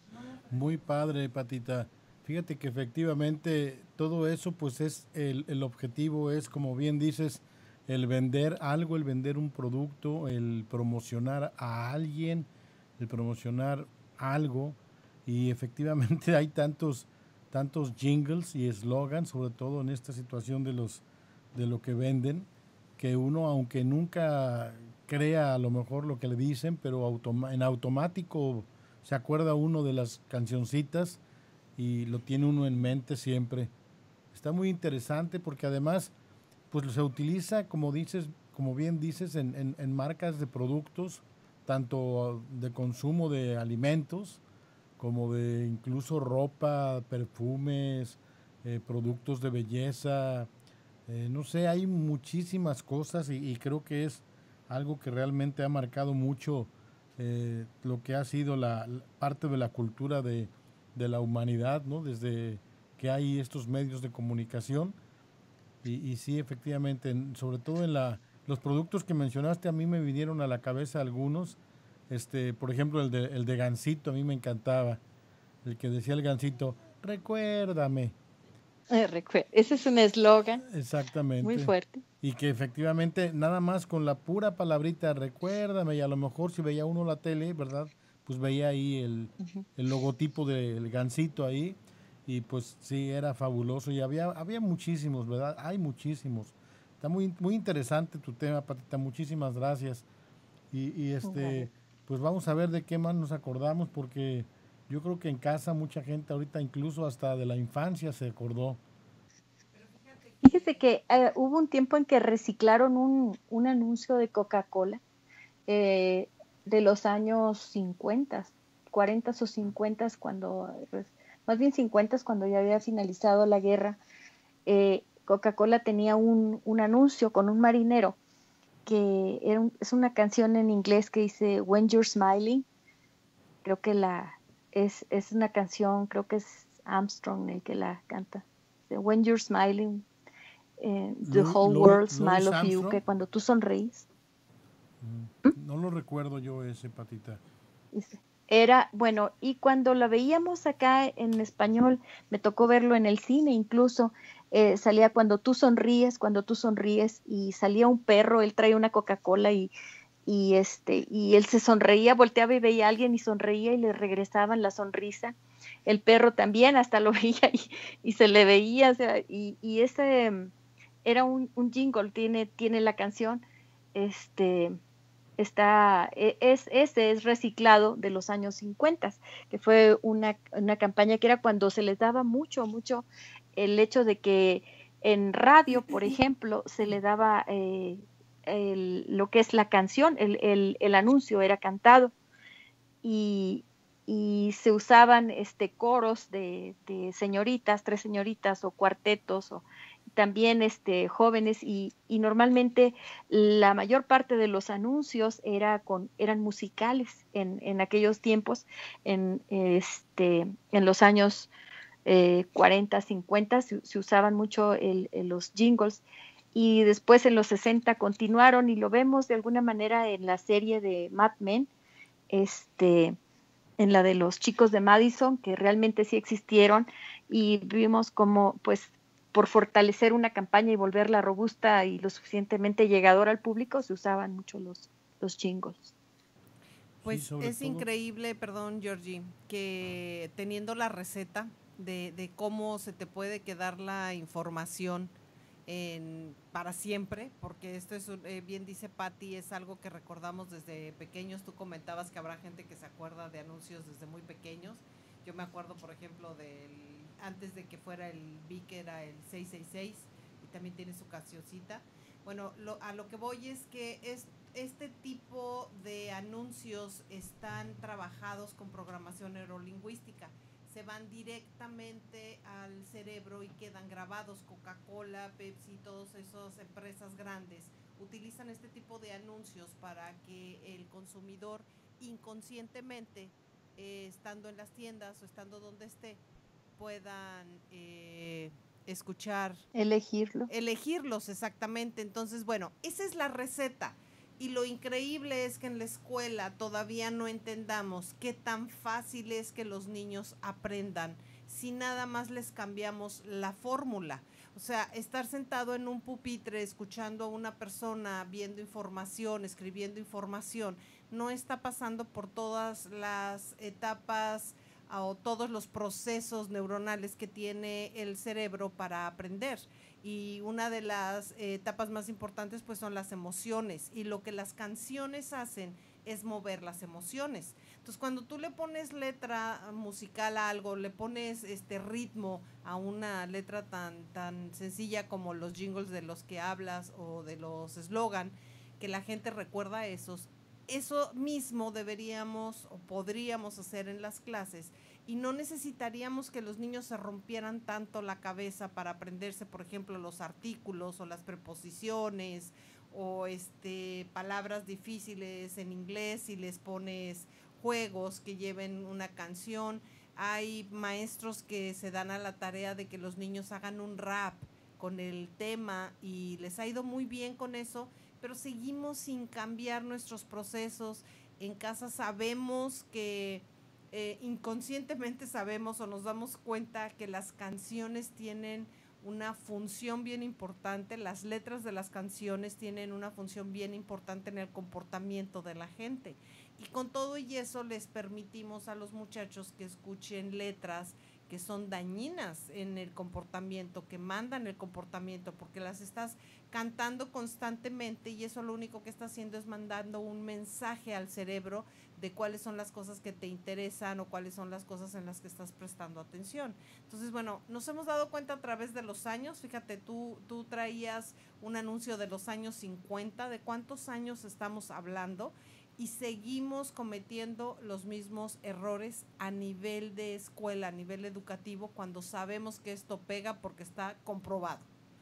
Muy padre, Patita. Fíjate que efectivamente todo eso, pues es el, el objetivo es, como bien dices, el vender algo, el vender un producto, el promocionar a alguien, el promocionar algo. Y efectivamente hay tantos, tantos jingles y eslogans, sobre todo en esta situación de los de lo que venden, que uno, aunque nunca crea a lo mejor lo que le dicen, pero automa- en automático se acuerda uno de las cancioncitas y lo tiene uno en mente siempre. Está muy interesante porque además pues se utiliza, como dices, como bien dices, en, en, en marcas de productos, tanto de consumo de alimentos, como de incluso ropa, perfumes, eh, productos de belleza, eh, no sé, hay muchísimas cosas y, y creo que es algo que realmente ha marcado mucho eh, lo que ha sido la, la parte de la cultura de, de la humanidad, ¿no? Desde que hay estos medios de comunicación y, y sí, efectivamente, en, sobre todo en la, los productos que mencionaste, a mí me vinieron a la cabeza algunos. Este, por ejemplo, el de, el de Gansito, a mí me encantaba. El que decía el Gansito, recuérdame. Eh, recuer- Ese es un eslogan. Exactamente. Muy fuerte. Y que efectivamente, nada más con la pura palabrita, recuérdame, y a lo mejor si veía uno la tele, ¿verdad? Pues veía ahí el, uh-huh. el logotipo del Gansito ahí, y pues sí, era fabuloso. Y había, había muchísimos, ¿verdad? Hay muchísimos. Está muy, muy interesante tu tema, Patita. Muchísimas gracias. Y, y este... Uh-huh. Pues vamos a ver de qué más nos acordamos, porque yo creo que en casa mucha gente ahorita incluso hasta de la infancia se acordó. Fíjese que eh, hubo un tiempo en que reciclaron un, un anuncio de Coca-Cola eh, de los años cincuenta, cuarenta o cincuenta, cuando, pues, más bien cincuenta, cuando ya había finalizado la guerra. Eh, Coca-Cola tenía un, un anuncio con un marinero que era un, es una canción en inglés que dice When You're Smiling. Creo que la es, es una canción, creo que es Armstrong el que la canta. When You're Smiling, eh, the Lu, whole Lu, world Louis smile of Armstrong. you, que cuando tú sonreís. Mm, no lo recuerdo yo ese, Patita. Era, bueno, y cuando la veíamos acá en español, me tocó verlo en el cine incluso, eh, salía cuando tú sonríes, cuando tú sonríes, y salía un perro, él traía una Coca-Cola y, y, este, y él se sonreía, volteaba y veía a alguien y sonreía y le regresaban la sonrisa. El perro también hasta lo veía y, y se le veía, o sea, y, y ese era un, un jingle, tiene, tiene la canción, este... Está, es, ese es reciclado de los años cincuenta, que fue una, una campaña que era cuando se les daba mucho, mucho el hecho de que en radio, por ejemplo, se le daba eh, el, lo que es la canción, el, el, el anuncio era cantado y, y se usaban este, coros de, de señoritas, tres señoritas o cuartetos o también este, jóvenes y, y normalmente la mayor parte de los anuncios era con, eran musicales en, en aquellos tiempos, en, este, en los años eh, cuarenta, cincuenta se, se usaban mucho el, el, los jingles y después en los sesenta continuaron y lo vemos de alguna manera en la serie de Mad Men, este, en la de los chicos de Madison, que realmente sí existieron y vimos como pues por fortalecer una campaña y volverla robusta y lo suficientemente llegadora al público, se usaban mucho los, los jingles. Pues sí, es todo. Increíble, perdón, Georgie, que teniendo la receta de, de cómo se te puede quedar la información en, para siempre, porque esto es, un, eh, bien dice Patti, es algo que recordamos desde pequeños. Tú comentabas que habrá gente que se acuerda de anuncios desde muy pequeños. Yo me acuerdo, por ejemplo, del antes de que fuera el V I C, era el seis seis seis, y también tiene su cancioncita. Bueno, lo, a lo que voy es que es, este tipo de anuncios están trabajados con programación neurolingüística. Se van directamente al cerebro y quedan grabados. Coca-Cola, Pepsi, todas esas empresas grandes utilizan este tipo de anuncios para que el consumidor inconscientemente, eh, estando en las tiendas o estando donde esté, puedan eh, escuchar. Elegirlo. Elegirlos, exactamente. Entonces, bueno, esa es la receta. Y lo increíble es que en la escuela todavía no entendamos qué tan fácil es que los niños aprendan si nada más les cambiamos la fórmula. O sea, estar sentado en un pupitre escuchando a una persona viendo información, escribiendo información, no está pasando por todas las etapas o todos los procesos neuronales que tiene el cerebro para aprender. Y una de las eh, etapas más importantes pues son las emociones, y lo que las canciones hacen es mover las emociones. Entonces, cuando tú le pones letra musical a algo, le pones este ritmo a una letra tan, tan sencilla como los jingles de los que hablas o de los eslogan, que la gente recuerda esos, eso mismo deberíamos o podríamos hacer en las clases, y no necesitaríamos que los niños se rompieran tanto la cabeza para aprenderse, por ejemplo, los artículos o las preposiciones o este palabras difíciles en inglés si les pones juegos que lleven una canción. Hay maestros que se dan a la tarea de que los niños hagan un rap con el tema y les ha ido muy bien con eso, pero seguimos sin cambiar nuestros procesos. En casa sabemos que eh, inconscientemente sabemos o nos damos cuenta que las canciones tienen una función bien importante, las letras de las canciones tienen una función bien importante en el comportamiento de la gente. Y con todo y eso les permitimos a los muchachos que escuchen letras que son dañinas en el comportamiento, que mandan el comportamiento, porque las estás cantando constantemente y eso lo único que está haciendo es mandando un mensaje al cerebro de cuáles son las cosas que te interesan o cuáles son las cosas en las que estás prestando atención. Entonces, bueno, nos hemos dado cuenta a través de los años. Fíjate, tú, tú traías un anuncio de los años cincuenta, ¿de cuántos años estamos hablando? Y seguimos cometiendo los mismos errores a nivel de escuela, a nivel educativo, cuando sabemos que esto pega porque está comprobado.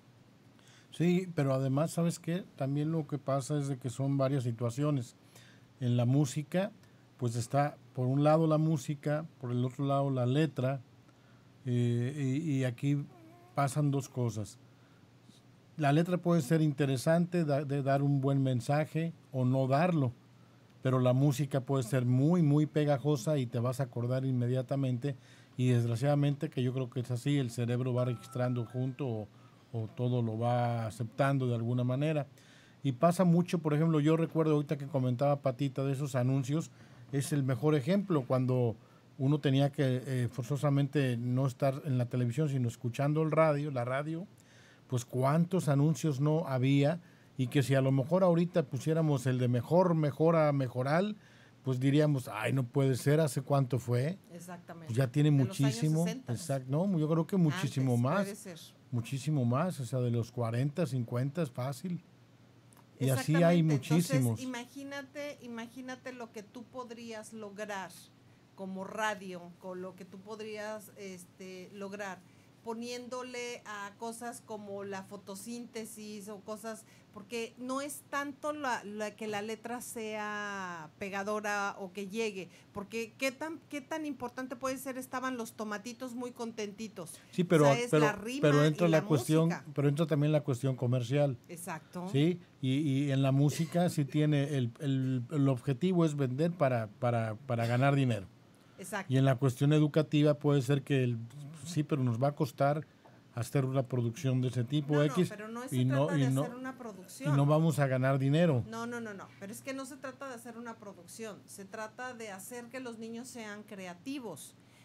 Sí, pero además, ¿sabes qué? También lo que pasa es de que son varias situaciones. En la música, pues está por un lado la música, por el otro lado la letra, eh, y, y aquí pasan dos cosas. La letra puede ser interesante, da, de dar un buen mensaje o no darlo, pero la música puede ser muy, muy pegajosa y te vas a acordar inmediatamente, y desgraciadamente, que yo creo que es así, el cerebro va registrando junto o, o todo lo va aceptando de alguna manera. Y pasa mucho, por ejemplo, yo recuerdo ahorita que comentaba Patita de esos anuncios, es el mejor ejemplo, cuando uno tenía que eh, forzosamente no estar en la televisión, sino escuchando el radio, la radio, pues cuántos anuncios no había, y que si a lo mejor ahorita pusiéramos el de mejor, mejora, mejoral, pues diríamos, ay, no puede ser, ¿hace cuánto fue? Exactamente. Pues ya tiene de muchísimo. Exacto, no, yo creo que muchísimo Antes, más. puede ser. Muchísimo más, o sea, de los cuarenta, cincuenta es fácil. Y así hay muchísimos. Entonces, imagínate, imagínate lo que tú podrías lograr como radio, con lo que tú podrías este, lograr poniéndole a cosas como la fotosíntesis o cosas, porque no es tanto la, la que la letra sea pegadora o que llegue, porque qué tan qué tan importante puede ser, estaban los tomatitos muy contentitos. Sí, pero, o sea, es pero, la rima pero entra y la, la cuestión, música. pero entra también la cuestión comercial. Exacto. Sí, y, y en la música sí tiene, el, el, el objetivo es vender para, para, para ganar dinero. Exacto. Y en la cuestión educativa puede ser que el, sí, pero nos va a costar hacer una producción de ese tipo no, X, no, pero no se y no trata y de no hacer una producción. y no vamos a ganar dinero. No, no, no, no, pero es que no se trata de hacer una producción, se trata de hacer que los niños sean creativos,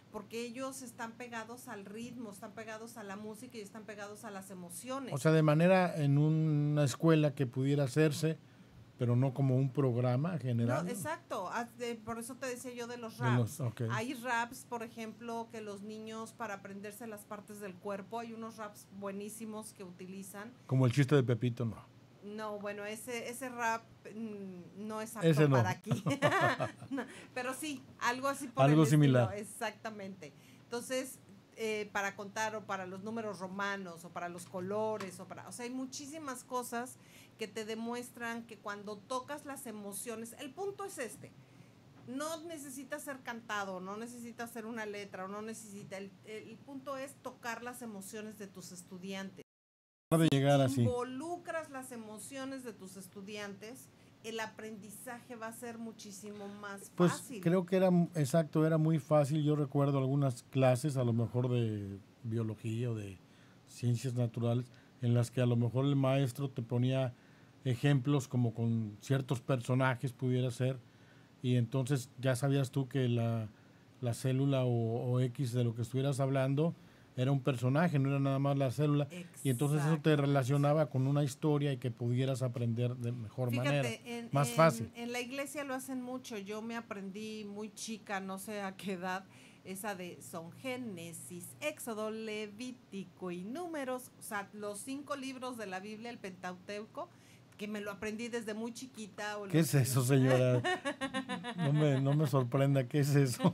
porque ellos están pegados al ritmo, están pegados a la música y están pegados a las emociones. O sea, de manera en una escuela que pudiera hacerse, pero no como un programa general. No, exacto, por eso te decía yo de los De raps. los- okay. Hay raps, por ejemplo, que los niños para aprenderse las partes del cuerpo, hay unos raps buenísimos que utilizan. Como el chiste de Pepito, no. No, bueno, ese ese rap mm, no es Ese apto no. para aquí. No, pero sí, algo así por Algo el similar. estilo, exactamente. Entonces, eh, para contar o para los números romanos o para los colores o para, o sea, hay muchísimas cosas que te demuestran que cuando tocas las emociones, el punto es este. No necesita ser cantado, no necesita ser una letra, o no necesita, el, el punto es tocar las emociones de tus estudiantes. De llegar así. Involucras las emociones de tus estudiantes, el aprendizaje va a ser muchísimo más Pues fácil. creo que era, exacto, era muy fácil. Yo recuerdo algunas clases, a lo mejor de biología o de ciencias naturales, en las que a lo mejor el maestro te ponía ejemplos como con ciertos personajes pudiera ser, y entonces ya sabías tú que la, la célula o, o X de lo que estuvieras hablando era un personaje, no era nada más la célula. Exacto. Y entonces eso te relacionaba con una historia y que pudieras aprender de mejor Fíjate, manera, en, más en, fácil. En la iglesia lo hacen mucho. Yo me aprendí muy chica, no sé a qué edad, esa de son Génesis, Éxodo, Levítico y Números, o sea, los cinco libros de la Biblia, el Pentateuco, que me lo aprendí desde muy chiquita. O ¿Qué es eso, señora? No me, no me sorprenda, ¿qué es eso?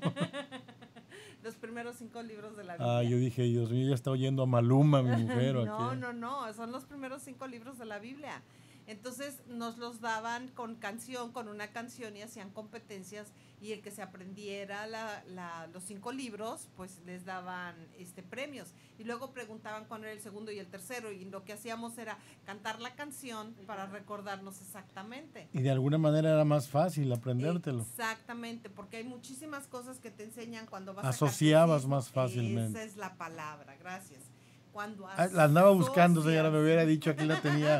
Los primeros cinco libros de la Biblia. Ah, yo dije, Dios mío, ya está oyendo a Maluma, mi mujer. No, aquí. no, no, son los primeros cinco libros de la Biblia. Entonces nos los daban con canción, con una canción y hacían competencias y el que se aprendiera la, la, los cinco libros, pues les daban este premios. Y luego preguntaban cuál era el segundo y el tercero y lo que hacíamos era cantar la canción para recordarnos exactamente. Y de alguna manera era más fácil aprendértelo. Exactamente, porque hay muchísimas cosas que te enseñan cuando vas Asociabas a más fácilmente. Esa es la palabra, gracias. Cuando Ah, la andaba asocias. buscando, señora, me hubiera dicho, aquí la tenía,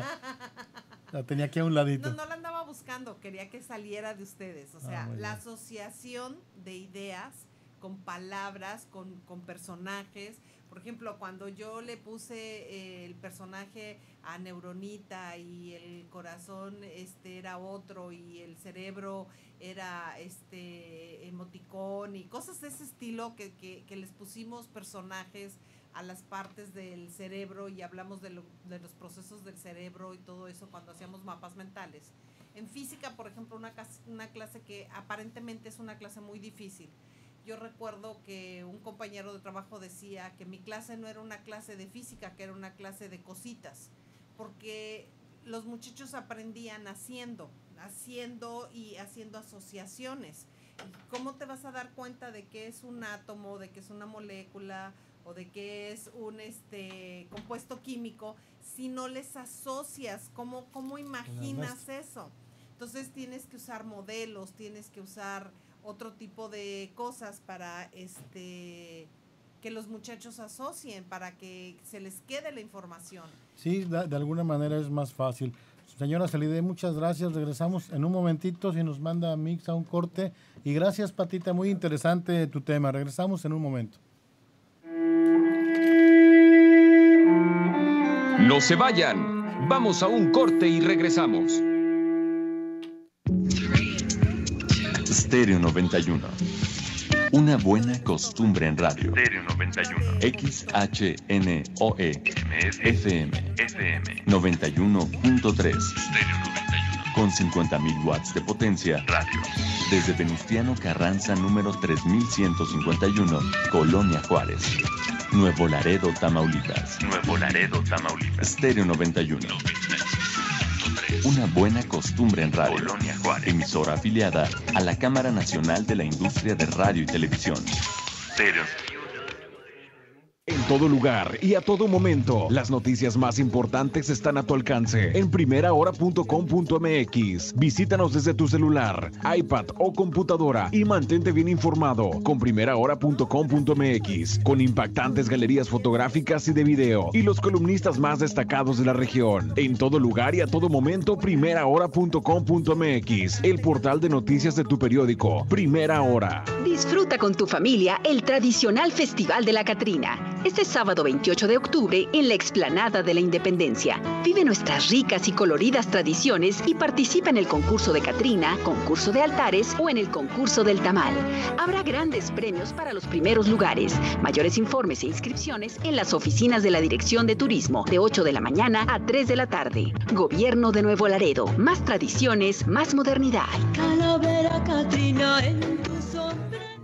la tenía aquí a un ladito. No, no la andaba buscando, quería que saliera de ustedes. O sea, Ah, muy la bien. asociación de ideas con palabras, con, con personajes. Por ejemplo, cuando yo le puse eh, el personaje a Neuronita y el corazón este era otro y el cerebro era este emoticón y cosas de ese estilo que, que, que les pusimos personajes a las partes del cerebro y hablamos de, lo, de los procesos del cerebro y todo eso cuando hacíamos mapas mentales. En física, por ejemplo, una, una clase que aparentemente es una clase muy difícil. Yo recuerdo que un compañero de trabajo decía que mi clase no era una clase de física, que era una clase de cositas, porque los muchachos aprendían haciendo, haciendo y haciendo asociaciones. ¿Cómo te vas a dar cuenta de qué es un átomo, de qué es una molécula o de qué es un este compuesto químico si no les asocias? ¿Cómo, cómo imaginas eso? Entonces tienes que usar modelos, tienes que usar otro tipo de cosas para este que los muchachos asocien, para que se les quede la información. Sí, de, de alguna manera es más fácil. Señora Celide, muchas gracias. Regresamos en un momentito si nos manda Mix a un corte. Y gracias, Patita, muy interesante tu tema. Regresamos en un momento. No se vayan. Vamos a un corte y regresamos. Stereo noventa y uno. Una buena costumbre en radio. Stereo noventa y uno. X H N O E F M noventa y uno punto tres. Stereo noventa y uno. Con cincuenta mil watts de potencia. Radio. Desde Venustiano Carranza número tres mil ciento cincuenta y uno, Colonia Juárez. Nuevo Laredo, Tamaulipas. Nuevo Laredo, Tamaulipas. Stereo noventa y uno. Una buena costumbre en radio. Colonia Juárez. Emisora afiliada a la Cámara Nacional de la Industria de Radio y Televisión. Stereo. El todo lugar y a todo momento, las noticias más importantes están a tu alcance en primera hora punto com punto m x. Visítanos desde tu celular, iPad o computadora y mantente bien informado con primera hora punto com punto m x, con impactantes galerías fotográficas y de video y los columnistas más destacados de la región. En todo lugar y a todo momento, primera hora punto com punto m x, el portal de noticias de tu periódico, Primera Hora. Disfruta con tu familia el tradicional Festival de la Catrina, este sábado veintiocho de octubre en la Explanada de la Independencia. Vive nuestras ricas y coloridas tradiciones y participa en el concurso de Catrina, concurso de altares o en el concurso del tamal. Habrá grandes premios para los primeros lugares. Mayores informes e inscripciones en las oficinas de la Dirección de Turismo de ocho de la mañana a tres de la tarde. Gobierno de Nuevo Laredo. Más tradiciones, más modernidad. Calavera Catrina en tu sombra.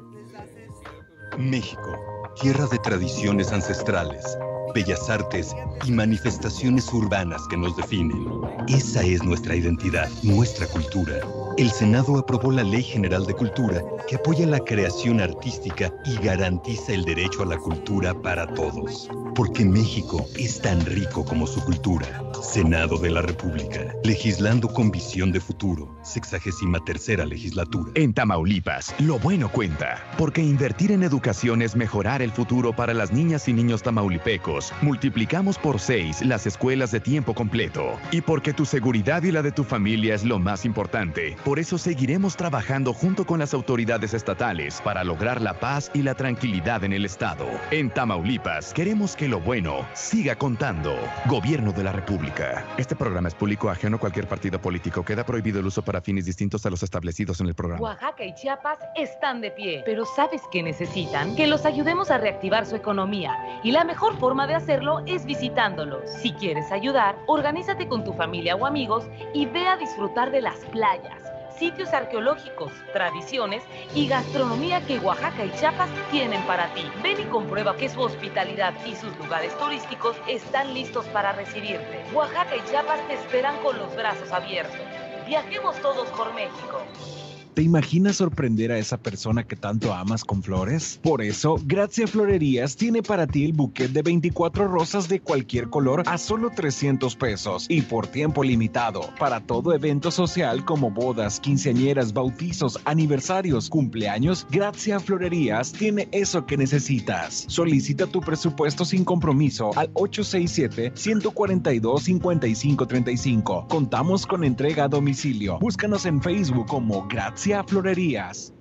México, tierra de tradiciones ancestrales, bellas artes y manifestaciones urbanas que nos definen. Esa es nuestra identidad, nuestra cultura. El Senado aprobó la Ley General de Cultura que apoya la creación artística y garantiza el derecho a la cultura para todos. Porque México es tan rico como su cultura. Senado de la República, legislando con visión de futuro, sexagésima tercera legislatura. En Tamaulipas, lo bueno cuenta, porque invertir en educación es mejorar el futuro para las niñas y niños tamaulipecos. Multiplicamos por seis las escuelas de tiempo completo. Y porque tu seguridad y la de tu familia es lo más importante, por eso seguiremos trabajando junto con las autoridades estatales para lograr la paz y la tranquilidad en el estado. En Tamaulipas, queremos que lo bueno siga contando. Gobierno de la República. Este programa es público ajeno a cualquier partido político. Queda prohibido el uso para fines distintos a los establecidos en el programa. Oaxaca y Chiapas están de pie, pero ¿sabes qué necesitan? Que los ayudemos a reactivar su economía. Y la mejor forma de hacerlo es visitándolos. Si quieres ayudar, organízate con tu familia o amigos y ve a disfrutar de las playas, sitios arqueológicos, tradiciones y gastronomía que Oaxaca y Chiapas tienen para ti. Ven y comprueba que su hospitalidad y sus lugares turísticos están listos para recibirte. Oaxaca y Chiapas te esperan con los brazos abiertos. Viajemos todos por México. ¿Te imaginas sorprender a esa persona que tanto amas con flores? Por eso, Grazia Florerías tiene para ti el buquet de veinticuatro rosas de cualquier color a solo trescientos pesos y por tiempo limitado. Para todo evento social como bodas, quinceañeras, bautizos, aniversarios, cumpleaños, Grazia Florerías tiene eso que necesitas. Solicita tu presupuesto sin compromiso al ocho seis siete, uno cuatro dos, cinco cinco tres cinco. Contamos con entrega a domicilio. Búscanos en Facebook como Grazia Florerías.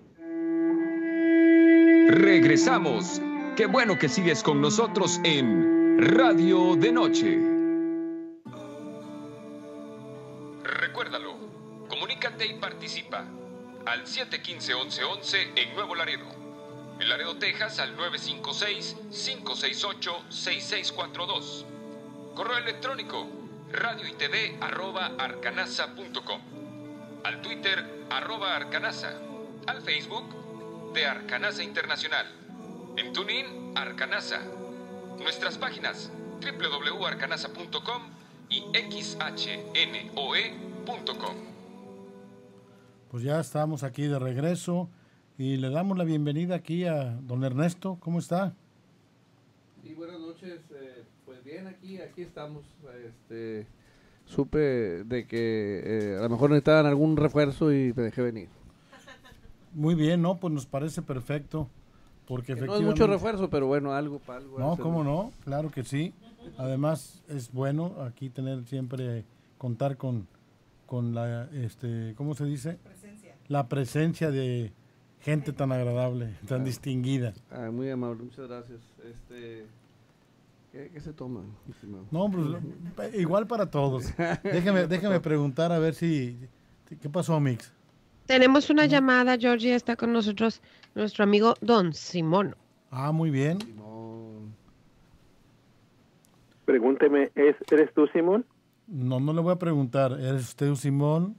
Regresamos. Qué bueno que sigues con nosotros en Radio de Noche. Recuérdalo, comunícate y participa al siete uno cinco, once once en Nuevo Laredo. En Laredo, Texas al nueve cinco seis, cinco seis ocho, seis seis cuatro dos. Correo electrónico radio y tv arroba arcanasa punto com. Al Twitter, arroba Arcanasa. Al Facebook, de Arcanasa Internacional. En TuneIn, Arcanasa. Nuestras páginas, doble u doble u doble u punto arcanasa punto com y x h n o e punto com. Pues ya estamos aquí de regreso y le damos la bienvenida aquí a don Ernesto. ¿Cómo está? Sí, buenas noches. Eh, pues bien, aquí, aquí estamos. Este... Supe de que eh, a lo mejor necesitaban algún refuerzo y me dejé venir. Muy bien, ¿no? Pues nos parece perfecto. Porque que efectivamente... no es mucho refuerzo, pero bueno, algo para algo. No, ¿cómo no? Claro que sí. Además, es bueno aquí tener siempre, contar con, con la, este, ¿cómo se dice? Presencia. La presencia de gente tan agradable, tan ah, distinguida. Ah, muy amable, muchas gracias. Este... ¿Qué, ¿Qué se toma, estimado? No, pues, igual para todos. Déjeme, déjeme preguntar a ver si... ¿Qué pasó, Mix? Tenemos una ¿no? llamada, Georgie, está con nosotros nuestro amigo Don Simón. Ah, muy bien. Simón. Pregúnteme, ¿es, ¿eres tú, Simón? No, no le voy a preguntar. ¿Eres usted, Simón?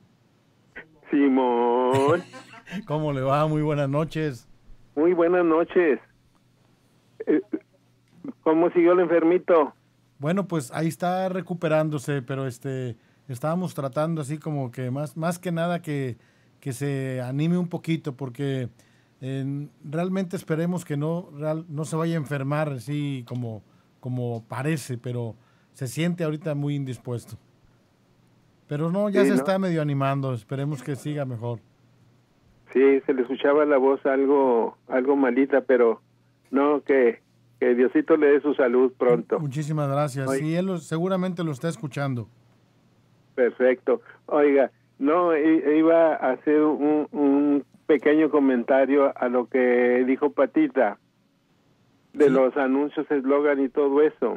Simón. ¿Cómo le va? Muy buenas noches. Muy buenas noches. Eh, ¿Cómo siguió el enfermito? Bueno, pues ahí está recuperándose, pero este estábamos tratando así como que más, más que nada que, que se anime un poquito, porque eh, realmente esperemos que no, real, no se vaya a enfermar así como, como parece, pero se siente ahorita muy indispuesto. Pero no, ya Sí, se ¿no? está medio animando, esperemos que siga mejor. Sí, se le escuchaba la voz algo algo malita, pero no, que, que Diosito le dé su salud pronto. Muchísimas gracias. Oye. Sí, él lo- seguramente lo está escuchando. Perfecto. Oiga, no, i- iba a hacer un, un pequeño comentario a lo que dijo Patita, de los anuncios, eslogan y todo eso.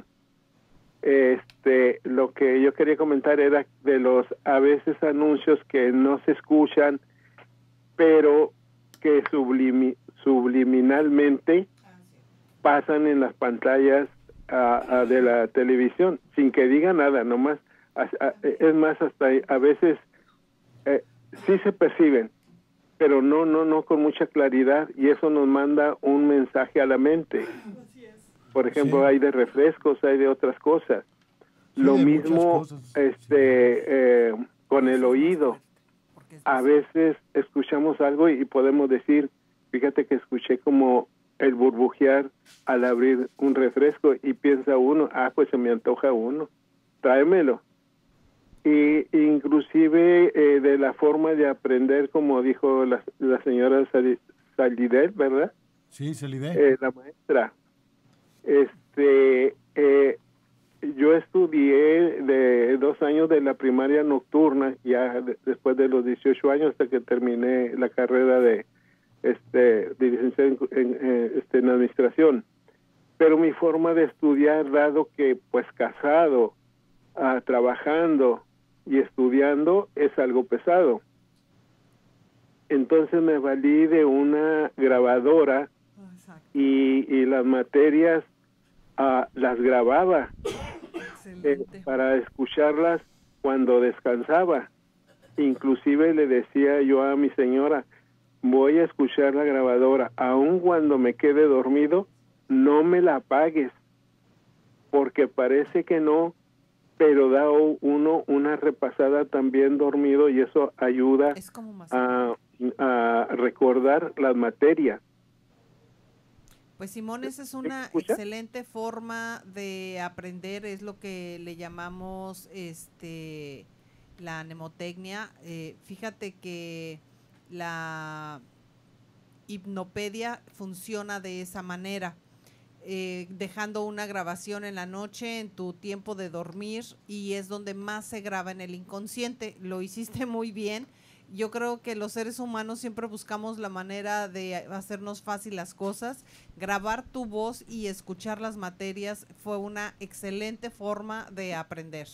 Este, lo que yo quería comentar era de los a veces anuncios que no se escuchan, pero que sublimi- subliminalmente pasan en las pantallas ah, ah, de la televisión, sin que diga nada, nomás, a- a- es más, hasta a veces eh, sí se perciben, pero no, no, no con mucha claridad, y eso nos manda un mensaje a la mente. Por ejemplo, Sí. hay de refrescos, hay de otras cosas. Sí, Lo de muchas mismo cosas. este, eh, con el oído. A veces escuchamos algo y podemos decir, fíjate que escuché como el burbujear al abrir un refresco, y piensa uno, ah, pues se me antoja uno, tráemelo. Y inclusive eh, de la forma de aprender, como dijo la, la señora Sali- Salidel, ¿verdad? Sí, se le Eh, la maestra. Este, eh, yo estudié de dos años de la primaria nocturna, ya de- después de los dieciocho años, hasta que terminé la carrera de este de licenciado en, en, eh, este, en administración. Pero mi forma de estudiar, dado que pues casado, ah, trabajando y estudiando, es algo pesado. Entonces me valí de una grabadora y, y las materias ah, las grababa eh, para escucharlas cuando descansaba. Inclusive le decía yo a mi señora, voy a escuchar la grabadora, aun cuando me quede dormido, no me la apagues, porque parece que no, pero da uno una repasada también dormido, y eso ayuda a, a recordar las materias. Pues Simón, esa es una excelente forma de aprender, es lo que le llamamos este la mnemotecnia. Eh, fíjate que la hipnopedia funciona de esa manera, eh, dejando una grabación en la noche en tu tiempo de dormir, y es donde más se graba en el inconsciente. Lo hiciste muy bien. Yo creo que los seres humanos siempre buscamos la manera de hacernos fácil las cosas. Grabar tu voz y escuchar las materias fue una excelente forma de aprender.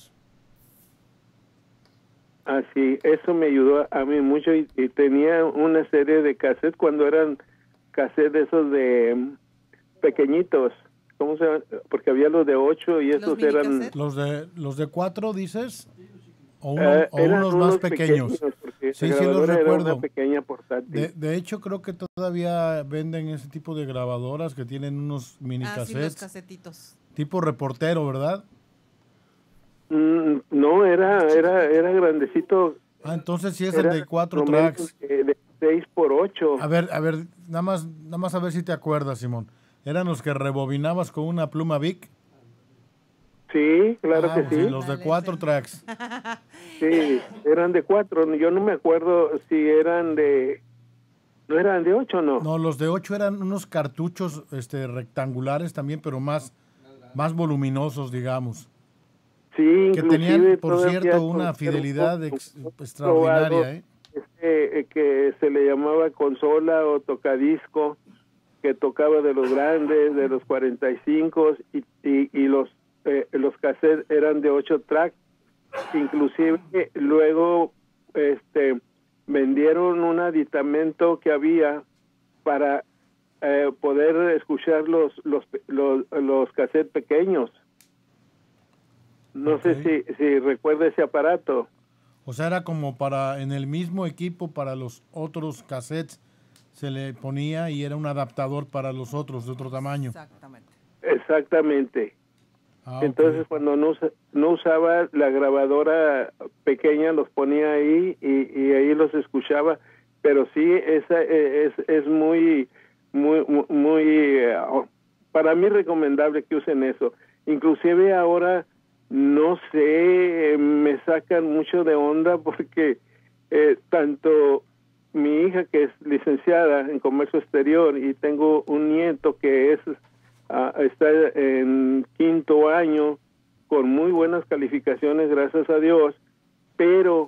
Así, eso me ayudó a mí mucho, y, y tenía una serie de cassettes cuando eran cassettes de esos de mm, pequeñitos, ¿cómo se llama? Porque había los de ocho y esos eran... Los de los de cuatro, dices, o, uno- Eh, o eran unos más unos pequeños. pequeños, porque Sí, la sí los grabadora era una recuerdo. pequeña portátil. De, de hecho, creo que todavía venden ese tipo de grabadoras que tienen unos mini Ah, sí, los cassettes, casetitos. tipo reportero, ¿verdad? Mm, no, era era era grandecito. Ah, entonces sí es el Era de cuatro lo menos tracks. De, de seis por ocho. A ver, a ver, nada más, nada más a ver si te acuerdas, Simón. ¿Eran los que rebobinabas con una pluma Bic? Sí, claro Ah, que pues sí. los de cuatro tracks. Sí, eran de cuatro. Yo no me acuerdo si eran de... ¿No eran de ocho o no? No, los de ocho eran unos cartuchos este, rectangulares también, pero más, más voluminosos, digamos. Sí, Que inclusive tenían, por todavía cierto, con- una fidelidad con- ex- con- extraordinaria, probado, ¿eh? este, eh, que se le llamaba consola o tocadisco, que tocaba de los grandes, de los cuarenta y cinco, y, y, y los, eh, los cassettes eran de ocho tracks. Inclusive eh, luego este, vendieron un aditamento que había para eh, poder escuchar los, los, los, los cassettes pequeños. No Ok. sé si, si recuerda ese aparato. O sea, era como para, en el mismo equipo para los otros cassettes se le ponía y era un adaptador para los otros de otro tamaño. Exactamente. Exactamente. Ah, ok. Entonces cuando no, usa- no usaba la grabadora pequeña, los ponía ahí y, y ahí los escuchaba. Pero sí, esa eh, es, es muy, muy, muy, muy, eh, para mí recomendable que usen eso. Inclusive ahora, no sé, me sacan mucho de onda porque eh, tanto mi hija, que es licenciada en comercio exterior, y tengo un nieto que es uh, está en quinto año con muy buenas calificaciones, gracias a Dios, pero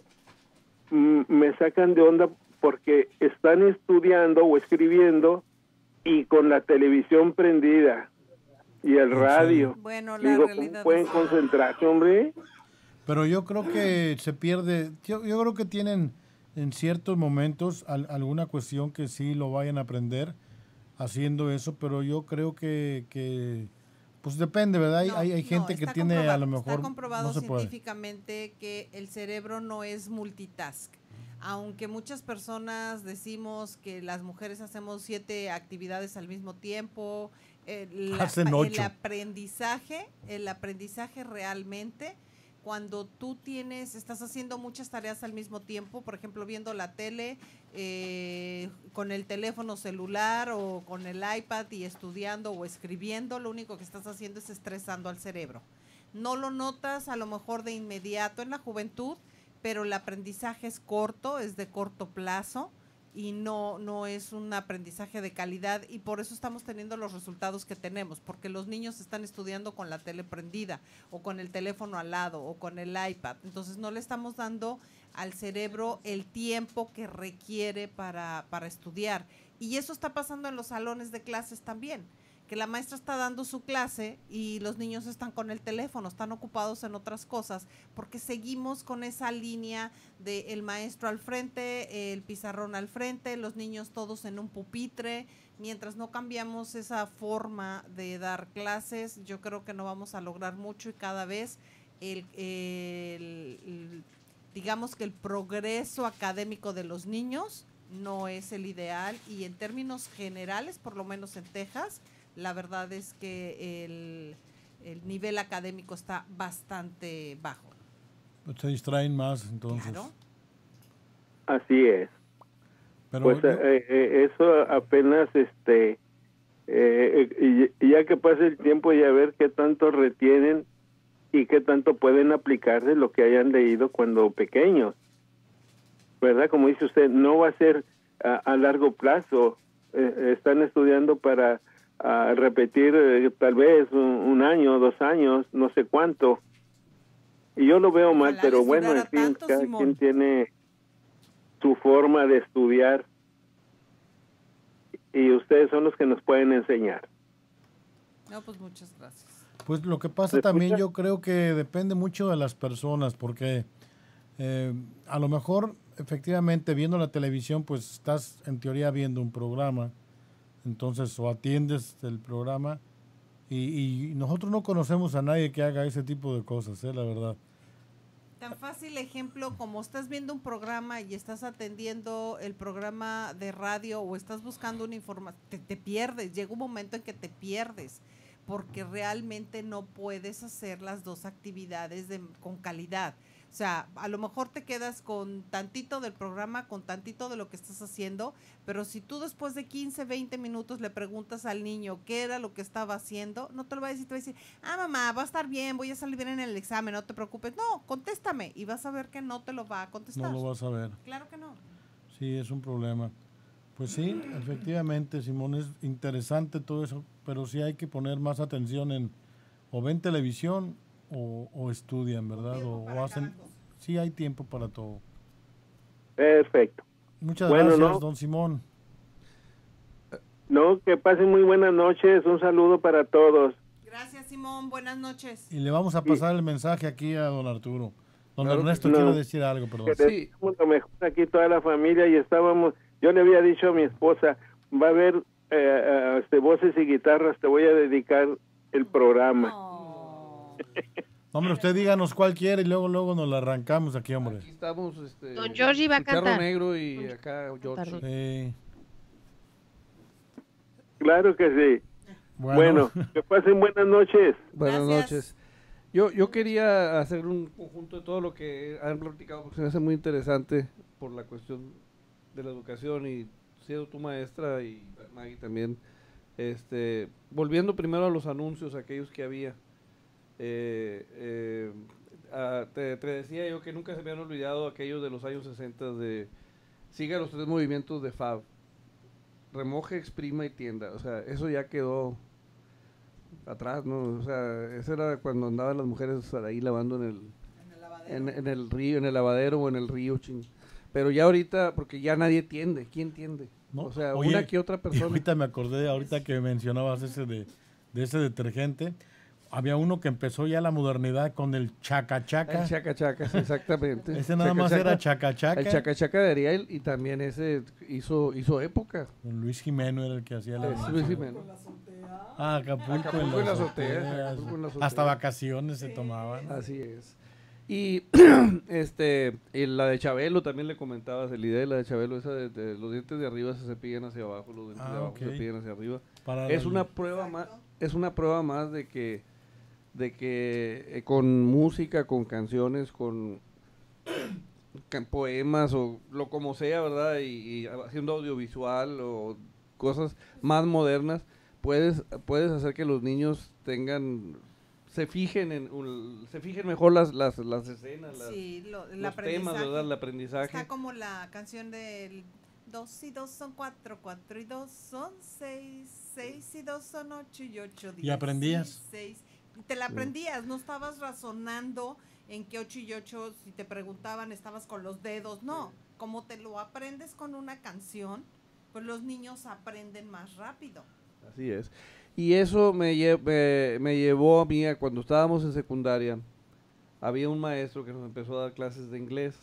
mm, me sacan de onda porque están estudiando o escribiendo y con la televisión prendida y el radio. Bueno, la Digo, realidad ¿pueden es- concentrarse, hombre? Pero yo creo que se pierde, yo, yo creo que tienen en ciertos momentos al- alguna cuestión que sí lo vayan a aprender haciendo eso, pero yo creo que, que pues depende, ¿verdad? Hay, hay, hay gente que Está tiene a lo comprobado, mejor Está comprobado no se puede. científicamente que el cerebro no es multitask. Aunque muchas personas decimos que las mujeres hacemos siete actividades al mismo tiempo, eh, la- Hacen el ocho. aprendizaje, el aprendizaje realmente, cuando tú tienes, estás haciendo muchas tareas al mismo tiempo, por ejemplo, viendo la tele, eh, con el teléfono celular o con el iPad y estudiando o escribiendo, lo único que estás haciendo es estresando al cerebro. No lo notas a lo mejor de inmediato en la juventud, pero el aprendizaje es corto, es de corto plazo y no, no es un aprendizaje de calidad, y por eso estamos teniendo los resultados que tenemos, porque los niños están estudiando con la tele prendida o con el teléfono al lado o con el iPad. Entonces no le estamos dando al cerebro el tiempo que requiere para, para estudiar. Y eso está pasando en los salones de clases también, que la maestra está dando su clase y los niños están con el teléfono, están ocupados en otras cosas, porque seguimos con esa línea de el maestro al frente, el pizarrón al frente, los niños todos en un pupitre. Mientras no cambiamos esa forma de dar clases, yo creo que no vamos a lograr mucho, y cada vez el, el- el- digamos que el progreso académico de los niños no es el ideal, y en términos generales, por lo menos en Texas, la verdad es que el, el nivel académico está bastante bajo. Pues se distraen más, entonces. Claro. Así es. Pero pues yo- eh, eh, eso apenas, este, eh, y, y ya que pase el tiempo y a ver qué tanto retienen y qué tanto pueden aplicar de lo que hayan leído cuando pequeños, ¿verdad? Como dice usted, no va a ser a, a largo plazo. Eh, están estudiando para a repetir eh, tal vez un, un año, dos años, no sé cuánto. Y yo lo veo mal, Ojalá pero les bueno, en durara fin, tanto, cada Simón. quien tiene su forma de estudiar y ustedes son los que nos pueden enseñar. No, pues muchas gracias. Pues lo que pasa también yo creo que depende mucho de las personas, porque eh, a lo mejor efectivamente viendo la televisión pues estás en teoría viendo un programa, entonces o atiendes el programa y, y nosotros no conocemos a nadie que haga ese tipo de cosas, ¿eh? La verdad. Tan fácil ejemplo como estás viendo un programa y estás atendiendo el programa de radio o estás buscando una información, te, te pierdes, llega un momento en que te pierdes, porque realmente no puedes hacer las dos actividades de, con calidad. O sea, a lo mejor te quedas con tantito del programa, con tantito de lo que estás haciendo, pero si tú después de quince, veinte minutos le preguntas al niño qué era lo que estaba haciendo, no te lo va a decir, te va a decir, ah, mamá, va a estar bien, voy a salir bien en el examen, no te preocupes. No, contéstame, y vas a ver que no te lo va a contestar. No lo vas a ver. Claro que no. Sí, es un problema. Pues sí, efectivamente, Simón, es interesante todo eso, pero sí hay que poner más atención en o ven televisión o, o estudian, ¿verdad? O, o hacen... Sí, hay tiempo para todo. Perfecto. Muchas Bueno, gracias, ¿no? don Simón. No, que pasen muy buenas noches, un saludo para todos. Gracias, Simón, buenas noches. Y le vamos a pasar el mensaje aquí a don Arturo. Don Claro que Ernesto sí. quiere No. decir algo, perdón. Que deseamos lo mejor aquí toda la familia y estábamos, yo le había dicho a mi esposa, va a haber eh, eh, este, voces y guitarras, te voy a dedicar el programa. Hombre, usted díganos cuál quiere y luego luego nos la arrancamos aquí, hombre. Aquí estamos, este, Don Georgie va a el Charro cantar. Negro y acá Georgie. Sí. Claro que sí. Bueno. Bueno, que pasen buenas noches. Buenas noches. Yo, yo quería hacer un conjunto de todo lo que han platicado, porque se me hace muy interesante por la cuestión de la educación y siendo tu maestra y Maggie también. Este, volviendo primero a los anuncios, aquellos que había. Eh, eh, ah, te, te decía yo que nunca se me han olvidado aquellos de los años sesenta de siga los tres movimientos de Fab. Remoje, exprima y tienda. O sea, eso ya quedó atrás, ¿no? O sea, eso era cuando andaban las mujeres ahí lavando en el, en, en el río, en el lavadero o en el río, ching. Pero ya ahorita, porque ya nadie tiende. ¿Quién tiende? No, O sea, oye, una que otra y persona. ahorita me acordé, ahorita que mencionabas ese de, de ese detergente, había uno que empezó ya la modernidad con el chaca chaca. El chaca chaca, sí, exactamente. Ese nada más era chaca chaca. El chaca chaca de Ariel y también ese hizo hizo época. Luis Jimeno era el que hacía la Es Luis Jimeno. Ah, Acapulco, Acapulco en en la las azotea, azoteas. Acapulco en la azotea. Hasta vacaciones se tomaban. Así es. Y este, y la de Chabelo también le comentabas, el idea de la de Chabelo, esa de, de los dientes de arriba se cepillan hacia abajo, los dientes Ah, de abajo ok. se cepillan hacia arriba. Para es la- una prueba más, es una prueba más de que, de que eh, con música, con canciones, con can- poemas o lo como sea, ¿verdad? Y, y haciendo audiovisual o cosas más modernas, puedes, puedes hacer que los niños tengan, se fijen en, un- se fijen mejor las, las, las escenas, las, Sí, lo- el los temas, aprendizaje. ¿verdad? El aprendizaje. Está como la canción del dos y dos son cuatro, cuatro y dos son seis, seis y dos son ocho y ocho, ¿Y aprendías? dieciséis. Te la Sí. aprendías, no estabas razonando en que ocho y ocho, si te preguntaban, estabas con los dedos. No, como te lo aprendes con una canción, pues los niños aprenden más rápido. Así es. Y eso me, lle- me, me llevó a mí a cuando estábamos en secundaria, había un maestro que nos empezó a dar clases de inglés.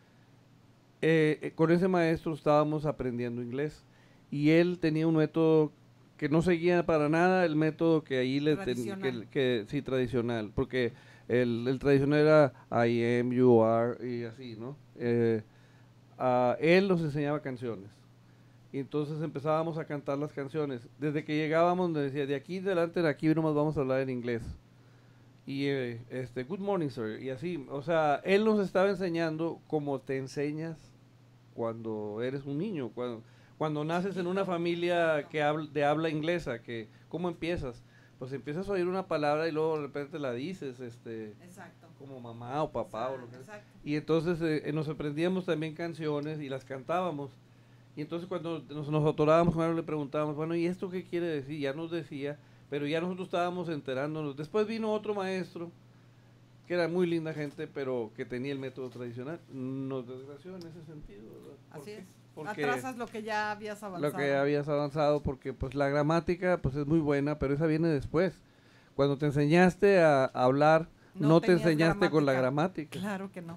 Eh, eh, con ese maestro estábamos aprendiendo inglés y él tenía un método que no seguía para nada el método que ahí le ten- Tradicional. que, que sí tradicional, porque el, el tradicional era I am, you are y así, ¿no? Eh, a él nos enseñaba canciones. Y entonces empezábamos a cantar las canciones. Desde que llegábamos nos decía, de aquí en adelante, de aquí nomás vamos a hablar en inglés. Y eh, este, good morning, sir. Y así, o sea, él nos estaba enseñando como te enseñas cuando eres un niño, cuando, cuando naces en una familia que habla, de habla inglesa, que ¿cómo empiezas? Pues empiezas a oír una palabra y luego de repente la dices, este, Exacto. como mamá o papá o lo que sea. Exacto. Y entonces eh, nos aprendíamos también canciones y las cantábamos. Y entonces cuando nos, nos atorábamos con algo le preguntábamos, bueno, ¿y esto qué quiere decir? Ya nos decía, pero ya nosotros estábamos enterándonos. Después vino otro maestro, que era muy linda gente, pero que tenía el método tradicional. Nos desgració en ese sentido, ¿verdad? ¿Por Así qué? es. Porque Atrasas lo que ya habías avanzado. lo que habías avanzado, porque pues la gramática pues es muy buena, pero esa viene después. Cuando te enseñaste a, a hablar, no, No te tenías enseñaste con la gramática. gramática. Claro que no.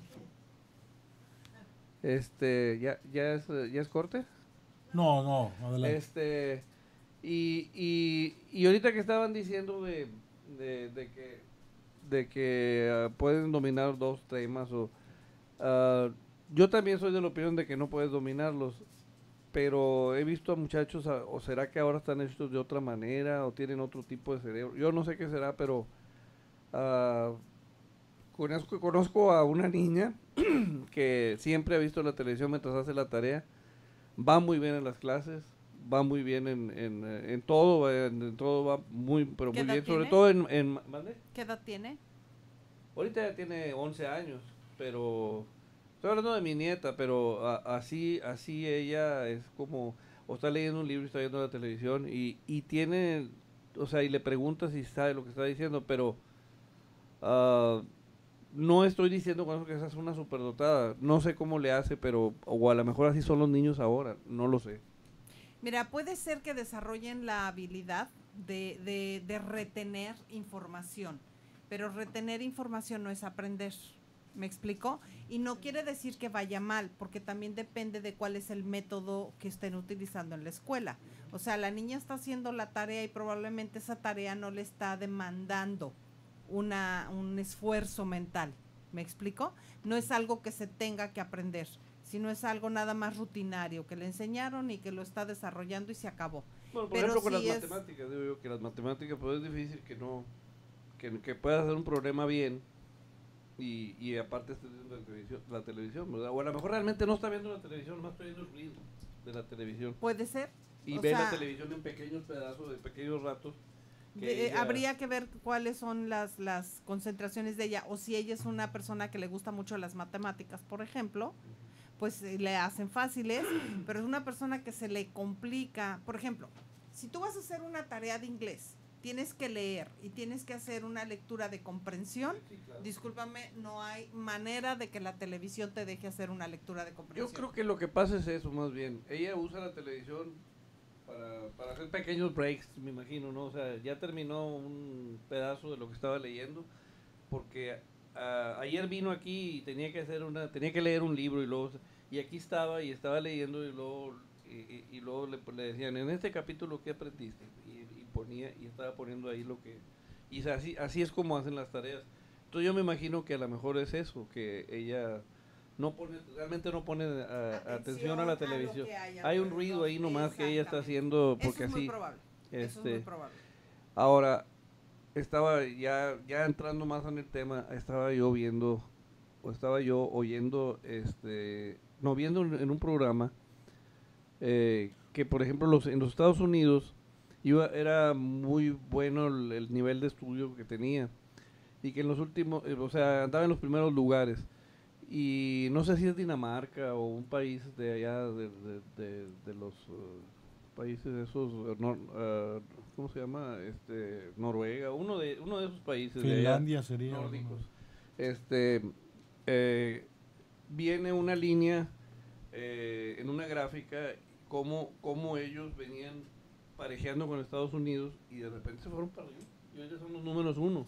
Este, ¿ya, ya, es, eh, ¿ya es corte? No, no, adelante. Este, y, y, y ahorita que estaban diciendo de, de, de que, de que ah, pueden dominar dos temas, o, ah, yo también soy de la opinión de que no puedes dominarlos, pero he visto a muchachos, ah, o será que ahora están hechos de otra manera, o tienen otro tipo de cerebro, yo no sé qué será, pero ah, conozco, conozco a una niña que siempre ha visto la televisión mientras hace la tarea, va muy bien en las clases, va muy bien en, en, eh, en todo, en, en todo va muy, pero ¿Qué muy edad bien, sobre tiene? todo en... en ¿mande? ¿Qué edad tiene? Ahorita ya tiene once años, pero estoy hablando de mi nieta, pero a- así así ella es como, o está leyendo un libro y está viendo la televisión y, y tiene, o sea, y le pregunta si sabe lo que está diciendo, pero ah, no estoy diciendo con eso que esa es una superdotada, no sé cómo le hace, pero, o a lo mejor así son los niños ahora, no lo sé. Mira, puede ser que desarrollen la habilidad de, de, de retener información, pero retener información no es aprender, ¿me explico? Y no quiere decir que vaya mal, porque también depende de cuál es el método que estén utilizando en la escuela. O sea, la niña está haciendo la tarea y probablemente esa tarea no le está demandando una, un esfuerzo mental, ¿me explico? No es algo que se tenga que aprender, sino es algo nada más rutinario, que le enseñaron y que lo está desarrollando y se acabó. Bueno, por Pero ejemplo, con sí las es- matemáticas, digo yo que las matemáticas pues es difícil que no, que, que puedas hacer un problema bien y, y aparte estés viendo la televisión, la televisión, ¿verdad? O a lo mejor realmente no está viendo la televisión, nomás está viendo el ruido de la televisión. Puede ser. Y O ve sea- la televisión en pequeños pedazos, de pequeños ratos, que De- ella- habría que ver cuáles son las, las concentraciones de ella, o si ella es una persona que le gusta mucho las matemáticas, por ejemplo, pues eh, le hacen fáciles, pero es una persona que se le complica. Por ejemplo, si tú vas a hacer una tarea de inglés, tienes que leer y tienes que hacer una lectura de comprensión, discúlpame, no hay manera de que la televisión te deje hacer una lectura de comprensión. Yo creo que lo que pasa es eso, más bien. Ella usa la televisión para, para hacer pequeños breaks, me imagino, ¿no? O sea, ya terminó un pedazo de lo que estaba leyendo, porque ah, ayer vino aquí y tenía que hacer una, tenía que leer un libro y luego, y aquí estaba y estaba leyendo y luego, y, y- y luego le, le decían, en este capítulo, ¿qué aprendiste? Y, y ponía, y estaba poniendo ahí lo que, y así, así es como hacen las tareas. Entonces yo me imagino que a lo mejor es eso, que ella no pone, realmente no pone ah, atención, Atención a a la lo televisión. que hay Hay un alrededor. ruido ahí nomás que ella está Exactamente. haciendo, Eso porque es muy así. probable, eso es Este, muy probable. Ahora, estaba ya, ya entrando más en el tema, estaba yo viendo, o estaba yo oyendo, este, no, viendo en en un programa, eh, que por ejemplo los, en los Estados Unidos iba, era muy bueno el, el nivel de estudio que tenía, y que en los últimos, eh, o sea, andaba en los primeros lugares, y no sé si es Dinamarca o un país de allá, de, de, de, de los eh, países esos, eh, nor- eh, ¿cómo se llama? Este, Noruega, uno de, uno de esos países de allá, Finlandia sería nórdicos. alguno. Este, eh, viene una línea eh, en una gráfica, cómo, cómo ellos venían parejeando con Estados Unidos y de repente se fueron para allá, y ellos son los números uno.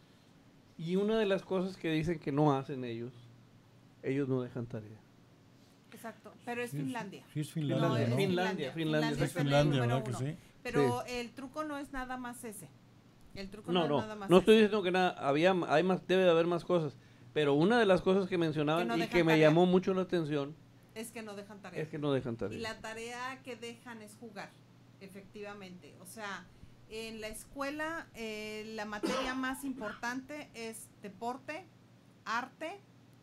Y una de las cosas que dicen que no hacen ellos, ellos no dejan tarea. Exacto, pero es Sí, sí. Finlandia. Sí, es Finlandia, No, ¿no? es Finlandia, Finlandia, es el Finlandia, número ¿verdad que uno. sí? Pero Sí. el truco no es nada más ese. El truco No, no, no, es nada más no estoy ese. diciendo que nada, había, hay más, debe de haber más cosas, pero una de las cosas que mencionaban Que no y dejan que me tarea. llamó mucho la atención Es que no dejan tarea. es que no dejan tarea. Y la tarea que dejan es jugar, efectivamente. O sea, en la escuela eh, la materia más importante es deporte, arte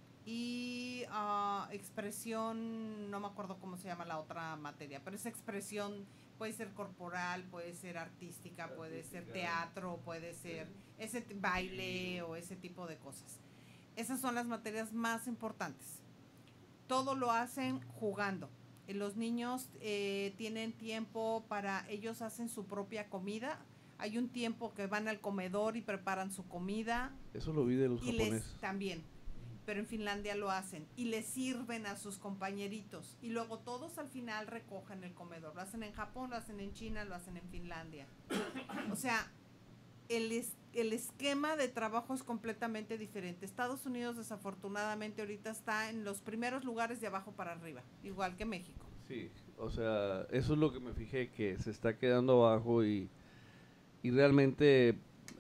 y ah, expresión, no me acuerdo cómo se llama la otra materia, pero esa expresión puede ser corporal, puede ser artística, puede ser teatro, puede ser ese t- baile o ese tipo de cosas. Esas son las materias más importantes. Todo lo hacen jugando. Eh, Los niños eh, tienen tiempo para, ellos hacen su propia comida. Hay un tiempo que van al comedor y preparan su comida. Eso lo vi de los Y les japoneses. también, pero en Finlandia lo hacen y les sirven a sus compañeritos y luego todos al final recogen el comedor. Lo hacen en Japón, lo hacen en China, lo hacen en Finlandia. O sea, el, es- el esquema de trabajo es completamente diferente. Estados Unidos desafortunadamente ahorita está en los primeros lugares de abajo para arriba, igual que México. Sí, o sea, eso es lo que me fijé, que se está quedando abajo y, y realmente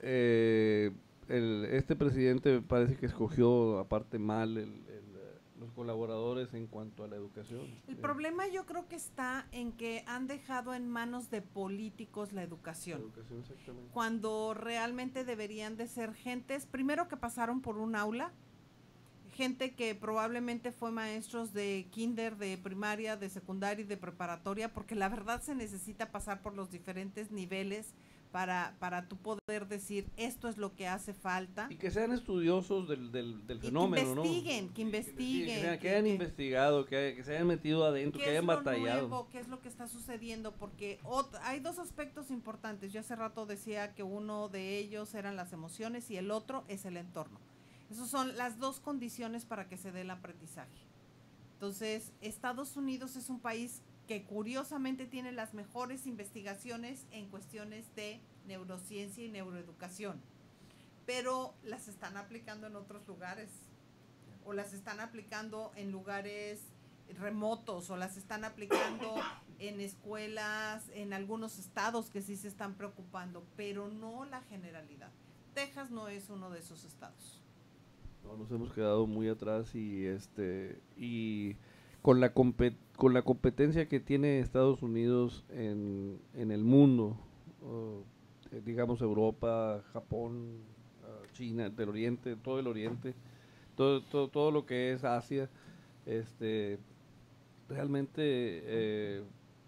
eh, el, este presidente parece que escogió aparte mal el, el, eh, los colaboradores en cuanto a la educación. El Eh, problema yo creo que está en que han dejado en manos de políticos la educación. educación exactamente. Cuando realmente deberían de ser gentes, primero que pasaron por un aula, gente que probablemente fue maestros de kinder, de primaria, de secundaria y de preparatoria, porque la verdad se necesita pasar por los diferentes niveles para, para tú poder decir esto es lo que hace falta. Y que sean estudiosos del, del, del Y que fenómeno, ¿no? investiguen, que Sí, investiguen. que, sean- que que- hayan que- investigado, que, que se hayan metido adentro, que ¿Qué es hayan lo batallado. nuevo? ¿Qué es lo que está sucediendo? Porque ot- hay dos aspectos importantes. Yo hace rato decía que uno de ellos eran las emociones y el otro es el entorno. Esas son las dos condiciones para que se dé el aprendizaje. Entonces, Estados Unidos es un país que curiosamente tiene las mejores investigaciones en cuestiones de neurociencia y neuroeducación, pero las están aplicando en otros lugares o las están aplicando en lugares remotos o las están aplicando en escuelas en algunos estados que sí se están preocupando, pero no la generalidad. Texas no es uno de esos estados. No, nos hemos quedado muy atrás y este y con la compet- con la competencia que tiene Estados Unidos en, en el mundo, uh, eh, digamos Europa, Japón, uh, China, del Oriente, todo el Oriente, todo, todo, todo lo que es Asia, este realmente eh,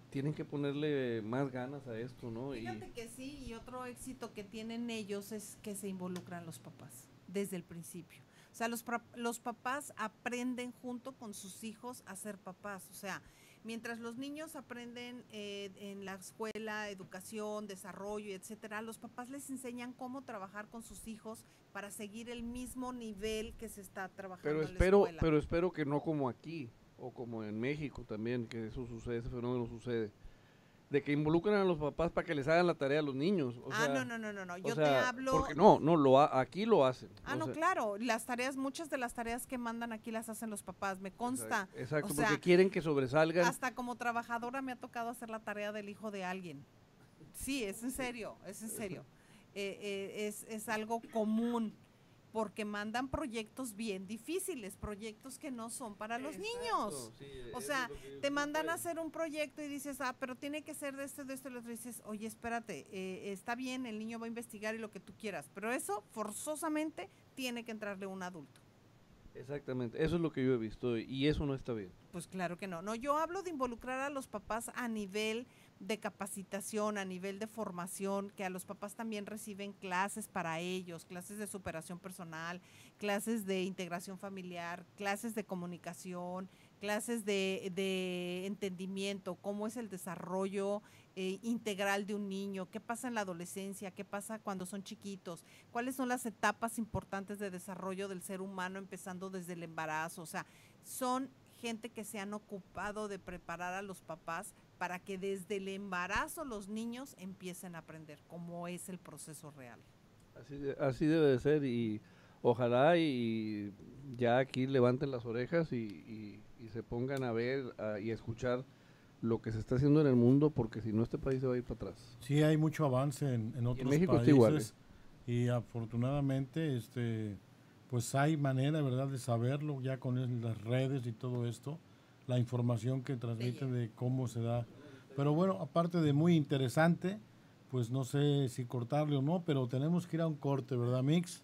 tienen que ponerle más ganas a esto, ¿no? Fíjate y... que sí, y otro éxito que tienen ellos es que se involucran los papás desde el principio. O sea, los, los papás aprenden junto con sus hijos a ser papás. O sea, mientras los niños aprenden eh, en la escuela, educación, desarrollo, etcétera, los papás les enseñan cómo trabajar con sus hijos para seguir el mismo nivel que se está trabajando pero en la espero, escuela. Pero espero que no como aquí, o como en México también, que eso sucede, ese fenómeno sucede. De que involucran a los papás para que les hagan la tarea a los niños. O ah, sea, no, no, no, no, no. Yo o sea, te hablo... Porque no, no, lo ha, aquí lo hacen. Ah, no, sea, claro. Las tareas, muchas de las tareas que mandan aquí las hacen los papás, me consta. Exacto, exacto o sea, porque quieren que sobresalgan. Hasta como trabajadora me ha tocado hacer la tarea del hijo de alguien. Sí, es en serio, es en serio. Eh, eh, es, es algo común. Porque mandan proyectos bien difíciles, proyectos que no son para los Exacto, niños. Sí, o sea, te mandan a hacer un proyecto y dices, ah, pero tiene que ser de esto, de esto, y lo otro. Y dices, oye, espérate, eh, está bien, el niño va a investigar y lo que tú quieras, pero eso forzosamente tiene que entrarle un adulto. Exactamente, eso es lo que yo he visto y eso no está bien. Pues claro que no. No, yo hablo de involucrar a los papás a nivel de capacitación, a nivel de formación, que a los papás también reciben clases para ellos, clases de superación personal, clases de integración familiar, clases de comunicación, clases de, de entendimiento, cómo es el desarrollo eh, integral de un niño, qué pasa en la adolescencia, qué pasa cuando son chiquitos, cuáles son las etapas importantes de desarrollo del ser humano empezando desde el embarazo. O sea, son gente que se han ocupado de preparar a los papás para que desde el embarazo los niños empiecen a aprender cómo es el proceso real. Así, de, así debe de ser y ojalá y ya aquí levanten las orejas y, y, y se pongan a ver a, y a escuchar lo que se está haciendo en el mundo, porque si no este país se va a ir para atrás. Sí, hay mucho avance en, en otros en México países está igual, ¿eh? Y afortunadamente este pues hay manera, ¿verdad?, de saberlo ya con el, las redes y todo esto, la información que transmiten de cómo se da. Pero bueno, aparte de muy interesante, pues no sé si cortarle o no, pero tenemos que ir a un corte, ¿verdad, Mix?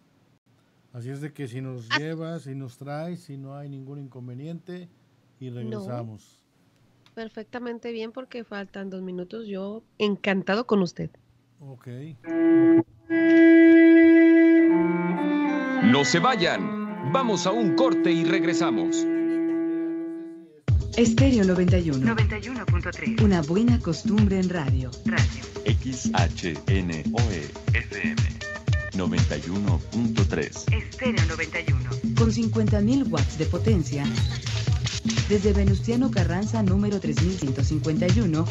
Así es de que si nos llevas, si nos traes, si no hay ningún inconveniente, y regresamos. No, perfectamente bien, porque faltan dos minutos. Yo encantado con usted. Ok. No se vayan. Vamos a un corte y regresamos. Estéreo noventa y uno. noventa y uno punto tres. Una buena costumbre en radio. Radio. X H N O E F M noventa y uno punto tres. Estéreo noventa y uno. Con cincuenta mil watts de potencia. Desde Venustiano Carranza, número tres mil ciento cincuenta y uno.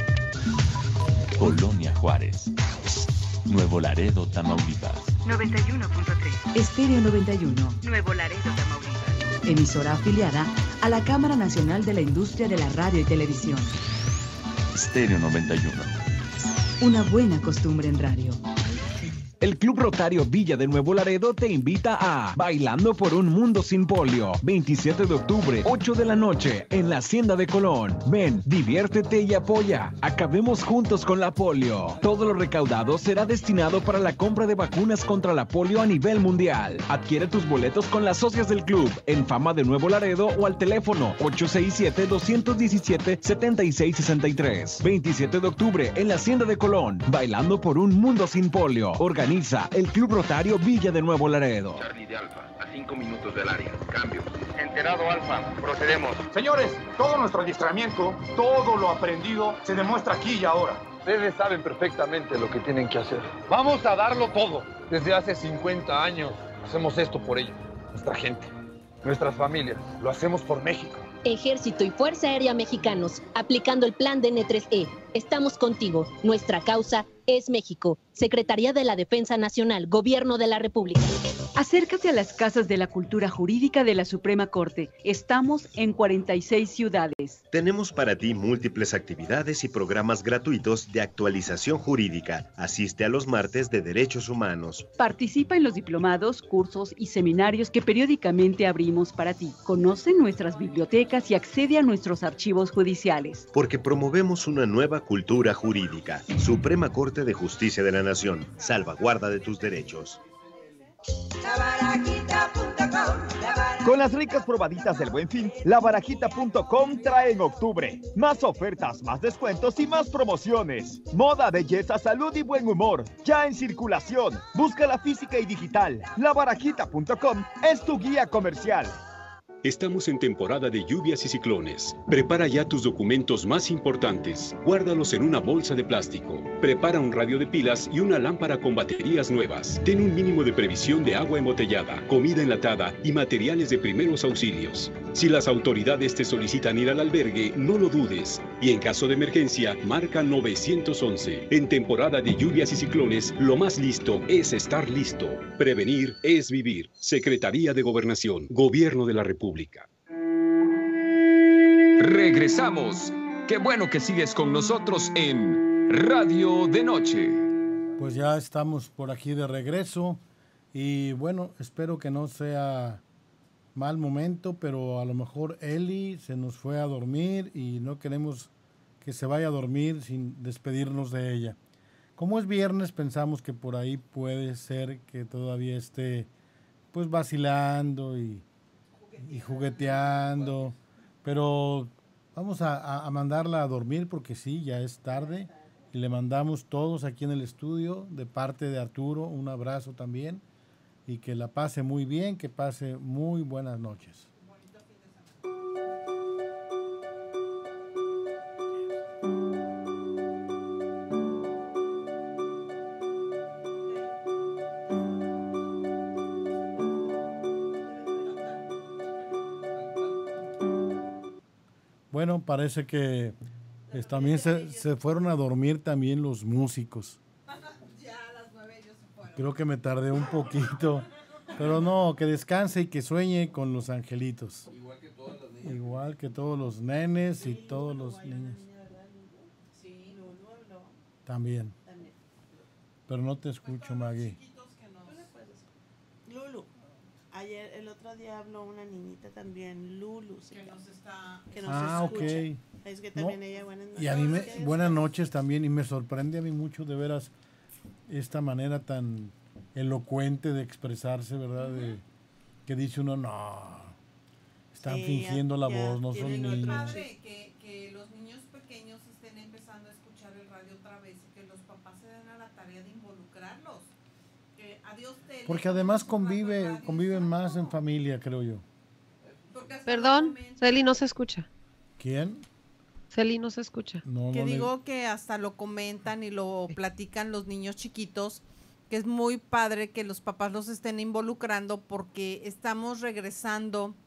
Colonia Juárez. Nuevo Laredo, Tamaulipas. noventa y uno punto tres. Estéreo noventa y uno. Nuevo Laredo, Tamaulipas. Emisora afiliada a la Cámara Nacional de la Industria de la Radio y Televisión. Estéreo noventa y uno. Una buena costumbre en radio. El Club Rotario Villa de Nuevo Laredo te invita a Bailando por un Mundo Sin Polio, veintisiete de octubre, ocho de la noche, en la Hacienda de Colón. Ven, diviértete y apoya. Acabemos juntos con la polio. Todo lo recaudado será destinado para la compra de vacunas contra la polio a nivel mundial. Adquiere tus boletos con las socias del club en Fama de Nuevo Laredo o al teléfono ocho seis siete, dos uno siete, siete seis seis tres. veintisiete de octubre, en la Hacienda de Colón. Bailando por un Mundo Sin Polio. Organiza el Club Rotario Villa de Nuevo Laredo. Charlie de Alfa, a cinco minutos del área. Cambio. Enterado Alfa, procedemos. Señores, todo nuestro adiestramiento, todo lo aprendido, se demuestra aquí y ahora. Ustedes saben perfectamente lo que tienen que hacer. Vamos a darlo todo. Desde hace cincuenta años hacemos esto por ellos. Nuestra gente, nuestras familias. Lo hacemos por México. Ejército y Fuerza Aérea Mexicanos, aplicando el plan de N tres E. Estamos contigo. Nuestra causa es México. Secretaría de la Defensa Nacional, Gobierno de la República. Acércate a las casas de la cultura jurídica de la Suprema Corte. Estamos en cuarenta y seis ciudades. Tenemos para ti múltiples actividades y programas gratuitos de actualización jurídica. Asiste a los martes de Derechos Humanos. Participa en los diplomados, cursos y seminarios que periódicamente abrimos para ti. Conoce nuestras bibliotecas y accede a nuestros archivos judiciales. Porque promovemos una nueva cultura jurídica. Suprema Corte de Justicia de la Nación. Salvaguarda de tus derechos. La baraquita punto com, la baraquita. Con las ricas probaditas del Buen Fin, la barajita punto com trae en octubre más ofertas, más descuentos y más promociones. Moda, belleza, salud y buen humor, ya en circulación. Busca física y digital. la barajita punto com es tu guía comercial. Estamos en temporada de lluvias y ciclones. Prepara ya tus documentos más importantes. Guárdalos en una bolsa de plástico. Prepara un radio de pilas y una lámpara con baterías nuevas. Ten un mínimo de previsión de agua embotellada, comida enlatada y materiales de primeros auxilios. Si las autoridades te solicitan ir al albergue, no lo dudes. Y en caso de emergencia, marca nueve once. En temporada de lluvias y ciclones, lo más listo es estar listo. Prevenir es vivir. Secretaría de Gobernación, Gobierno de la República. Regresamos. Qué bueno que sigues con nosotros en Radio de Noche. Pues ya estamos por aquí de regreso y bueno, espero que no sea mal momento, pero a lo mejor Eli se nos fue a dormir y no queremos que se vaya a dormir sin despedirnos de ella. Como es viernes, pensamos que por ahí puede ser que todavía esté pues vacilando y y jugueteando, pero vamos a, a, a mandarla a dormir porque sí, ya es tarde y le mandamos todos aquí en el estudio de parte de Arturo un abrazo también y que la pase muy bien, que pase muy buenas noches. Bueno, parece que pues, también se, se fueron a dormir también los músicos. Creo que me tardé un poquito, pero no, que descanse y que sueñe con los angelitos. Igual que todas las niñas. Igual que todos los nenes y todos los niños. También. Pero no te escucho, Maggie. Lulu. Ayer, el otro día habló una niñita también, Lulu, que nos está, que nos ah, escucha. Ok. Es que también no, ella, buenas noches. Y a mí me, buenas noches también, y me sorprende a mí mucho de veras esta manera tan elocuente de expresarse, ¿verdad? De, que dice uno, no, están sí, fingiendo ya, la ya, voz, no son niños. Que, que los niños pequeños estén empezando a escuchar el radio otra vez y que los papás se den a la tarea de involucrarlos. Adiós, tele, porque además convive, conviven más en familia, creo yo. Perdón, Celi no se escucha. ¿Quién? Celi no se escucha. No, que no digo le... que hasta lo comentan y lo platican los niños chiquitos, que es muy padre que los papás los estén involucrando porque estamos regresando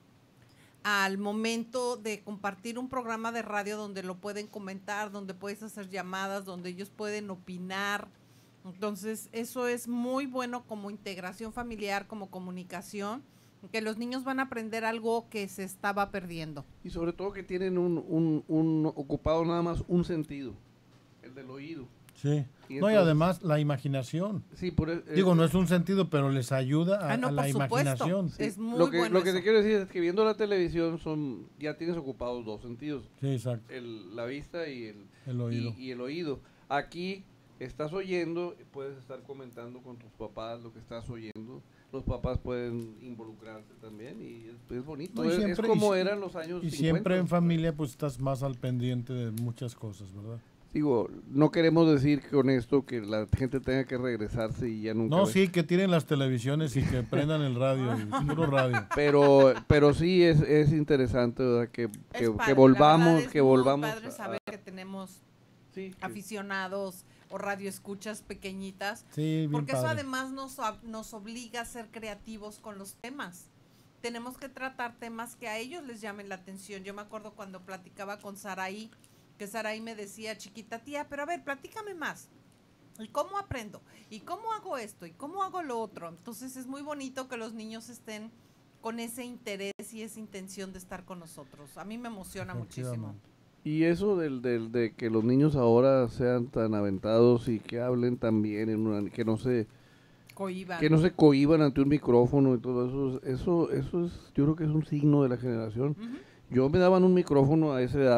al momento de compartir un programa de radio donde lo pueden comentar, donde puedes hacer llamadas, donde ellos pueden opinar. Entonces, eso es muy bueno como integración familiar, como comunicación, que los niños van a aprender algo que se estaba perdiendo. Y sobre todo que tienen un, un, un ocupado nada más un sentido, el del oído. Sí, y no, entonces, y además la imaginación. Sí, por el, Digo, no es un sentido, pero les ayuda a, ah, no, a la imaginación. Sí. Es muy lo que, bueno lo que eso. te quiero decir es que viendo la televisión son ya tienes ocupados dos sentidos. Sí, exacto. El, la vista y el, el oído. Y, y el oído. Aquí estás oyendo, puedes estar comentando con tus papás lo que estás oyendo. Los papás pueden involucrarse también y es, es bonito. No, y siempre, es como y, eran los años y cincuenta. Y siempre en familia pues estás más al pendiente de muchas cosas, ¿verdad? Digo, no queremos decir con esto que la gente tenga que regresarse y ya nunca... No, ve. sí, que tienen las televisiones y que prendan el radio, y puro radio. Pero pero sí es, es interesante, ¿verdad? Que, que, padre, que volvamos, es que volvamos... Es padre saber a, que tenemos sí, aficionados o radioescuchas pequeñitas, sí, porque padre. Eso además nos, nos obliga a ser creativos con los temas. Tenemos que tratar temas que a ellos les llamen la atención. Yo me acuerdo cuando platicaba con Saraí, que Saraí me decía, chiquita tía, pero a ver, platícame más. ¿Y cómo aprendo? ¿Y cómo hago esto? ¿Y cómo hago lo otro? Entonces es muy bonito que los niños estén con ese interés y esa intención de estar con nosotros. A mí me emociona muchísimo. Y eso del, del, de que los niños ahora sean tan aventados y que hablen tan bien, en una, que no se cohiban. que no se cohiban ante un micrófono y todo eso, eso, eso es, yo creo que es un signo de la generación. Uh-huh. Yo me daban un micrófono a esa edad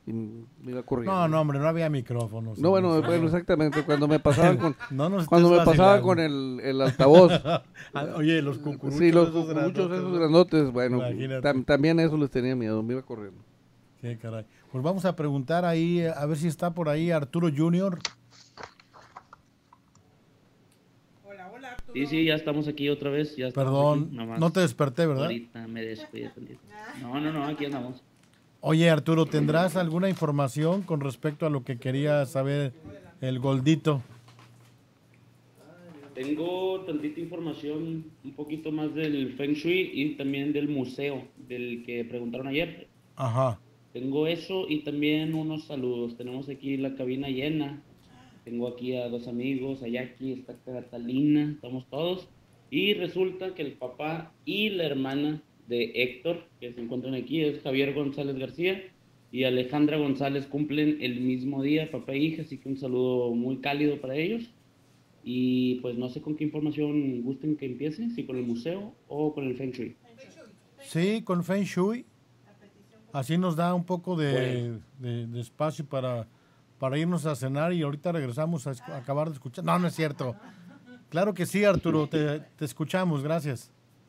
y me iba corriendo. No, no, hombre, no había micrófonos. No, bueno, bueno, exactamente, cuando me pasaban con, no nos cuando me estés pasaba vacilando. con el, el altavoz. Oye, los cucuruchos. Sí, los esos cucuruchos grandotes, esos ¿no? grandotes, bueno, Imagínate. tam- también a eso les tenía miedo, me iba corriendo. Qué caray. Pues vamos a preguntar ahí, a ver si está por ahí Arturo junior Sí, sí, ya estamos aquí otra vez. Ya estamos Perdón, aquí, nomás no te desperté, ¿verdad? Ahorita me descuidé tantito. No, no, no, aquí andamos. Oye, Arturo, ¿tendrás alguna información con respecto a lo que quería saber el Goldito? Tengo tantita información, un poquito más del Feng Shui y también del museo, del que preguntaron ayer. Ajá. Tengo eso y también unos saludos. Tenemos aquí la cabina llena. Tengo aquí a dos amigos, a Jackie, está Catalina, estamos todos. Y resulta que el papá y la hermana de Héctor, que se encuentran aquí, es Javier González García y Alejandra González, cumplen el mismo día, papá e hija, así que un saludo muy cálido para ellos. Y pues no sé con qué información gusten que empiece, si con el museo o con el Feng Shui. Sí, con Feng Shui. Así nos da un poco de, Bueno. de- de espacio para, para irnos a cenar y ahorita regresamos a, esc- a acabar de escuchar. No, no es cierto. Claro que sí, Arturo, te, te escuchamos, gracias.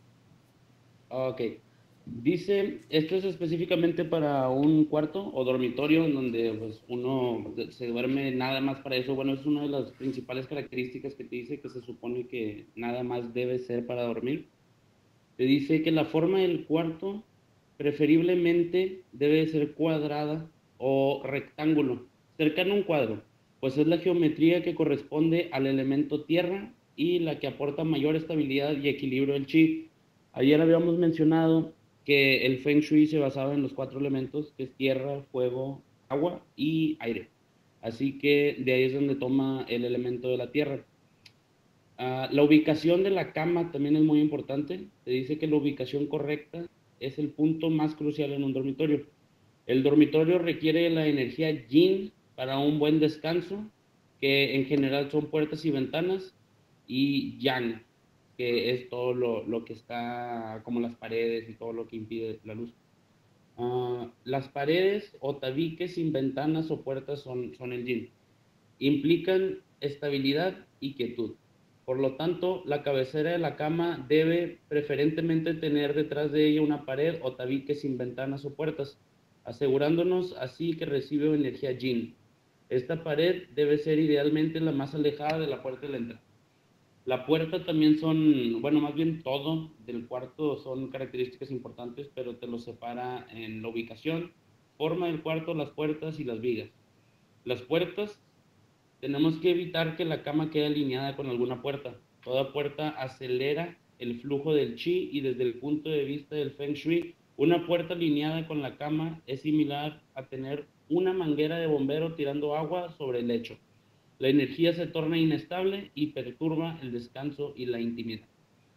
Ok. Dice, esto es específicamente para un cuarto o dormitorio en donde pues, uno se duerme nada más para eso. Bueno, es una de las principales características que te dice que se supone que nada más debe ser para dormir. Te dice que la forma del cuarto preferiblemente debe ser cuadrada o rectángulo, cercano a un cuadro, pues es la geometría que corresponde al elemento tierra y la que aporta mayor estabilidad y equilibrio del chi. Ayer habíamos mencionado que el Feng Shui se basaba en los cuatro elementos, que es tierra, fuego, agua y aire. Así que de ahí es donde toma el elemento de la tierra. Ah, la ubicación de la cama también es muy importante. Te dice que la ubicación correcta es el punto más crucial en un dormitorio. El dormitorio requiere la energía yin para un buen descanso, que en general son puertas y ventanas, y yang, que es todo lo, lo que está, como las paredes y todo lo que impide la luz. Ah, las paredes o tabiques sin ventanas o puertas son, son el yin. Implican estabilidad y quietud. Por lo tanto, la cabecera de la cama debe preferentemente tener detrás de ella una pared o tabique sin ventanas o puertas, asegurándonos así que recibe energía yin. Esta pared debe ser idealmente la más alejada de la puerta de la entrada. La puerta también son, bueno, más bien todo del cuarto son características importantes, pero te lo separa en la ubicación, forma del cuarto, las puertas y las vigas. Las puertas, tenemos que evitar que la cama quede alineada con alguna puerta. Toda puerta acelera el flujo del chi y desde el punto de vista del Feng Shui, una puerta alineada con la cama es similar a tener una manguera de bombero tirando agua sobre el lecho. La energía se torna inestable y perturba el descanso y la intimidad.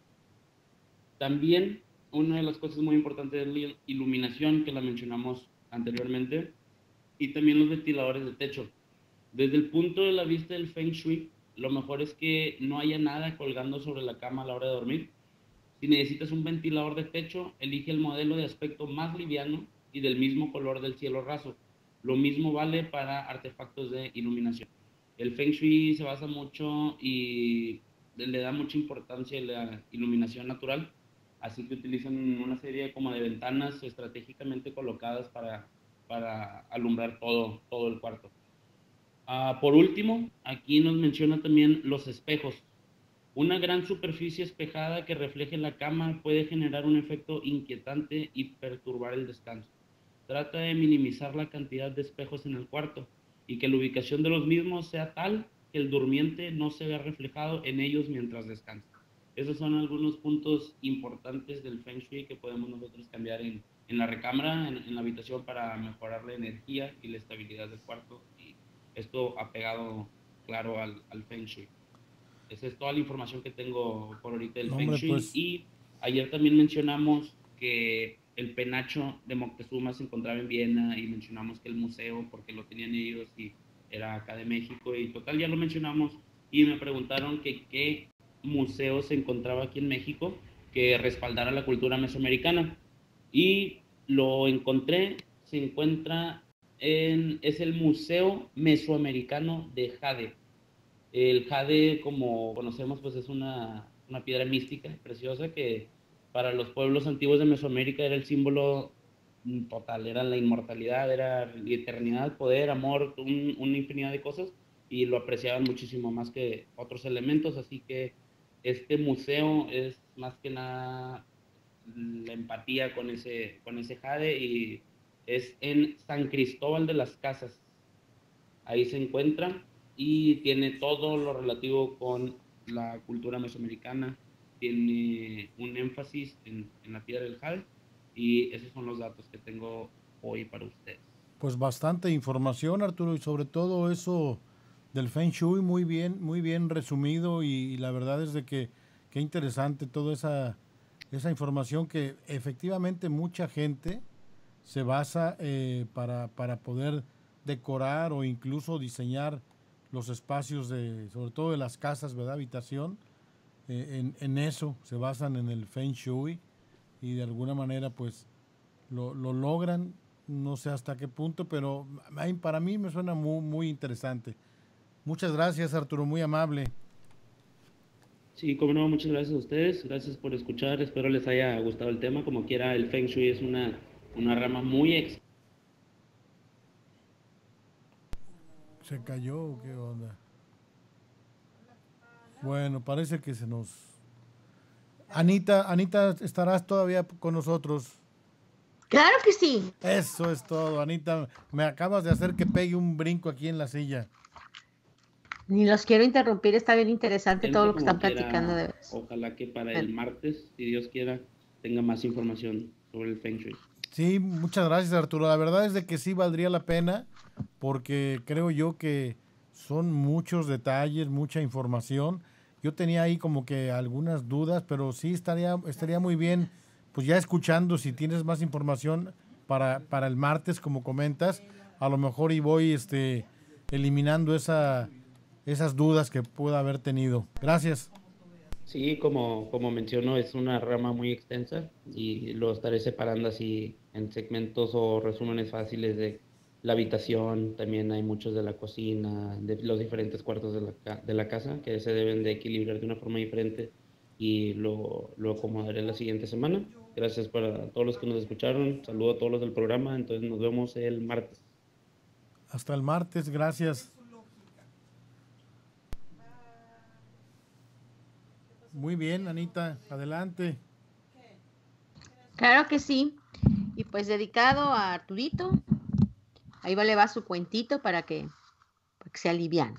También, una de las cosas muy importantes es la iluminación, que la mencionamos anteriormente, y también los ventiladores de techo. Desde el punto de la vista del Feng Shui, lo mejor es que no haya nada colgando sobre la cama a la hora de dormir. Si necesitas un ventilador de techo, elige el modelo de aspecto más liviano y del mismo color del cielo raso. Lo mismo vale para artefactos de iluminación. El Feng Shui se basa mucho y le da mucha importancia a la iluminación natural, así que utilizan una serie como de ventanas estratégicamente colocadas para, para alumbrar todo, todo el cuarto. Uh, por último, aquí nos menciona también los espejos. Una gran superficie espejada que refleje la cama puede generar un efecto inquietante y perturbar el descanso. Trata de minimizar la cantidad de espejos en el cuarto y que la ubicación de los mismos sea tal que el durmiente no se vea reflejado en ellos mientras descansa. Esos son algunos puntos importantes del Feng Shui que podemos nosotros cambiar en, en la recámara, en, en la habitación, para mejorar la energía y la estabilidad del cuarto. Y esto apegado, claro, al, al Feng Shui. Esa es toda la información que tengo por ahorita del No, Feng hombre, Shui. pues. Y ayer también mencionamos que el penacho de Moctezuma se encontraba en Viena y mencionamos que el museo, porque lo tenían ellos y era acá de México, y total ya lo mencionamos, y me preguntaron que qué museo se encontraba aquí en México que respaldara la cultura mesoamericana, y lo encontré. Se encuentra en, es el Museo Mesoamericano de Jade. El jade, como conocemos, pues es una, una piedra mística, preciosa, que para los pueblos antiguos de Mesoamérica era el símbolo total, era la inmortalidad, era la eternidad, poder, amor, un, una infinidad de cosas, y lo apreciaban muchísimo más que otros elementos, así que este museo es más que nada la empatía con ese, con ese jade, y es en San Cristóbal de las Casas. Ahí se encuentra y tiene todo lo relativo con la cultura mesoamericana, tiene un énfasis en, en la piedra del jade, y esos son los datos que tengo hoy para ustedes. Pues bastante información, Arturo, y sobre todo eso del Feng Shui muy bien, muy bien resumido, y, y la verdad es de que qué interesante toda esa, esa información que efectivamente mucha gente se basa eh, para, para poder decorar o incluso diseñar los espacios, de, sobre todo de las casas, ¿verdad? Habitación, eh, en, en eso se basan en el Feng Shui, y de alguna manera pues lo, lo logran, no sé hasta qué punto, pero para mí me suena muy, muy interesante. Muchas gracias, Arturo, muy amable. Sí, como no, muchas gracias a ustedes, gracias por escuchar, espero les haya gustado el tema. Como quiera, el Feng Shui es una, una rama muy ex... ¿Se cayó o qué onda? Bueno, parece que se nos... Anita, Anita, ¿estarás todavía con nosotros? Claro que sí. Eso es todo, Anita. Me acabas de hacer que pegue un brinco aquí en la silla. Ni los quiero interrumpir, está bien interesante Piensa todo lo que como están quiera, platicando de eso. Ojalá que para Bueno. el martes, si Dios quiera, tenga más información sobre el Feng Shui. Sí, muchas gracias, Arturo. La verdad es de que sí valdría la pena, porque creo yo que son muchos detalles, mucha información. Yo tenía ahí como que algunas dudas, pero sí estaría, estaría muy bien, pues ya escuchando, si tienes más información para, para el martes, como comentas, a lo mejor y voy este, eliminando esa, esas dudas que pueda haber tenido. Gracias. Sí, como, como menciono, es una rama muy extensa y lo estaré separando así en segmentos o resúmenes fáciles de la habitación. También hay muchos de la cocina, de los diferentes cuartos de la, ca- de la casa que se deben de equilibrar de una forma diferente, y lo, lo acomodaré la siguiente semana. Gracias para todos los que nos escucharon, saludo a todos los del programa, entonces nos vemos el martes. Hasta el martes, gracias. Muy bien, Anita, adelante. Claro que sí. Y pues dedicado a Arturito, ahí va, le va su cuentito para que, para que se aliviane.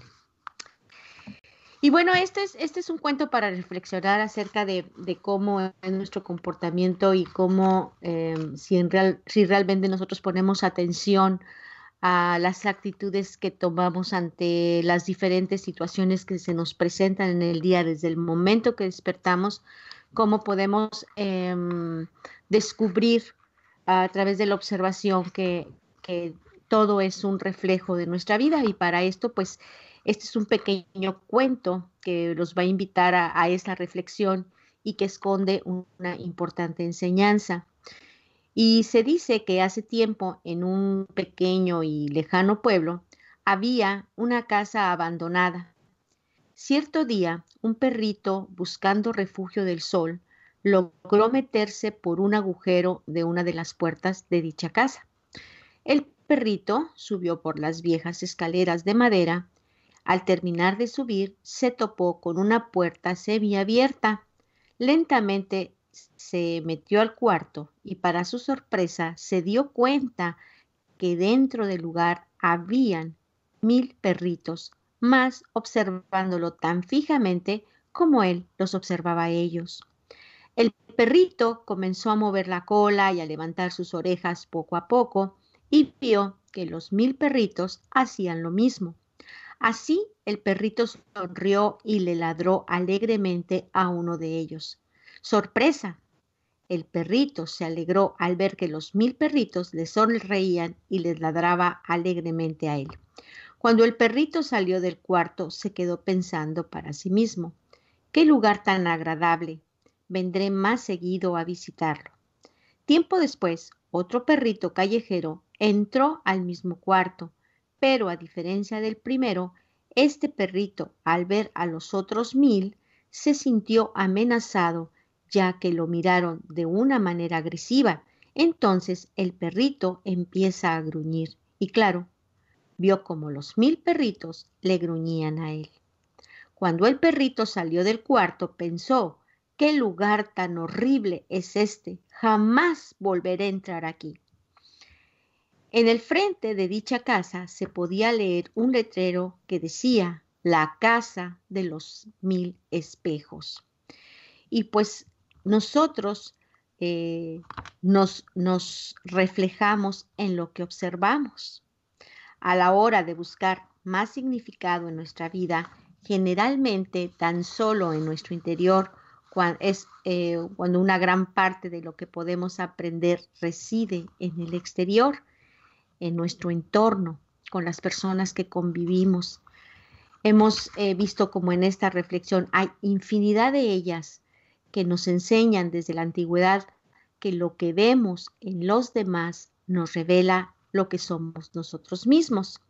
Y bueno, este es, este es un cuento para reflexionar acerca de, de cómo es nuestro comportamiento y cómo eh, si, en real, si realmente nosotros ponemos atención a las actitudes que tomamos ante las diferentes situaciones que se nos presentan en el día, desde el momento que despertamos, cómo podemos eh, descubrir a través de la observación que, que todo es un reflejo de nuestra vida. Y para esto, pues, este es un pequeño cuento que los va a invitar a, a esa reflexión y que esconde una importante enseñanza. Y se dice que hace tiempo, en un pequeño y lejano pueblo, había una casa abandonada. Cierto día, un perrito, buscando refugio del sol, logró meterse por un agujero de una de las puertas de dicha casa. El perrito subió por las viejas escaleras de madera. Al terminar de subir, se topó con una puerta semiabierta. Lentamente se metió al cuarto y, para su sorpresa, se dio cuenta que dentro del lugar habían mil perritos, más observándolo tan fijamente como él los observaba a ellos. El perrito comenzó a mover la cola y a levantar sus orejas poco a poco, y vio que los mil perritos hacían lo mismo. Así, el perrito sonrió y le ladró alegremente a uno de ellos. ¡Sorpresa! El perrito se alegró al ver que los mil perritos le sonreían y les ladraba alegremente a él. Cuando el perrito salió del cuarto, se quedó pensando para sí mismo: ¡qué lugar tan agradable! Vendré más seguido a visitarlo. Tiempo después, otro perrito callejero entró al mismo cuarto, pero a diferencia del primero, este perrito, al ver a los otros mil, se sintió amenazado, ya que lo miraron de una manera agresiva. Entonces el perrito empieza a gruñir y claro, vio como los mil perritos le gruñían a él. Cuando el perrito salió del cuarto, pensó, ¿qué lugar tan horrible es este? Jamás volveré a entrar aquí. En el frente de dicha casa se podía leer un letrero que decía, la casa de los mil espejos. Y pues nosotros eh, nos, nos reflejamos en lo que observamos. A la hora de buscar más significado en nuestra vida, generalmente tan solo en nuestro interior, cuando, es, eh, cuando una gran parte de lo que podemos aprender reside en el exterior, en nuestro entorno, con las personas que convivimos. Hemos eh, visto como en esta reflexión hay infinidad de ellas que nos enseñan desde la antigüedad que lo que vemos en los demás nos revela lo que somos nosotros mismos.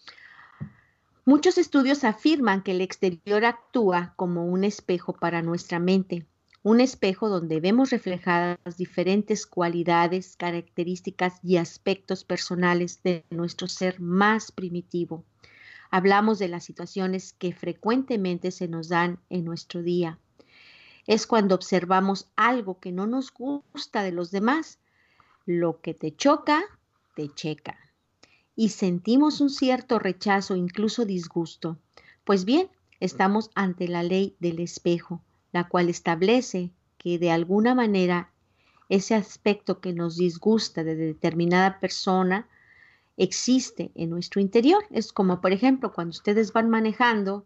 Muchos estudios afirman que el exterior actúa como un espejo para nuestra mente, un espejo donde vemos reflejadas diferentes cualidades, características y aspectos personales de nuestro ser más primitivo. Hablamos de las situaciones que frecuentemente se nos dan en nuestro día. Es cuando observamos algo que no nos gusta de los demás. Lo que te choca, te checa. Y sentimos un cierto rechazo, incluso disgusto. Pues bien, estamos ante la ley del espejo, la cual establece que de alguna manera ese aspecto que nos disgusta de determinada persona existe en nuestro interior. Es como, por ejemplo, cuando ustedes van manejando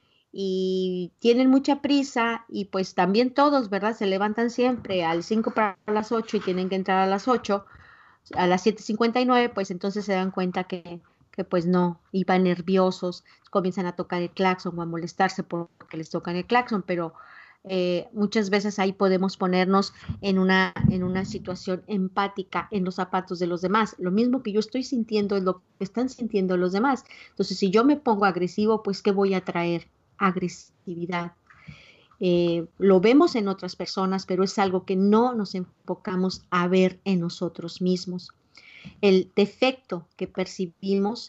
y tienen mucha prisa y pues también todos, ¿verdad? Se levantan siempre al cinco para las ocho y tienen que entrar a las ocho, a las siete cincuenta y nueve, pues entonces se dan cuenta que, que pues no, iban nerviosos, comienzan a tocar el claxon o a molestarse porque les tocan el claxon, pero eh, muchas veces ahí podemos ponernos en una, en una situación empática en los zapatos de los demás. Lo mismo que yo estoy sintiendo es lo que están sintiendo los demás. Entonces, si yo me pongo agresivo, pues ¿qué voy a traer? Agresividad. Eh, lo vemos en otras personas, pero es algo que no nos enfocamos a ver en nosotros mismos. El defecto que percibimos,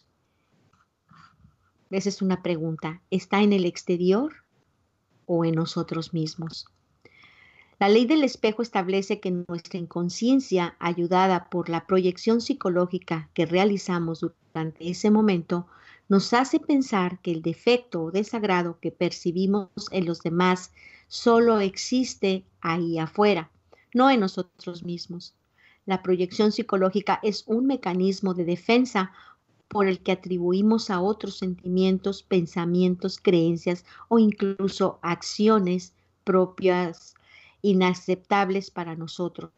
esa es una pregunta, ¿está en el exterior o en nosotros mismos? La ley del espejo establece que nuestra inconsciencia, ayudada por la proyección psicológica que realizamos durante ese momento, nos hace pensar que el defecto o desagrado que percibimos en los demás solo existe ahí afuera, no en nosotros mismos. La proyección psicológica es un mecanismo de defensa por el que atribuimos a otros sentimientos, pensamientos, creencias o incluso acciones propias inaceptables para nosotros.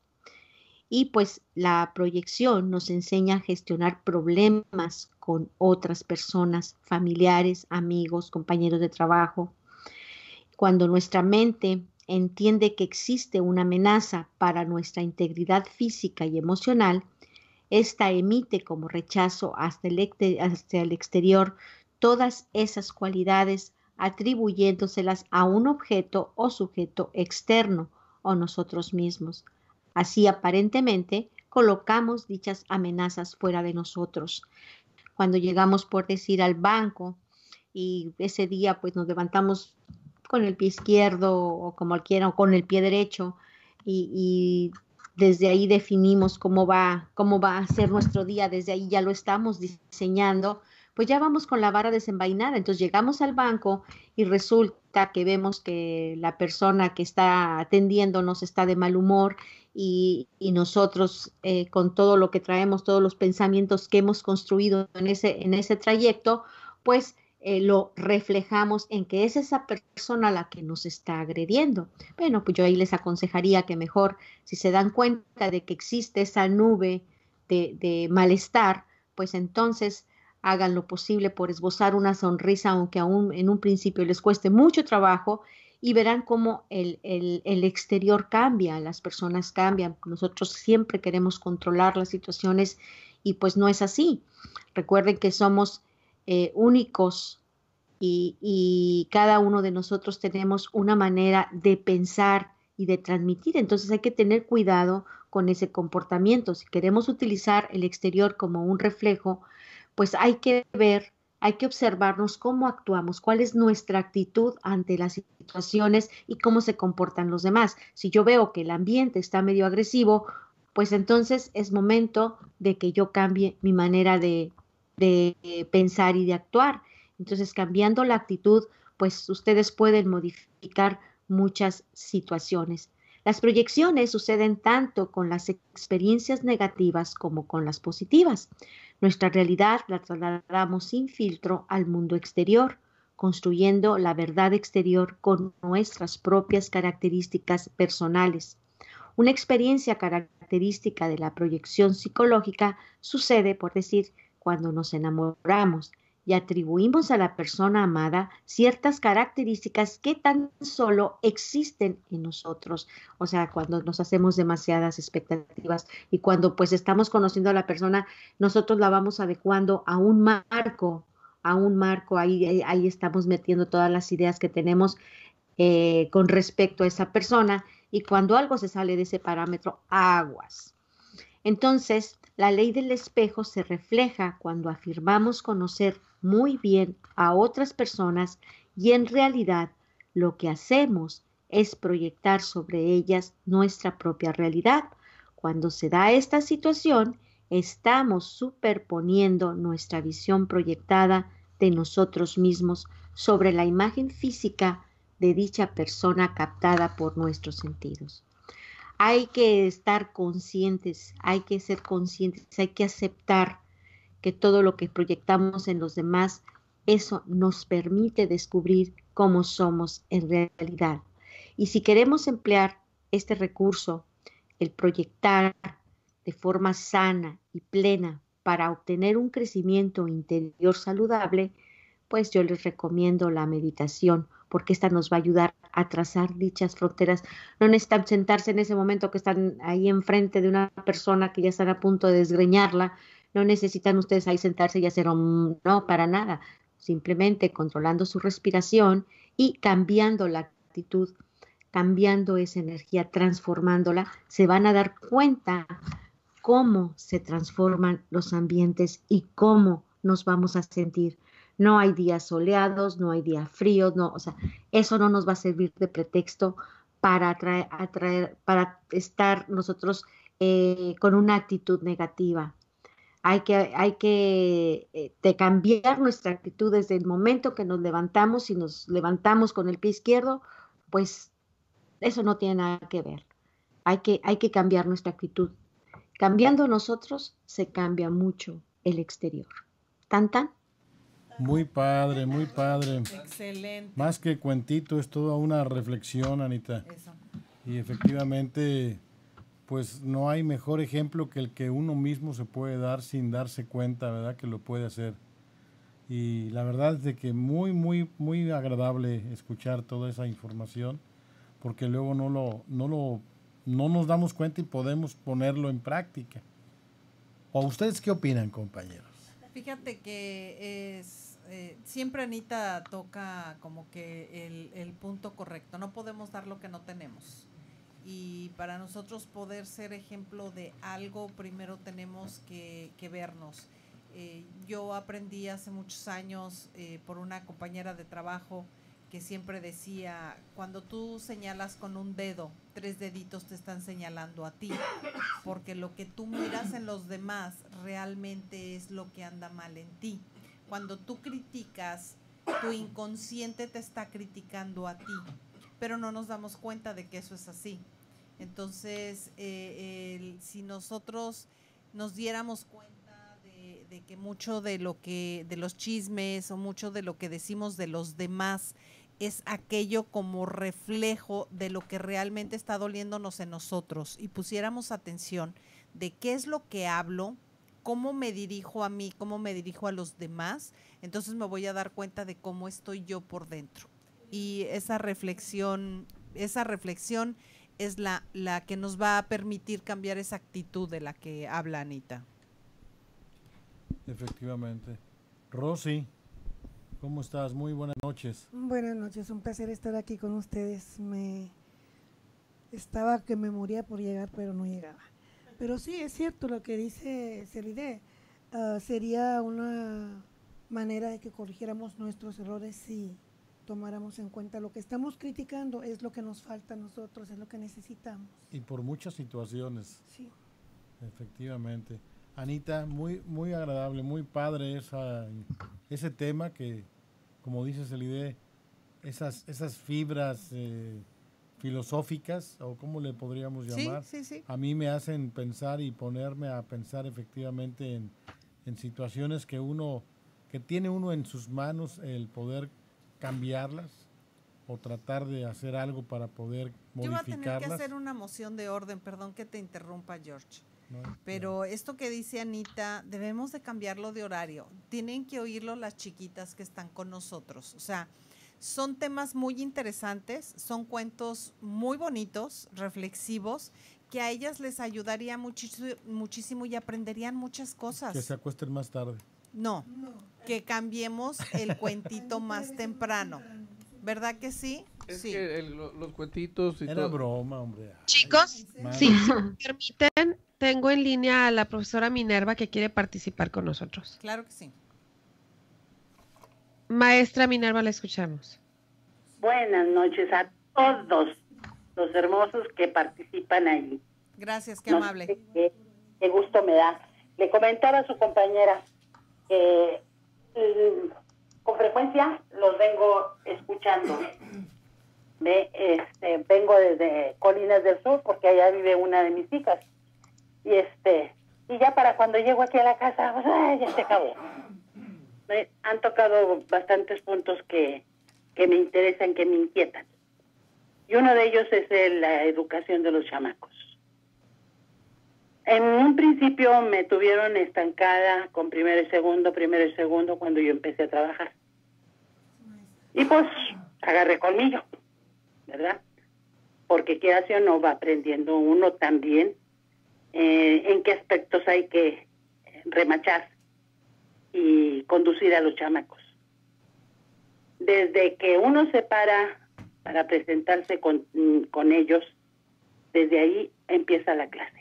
Y pues la proyección nos enseña a gestionar problemas con otras personas, familiares, amigos, compañeros de trabajo. Cuando nuestra mente entiende que existe una amenaza para nuestra integridad física y emocional, esta emite como rechazo hasta el, hasta el exterior todas esas cualidades, atribuyéndoselas a un objeto o sujeto externo o nosotros mismos. Así aparentemente colocamos dichas amenazas fuera de nosotros. Cuando llegamos, por decir, al banco y ese día pues nos levantamos con el pie izquierdo o como quieran, o con el pie derecho y, y desde ahí definimos cómo va, cómo va a ser nuestro día, desde ahí ya lo estamos diseñando, pues ya vamos con la vara desenvainada. Entonces llegamos al banco y resulta que vemos que la persona que está atendiéndonos está de mal humor y, y nosotros eh, con todo lo que traemos, todos los pensamientos que hemos construido en ese, en ese trayecto, pues eh, lo reflejamos en que es esa persona la que nos está agrediendo. Bueno, pues yo ahí les aconsejaría que mejor, si se dan cuenta de que existe esa nube de, de malestar, pues entonces hagan lo posible por esbozar una sonrisa, aunque aún en un principio les cueste mucho trabajo, y verán cómo el, el, el exterior cambia, las personas cambian. Nosotros siempre queremos controlar las situaciones y pues no es así. Recuerden que somos eh, únicos y, y cada uno de nosotros tenemos una manera de pensar y de transmitir, entonces hay que tener cuidado con ese comportamiento. Si queremos utilizar el exterior como un reflejo, pues hay que ver, hay que observarnos cómo actuamos, cuál es nuestra actitud ante las situaciones y cómo se comportan los demás. Si yo veo que el ambiente está medio agresivo, pues entonces es momento de que yo cambie mi manera de, de pensar y de actuar. Entonces, cambiando la actitud, pues ustedes pueden modificar muchas situaciones. Las proyecciones suceden tanto con las experiencias negativas como con las positivas. Nuestra realidad la trasladamos sin filtro al mundo exterior, construyendo la verdad exterior con nuestras propias características personales. Una experiencia característica de la proyección psicológica sucede, por decir, cuando nos enamoramos y atribuimos a la persona amada ciertas características que tan solo existen en nosotros. O sea, cuando nos hacemos demasiadas expectativas y cuando pues estamos conociendo a la persona, nosotros la vamos adecuando a un marco, a un marco, ahí, ahí, ahí estamos metiendo todas las ideas que tenemos eh, con respecto a esa persona, y cuando algo se sale de ese parámetro, aguas. Entonces, la ley del espejo se refleja cuando afirmamos conocer muy bien a otras personas y en realidad lo que hacemos es proyectar sobre ellas nuestra propia realidad. Cuando se da esta situación, estamos superponiendo nuestra visión proyectada de nosotros mismos sobre la imagen física de dicha persona captada por nuestros sentidos. Hay que estar conscientes, hay que ser conscientes, hay que aceptar que todo lo que proyectamos en los demás, eso nos permite descubrir cómo somos en realidad. Y si queremos emplear este recurso, el proyectar de forma sana y plena para obtener un crecimiento interior saludable, pues yo les recomiendo la meditación, porque esta nos va a ayudar a trazar dichas fronteras. No necesitan sentarse en ese momento que están ahí enfrente de una persona que ya están a punto de desgreñarla. No necesitan ustedes ahí sentarse y hacer un, no, para nada. Simplemente controlando su respiración y cambiando la actitud, cambiando esa energía, transformándola, se van a dar cuenta cómo se transforman los ambientes y cómo nos vamos a sentir. No hay días soleados, no hay días fríos, no, o sea, eso no nos va a servir de pretexto para atraer, atraer, para estar nosotros eh, con una actitud negativa. Hay que, hay que eh, de cambiar nuestra actitud desde el momento que nos levantamos. Si nos levantamos con el pie izquierdo, pues eso no tiene nada que ver. Hay que, hay que cambiar nuestra actitud. Cambiando nosotros, se cambia mucho el exterior. ¿Tan, tan? Muy padre, muy padre. Excelente. Más que cuentito, es toda una reflexión, Anita. Eso. Y efectivamente, pues no hay mejor ejemplo que el que uno mismo se puede dar sin darse cuenta, ¿verdad? Que lo puede hacer. Y la verdad es de que muy, muy, muy agradable escuchar toda esa información, porque luego no lo, no lo, no nos damos cuenta y podemos ponerlo en práctica. ¿O ustedes qué opinan, compañeros? Fíjate que es eh, siempre Anita toca como que el, el punto correcto. No podemos dar lo que no tenemos. Y para nosotros poder ser ejemplo de algo, primero tenemos que, que vernos. Eh, yo aprendí hace muchos años eh, por una compañera de trabajo que siempre decía, cuando tú señalas con un dedo, tres deditos te están señalando a ti, porque lo que tú miras en los demás realmente es lo que anda mal en ti. Cuando tú criticas, tu inconsciente te está criticando a ti, pero no nos damos cuenta de que eso es así. Entonces, eh, el, si nosotros nos diéramos cuenta de, de que mucho de lo que, de los chismes o mucho de lo que decimos de los demás es aquello como reflejo de lo que realmente está doliéndonos en nosotros, y pusiéramos atención de qué es lo que hablo, cómo me dirijo a mí, cómo me dirijo a los demás, entonces me voy a dar cuenta de cómo estoy yo por dentro. Y esa reflexión, esa reflexión es la, la que nos va a permitir cambiar esa actitud de la que habla Anita. Efectivamente. Rosy, ¿cómo estás? Muy buenas noches. Buenas noches, un placer estar aquí con ustedes. Me estaba que me moría por llegar, pero no llegaba. Pero sí, es cierto lo que dice Celide. Uh, sería una manera de que corrigiéramos nuestros errores si tomáramos en cuenta lo que estamos criticando, es lo que nos falta a nosotros, es lo que necesitamos. Y por muchas situaciones. Sí. Efectivamente. Anita, muy muy agradable, muy padre esa, ese tema que, como dice Celide, esas, esas fibras eh, filosóficas, o cómo le podríamos llamar, sí, sí, sí. a mí me hacen pensar y ponerme a pensar efectivamente en, en situaciones que uno, que tiene uno en sus manos el poder cambiarlas o tratar de hacer algo para poder modificarlas. Yo voy a tener que hacer una moción de orden, perdón que te interrumpa, George. No, pero no. Esto que dice Anita, debemos de cambiarlo de horario. Tienen que oírlo las chiquitas que están con nosotros. O sea, son temas muy interesantes, son cuentos muy bonitos, reflexivos, que a ellas les ayudaría muchísimo, muchísimo y aprenderían muchas cosas. Que se acuesten más tarde. No, no. Que cambiemos el cuentito más temprano. ¿Verdad que sí? Es sí. que el, los cuentitos y Era todo. broma, hombre. Chicos, si me permiten, tengo en línea a la profesora Minerva que quiere participar con nosotros. Claro que sí. Maestra Minerva, la escuchamos. Buenas noches a todos los hermosos que participan allí. Gracias, qué no amable. Sé qué, qué gusto me da. Le comentaba a su compañera que eh, con frecuencia los vengo escuchando. Ve, este, vengo desde Colinas del Sur porque allá vive una de mis hijas. Y este y ya para cuando llego aquí a la casa, pues, ay, ya se acabó. Me han tocado bastantes puntos que, que me interesan, que me inquietan. Y uno de ellos es el, la educación de los chamacos. En un principio me tuvieron estancada con primero y segundo, primero y segundo cuando yo empecé a trabajar. Y pues agarré colmillo, ¿verdad? Porque qué hace o no va aprendiendo uno también eh, en qué aspectos hay que remachar y conducir a los chamacos. Desde que uno se para para presentarse con, con ellos, desde ahí empieza la clase.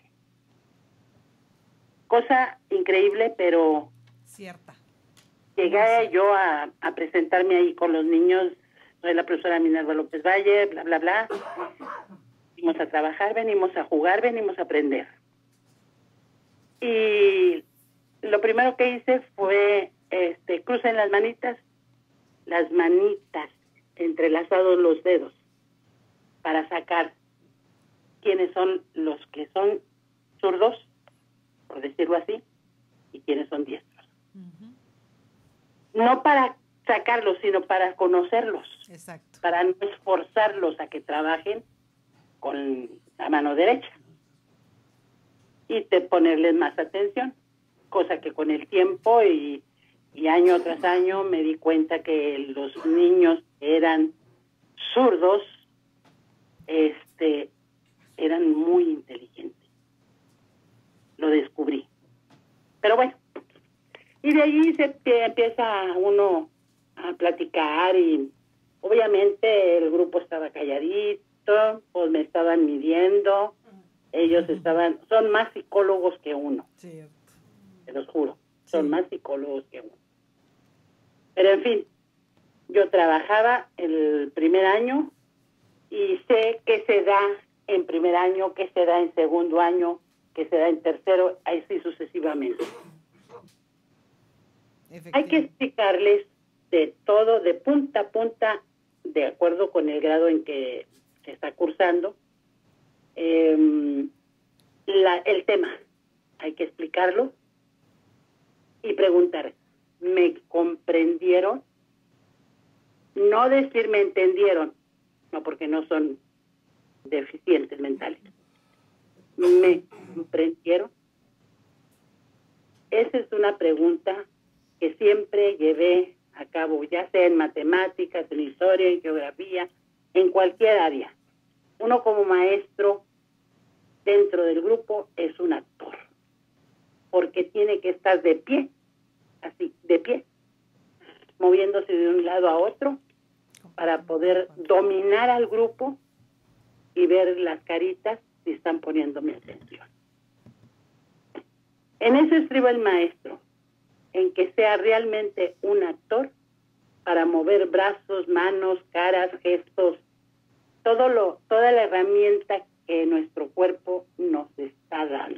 Cosa increíble, pero cierta. Llegué yo a, a presentarme ahí con los niños, soy la profesora Minerva López Valle, bla, bla, bla. Venimos a trabajar, venimos a jugar, venimos a aprender. Y lo primero que hice fue, este, crucen las manitas, las manitas, entrelazados los dedos, para sacar quiénes son los que son zurdos, por decirlo así, y quiénes son diestros. Uh-huh. No para sacarlos, sino para conocerlos. Exacto. Para no esforzarlos a que trabajen con la mano derecha. Y te ponerles más atención. Cosa que con el tiempo y, y año tras año me di cuenta que los niños eran zurdos, este, eran muy inteligentes. Lo descubrí. Pero bueno, y de ahí se empieza uno a platicar y obviamente el grupo estaba calladito, pues me estaban midiendo, ellos estaban, son más psicólogos que uno. Cierto. Te los juro, son sí. más psicólogos que uno. Pero en fin, yo trabajaba el primer año y sé qué se da en primer año, qué se da en segundo año, qué se da en tercero, así sucesivamente. Hay que explicarles de todo, de punta a punta, de acuerdo con el grado en que se está cursando, eh, la, el tema. Hay que explicarlo y preguntar, ¿me comprendieron? No decir me entendieron, no, porque no son deficientes mentales. ¿Me comprendieron? Esa es una pregunta que siempre llevé a cabo, ya sea en matemáticas, en historia, en geografía, en cualquier área. Uno como maestro dentro del grupo es un actor, porque tiene que estar de pie así, de pie, moviéndose de un lado a otro para poder dominar al grupo y ver las caritas si están poniéndome atención. En eso estriba el maestro, en que sea realmente un actor para mover brazos, manos, caras, gestos, todo lo, toda la herramienta que nuestro cuerpo nos está dando.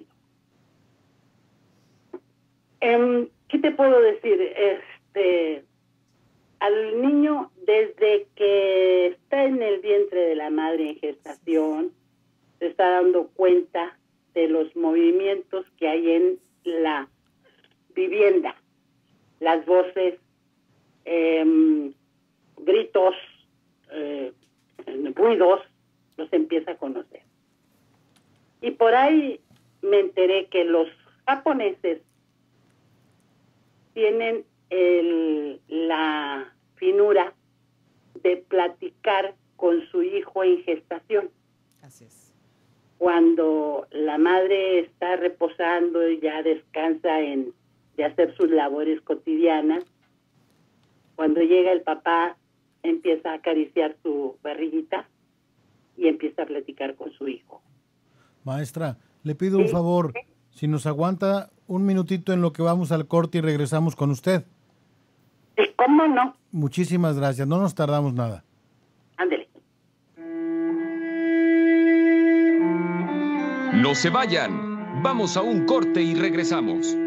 Eh, ¿Qué te puedo decir? Este, al niño, desde que está en el vientre de la madre en gestación, se está dando cuenta de los movimientos que hay en la vivienda, las voces, eh, gritos, eh, ruidos, los empieza a conocer. Y por ahí me enteré que los japoneses tienen el, la finura de platicar con su hijo en gestación. Así es. Cuando la madre está reposando y ya descansa en de hacer sus labores cotidianas, cuando llega el papá empieza a acariciar su barriguita y empieza a platicar con su hijo. Maestra, le pido un favor, si nos aguanta un minutito en lo que vamos al corte y regresamos con usted. ¿Cómo no? Muchísimas gracias, no nos tardamos nada. Ándele. No se vayan, vamos a un corte y regresamos.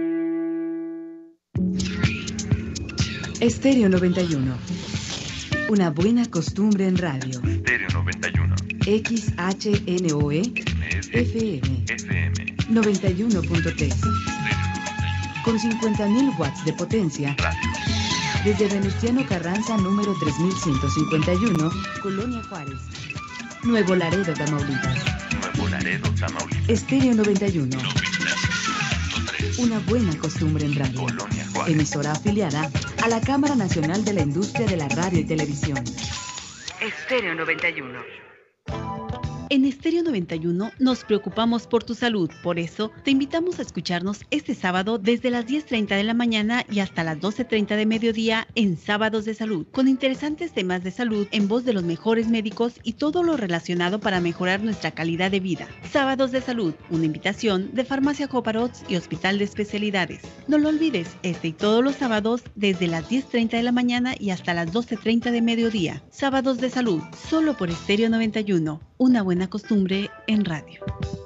Estéreo noventa y uno. Una buena costumbre en radio. Estéreo noventa y uno. X H N O E F M. F M. noventa y uno punto tres. Con cincuenta mil watts de potencia. Radio. Desde Venustiano Carranza, número tres mil ciento cincuenta y uno, Colonia Juárez. Nuevo Laredo, Tamaulipas. Nuevo Laredo, Tamaulipas. Estéreo noventa y uno. Una buena costumbre en radio. Colonia Juárez. Emisora afiliada a la Cámara Nacional de la Industria de la Radio y Televisión. Estéreo noventa y uno. En Estéreo noventa y uno nos preocupamos por tu salud, por eso te invitamos a escucharnos este sábado desde las diez treinta de la mañana y hasta las doce treinta de mediodía en Sábados de Salud, con interesantes temas de salud en voz de los mejores médicos y todo lo relacionado para mejorar nuestra calidad de vida. Sábados de Salud, una invitación de Farmacia Coparots y Hospital de Especialidades. No lo olvides, este y todos los sábados desde las diez treinta de la mañana y hasta las doce treinta de mediodía. Sábados de Salud, solo por Estéreo noventa y uno. Una buena costumbre en radio.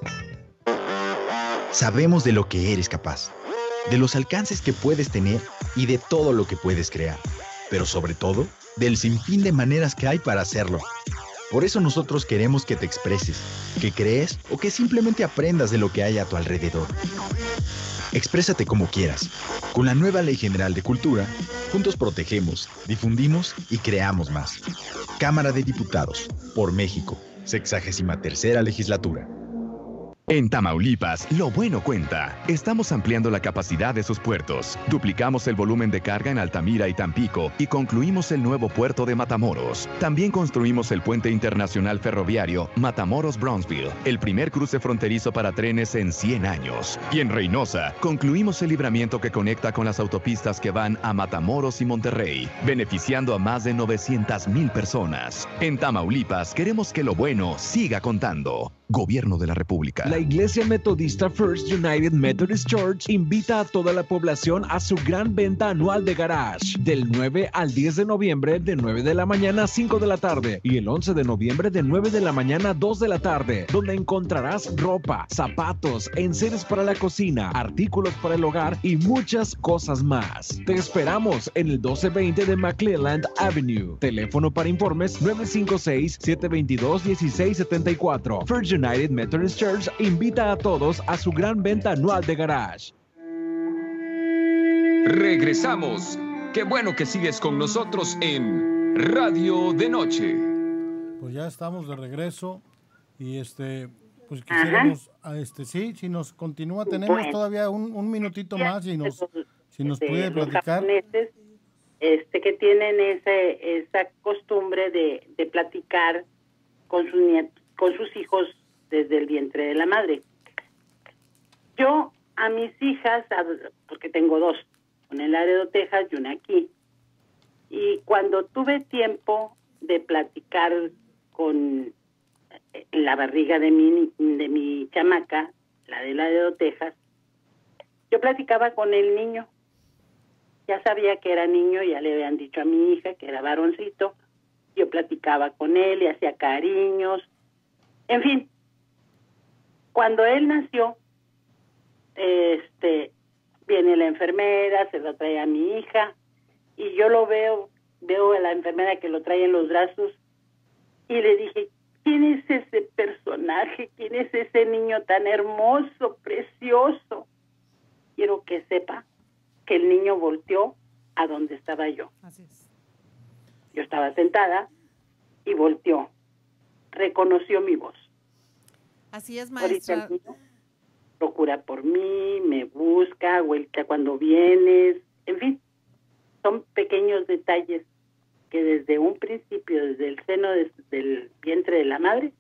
Sabemos de lo que eres capaz, de los alcances que puedes tener y de todo lo que puedes crear, pero sobre todo, del sinfín de maneras que hay para hacerlo. Por eso nosotros queremos que te expreses, que crees o que simplemente aprendas de lo que hay a tu alrededor. Exprésate como quieras. Con la nueva Ley General de Cultura, juntos protegemos, difundimos y creamos más. Cámara de Diputados, por México. Sexagésima tercera legislatura. En Tamaulipas, lo bueno cuenta. Estamos ampliando la capacidad de sus puertos. Duplicamos el volumen de carga en Altamira y Tampico y concluimos el nuevo puerto de Matamoros. También construimos el puente internacional ferroviario Matamoros-Brownsville, el primer cruce fronterizo para trenes en cien años. Y en Reynosa, concluimos el libramiento que conecta con las autopistas que van a Matamoros y Monterrey, beneficiando a más de novecientas mil personas. En Tamaulipas, queremos que lo bueno siga contando. Gobierno de la República. La Iglesia Metodista First United Methodist Church invita a toda la población a su gran venta anual de garage, del nueve al diez de noviembre, de nueve de la mañana a cinco de la tarde, y el once de noviembre de nueve de la mañana a dos de la tarde, donde encontrarás ropa, zapatos, enseres para la cocina, artículos para el hogar y muchas cosas más. Te esperamos en el doce veinte de McClelland Avenue. Teléfono para informes nueve cinco seis, siete dos dos, uno seis siete cuatro. First United Methodist Church invita a todos a su gran venta anual de garage. Regresamos. Qué bueno que sigues con nosotros en Radio de Noche. Pues ya estamos de regreso y este, pues quisiéramos, a este, sí, si nos continúa, tenemos Bueno. todavía un, un minutito más y nos, si nos de puede los platicar. japoneses, este, que tienen ese, esa costumbre de, de platicar con sus nietos, con sus hijos desde el vientre de la madre. Yo a mis hijas, a- porque tengo dos con el Laredo, Texas, y una aquí. Y cuando tuve tiempo de platicar con la barriga de mi, de mi chamaca, la de Laredo, Texas, yo platicaba con el niño. Ya sabía que era niño, ya le habían dicho a mi hija que era varoncito. Yo platicaba con él y hacía cariños. En fin, cuando él nació, este, viene la enfermera, se lo trae a mi hija, y yo lo veo, veo a la enfermera que lo trae en los brazos, y le dije, ¿quién es ese personaje? ¿Quién es ese niño tan hermoso, precioso? Quiero que sepa que el niño volteó a donde estaba yo. Así es. Yo estaba sentada y volteó. Reconoció mi voz. Así es, maestra. Ahorita el niño procura por mí, me busca, vuelta cuando vienes, en fin, son pequeños detalles que desde un principio, desde el seno de, del vientre de la madre,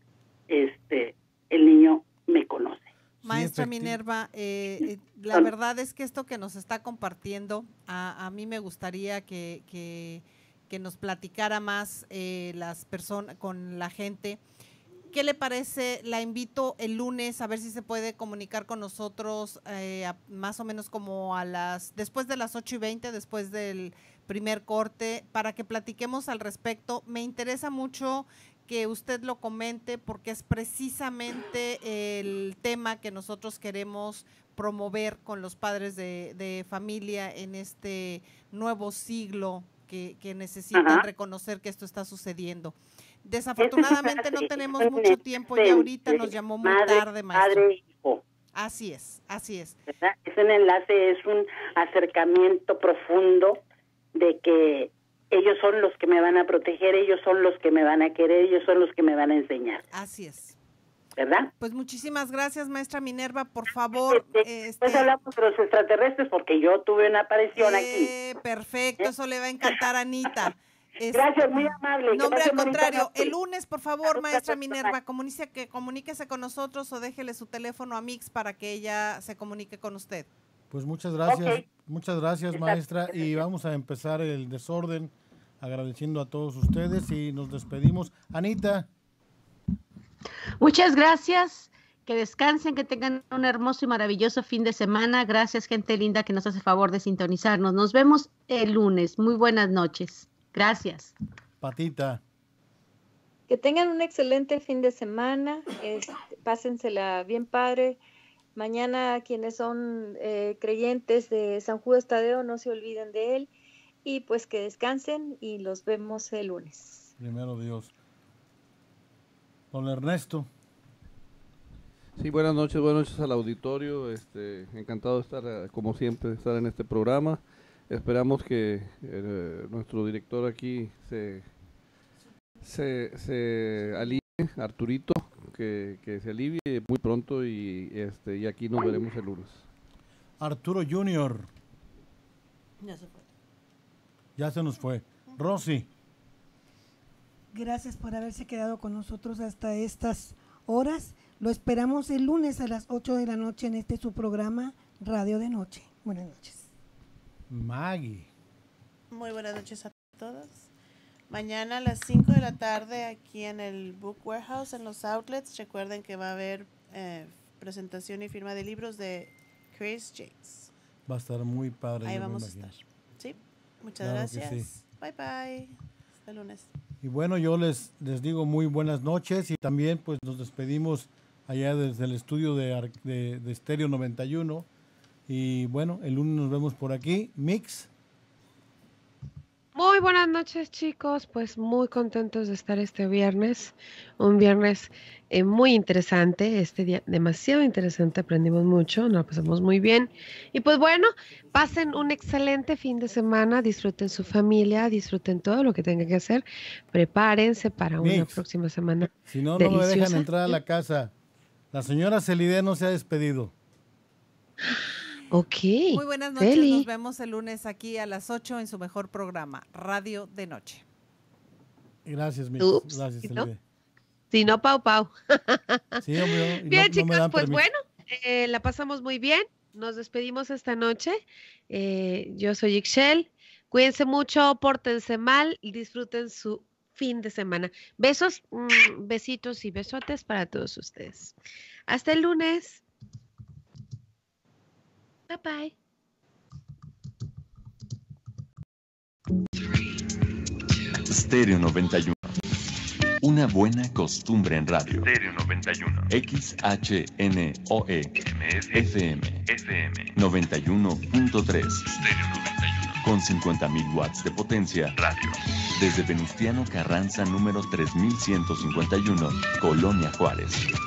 este, el niño me conoce. Maestra Minerva, eh, eh, la verdad es que esto que nos está compartiendo, a, a mí me gustaría que, que, que nos platicara más eh, las personas, con la gente. ¿Qué le parece? La invito el lunes a ver si se puede comunicar con nosotros eh, a, más o menos como a las, después de las ocho y veinte, después del primer corte, para que platiquemos al respecto. Me interesa mucho que usted lo comente porque es precisamente el tema que nosotros queremos promover con los padres de, de familia en este nuevo siglo que, que necesitan Ajá. reconocer que esto está sucediendo. Desafortunadamente no tenemos mucho tiempo y ahorita nos llamó muy madre, tarde, maestro. Padre, hijo. Así es, así es. ¿Verdad? Es un enlace, es un acercamiento profundo de que ellos son los que me van a proteger, ellos son los que me van a querer, ellos son los que me van a enseñar. Así es. ¿Verdad? Pues muchísimas gracias, maestra Minerva, por favor. Este, este... Pues hablamos de los extraterrestres porque yo tuve una aparición eh, aquí. Perfecto, ¿Eh? Eso le va a encantar a Anita. Es, Gracias, muy amable. No, hombre, al contrario. El lunes, por favor, maestra Minerva, comuníquese, que comuníquese con nosotros o déjele su teléfono a Mix para que ella se comunique con usted. Pues muchas gracias, okay. muchas gracias, maestra. Y vamos a empezar el desorden agradeciendo a todos ustedes y nos despedimos. Anita. Muchas gracias. Que descansen, que tengan un hermoso y maravilloso fin de semana. Gracias, gente linda que nos hace favor de sintonizarnos. Nos vemos el lunes. Muy buenas noches. Gracias. Patita. Que tengan un excelente fin de semana. Este, pásensela bien padre. Mañana quienes son eh, creyentes de San Judas Tadeo, no se olviden de él. Y pues que descansen y los vemos el lunes. Primero Dios. Don Ernesto. Sí, buenas noches, buenas noches al auditorio. Este, encantado de estar, como siempre, de estar en este programa. Esperamos que eh, nuestro director aquí se, se, se alivie, Arturito, que, que se alivie muy pronto y, este, y aquí nos veremos el lunes. Arturo Junior. Ya se fue. Ya se nos fue. Rosy. Gracias por haberse quedado con nosotros hasta estas horas. Lo esperamos el lunes a las ocho de la noche en este su programa Radio de Noche. Buenas noches. Maggie. Muy buenas noches a todos. Mañana a las cinco de la tarde aquí en el Book Warehouse, en los outlets. Recuerden que va a haber eh, presentación y firma de libros de Chris Jakes. Va a estar muy padre. Ahí vamos a estar. Sí, muchas claro gracias. Sí. Bye bye. Hasta el lunes. Y bueno, yo les, les digo muy buenas noches y también pues nos despedimos allá desde el estudio de, de, de Estéreo noventa y uno. Y bueno, el lunes nos vemos por aquí. Mix. Muy buenas noches, chicos. Pues muy contentos de estar este viernes. Un viernes eh, muy interesante. Este día demasiado interesante. Aprendimos mucho. Nos pasamos muy bien. Y pues bueno, pasen un excelente fin de semana. Disfruten su familia. Disfruten todo lo que tengan que hacer. Prepárense para Mix. Una próxima semana. Si no, no me dejan entrar a la casa. La señora Celide no se ha despedido. Ok. Muy buenas noches, Feli. Nos vemos el lunes aquí a las ocho en su mejor programa, Radio de Noche. Gracias, Mix. Ups, Gracias, ¿sí, Celide. No? Sí, no, Pau, Pau. Sí, hombre, bien, no, chicos, no pues permiso. bueno, eh, la pasamos muy bien. nos despedimos esta noche. Eh, yo soy Ixchel. Cuídense mucho, pórtense mal y disfruten su fin de semana. Besos, mm, besitos y besotes para todos ustedes. Hasta el lunes. Bye bye. Stereo noventa y uno. Una buena costumbre en radio. Stereo noventa y uno. X H N O E M F F M F M noventa y uno punto tres. Stereo noventa y uno. Con cincuenta mil watts de potencia. Radio. Desde Venustiano Carranza número tres mil ciento cincuenta y uno, Colonia Juárez.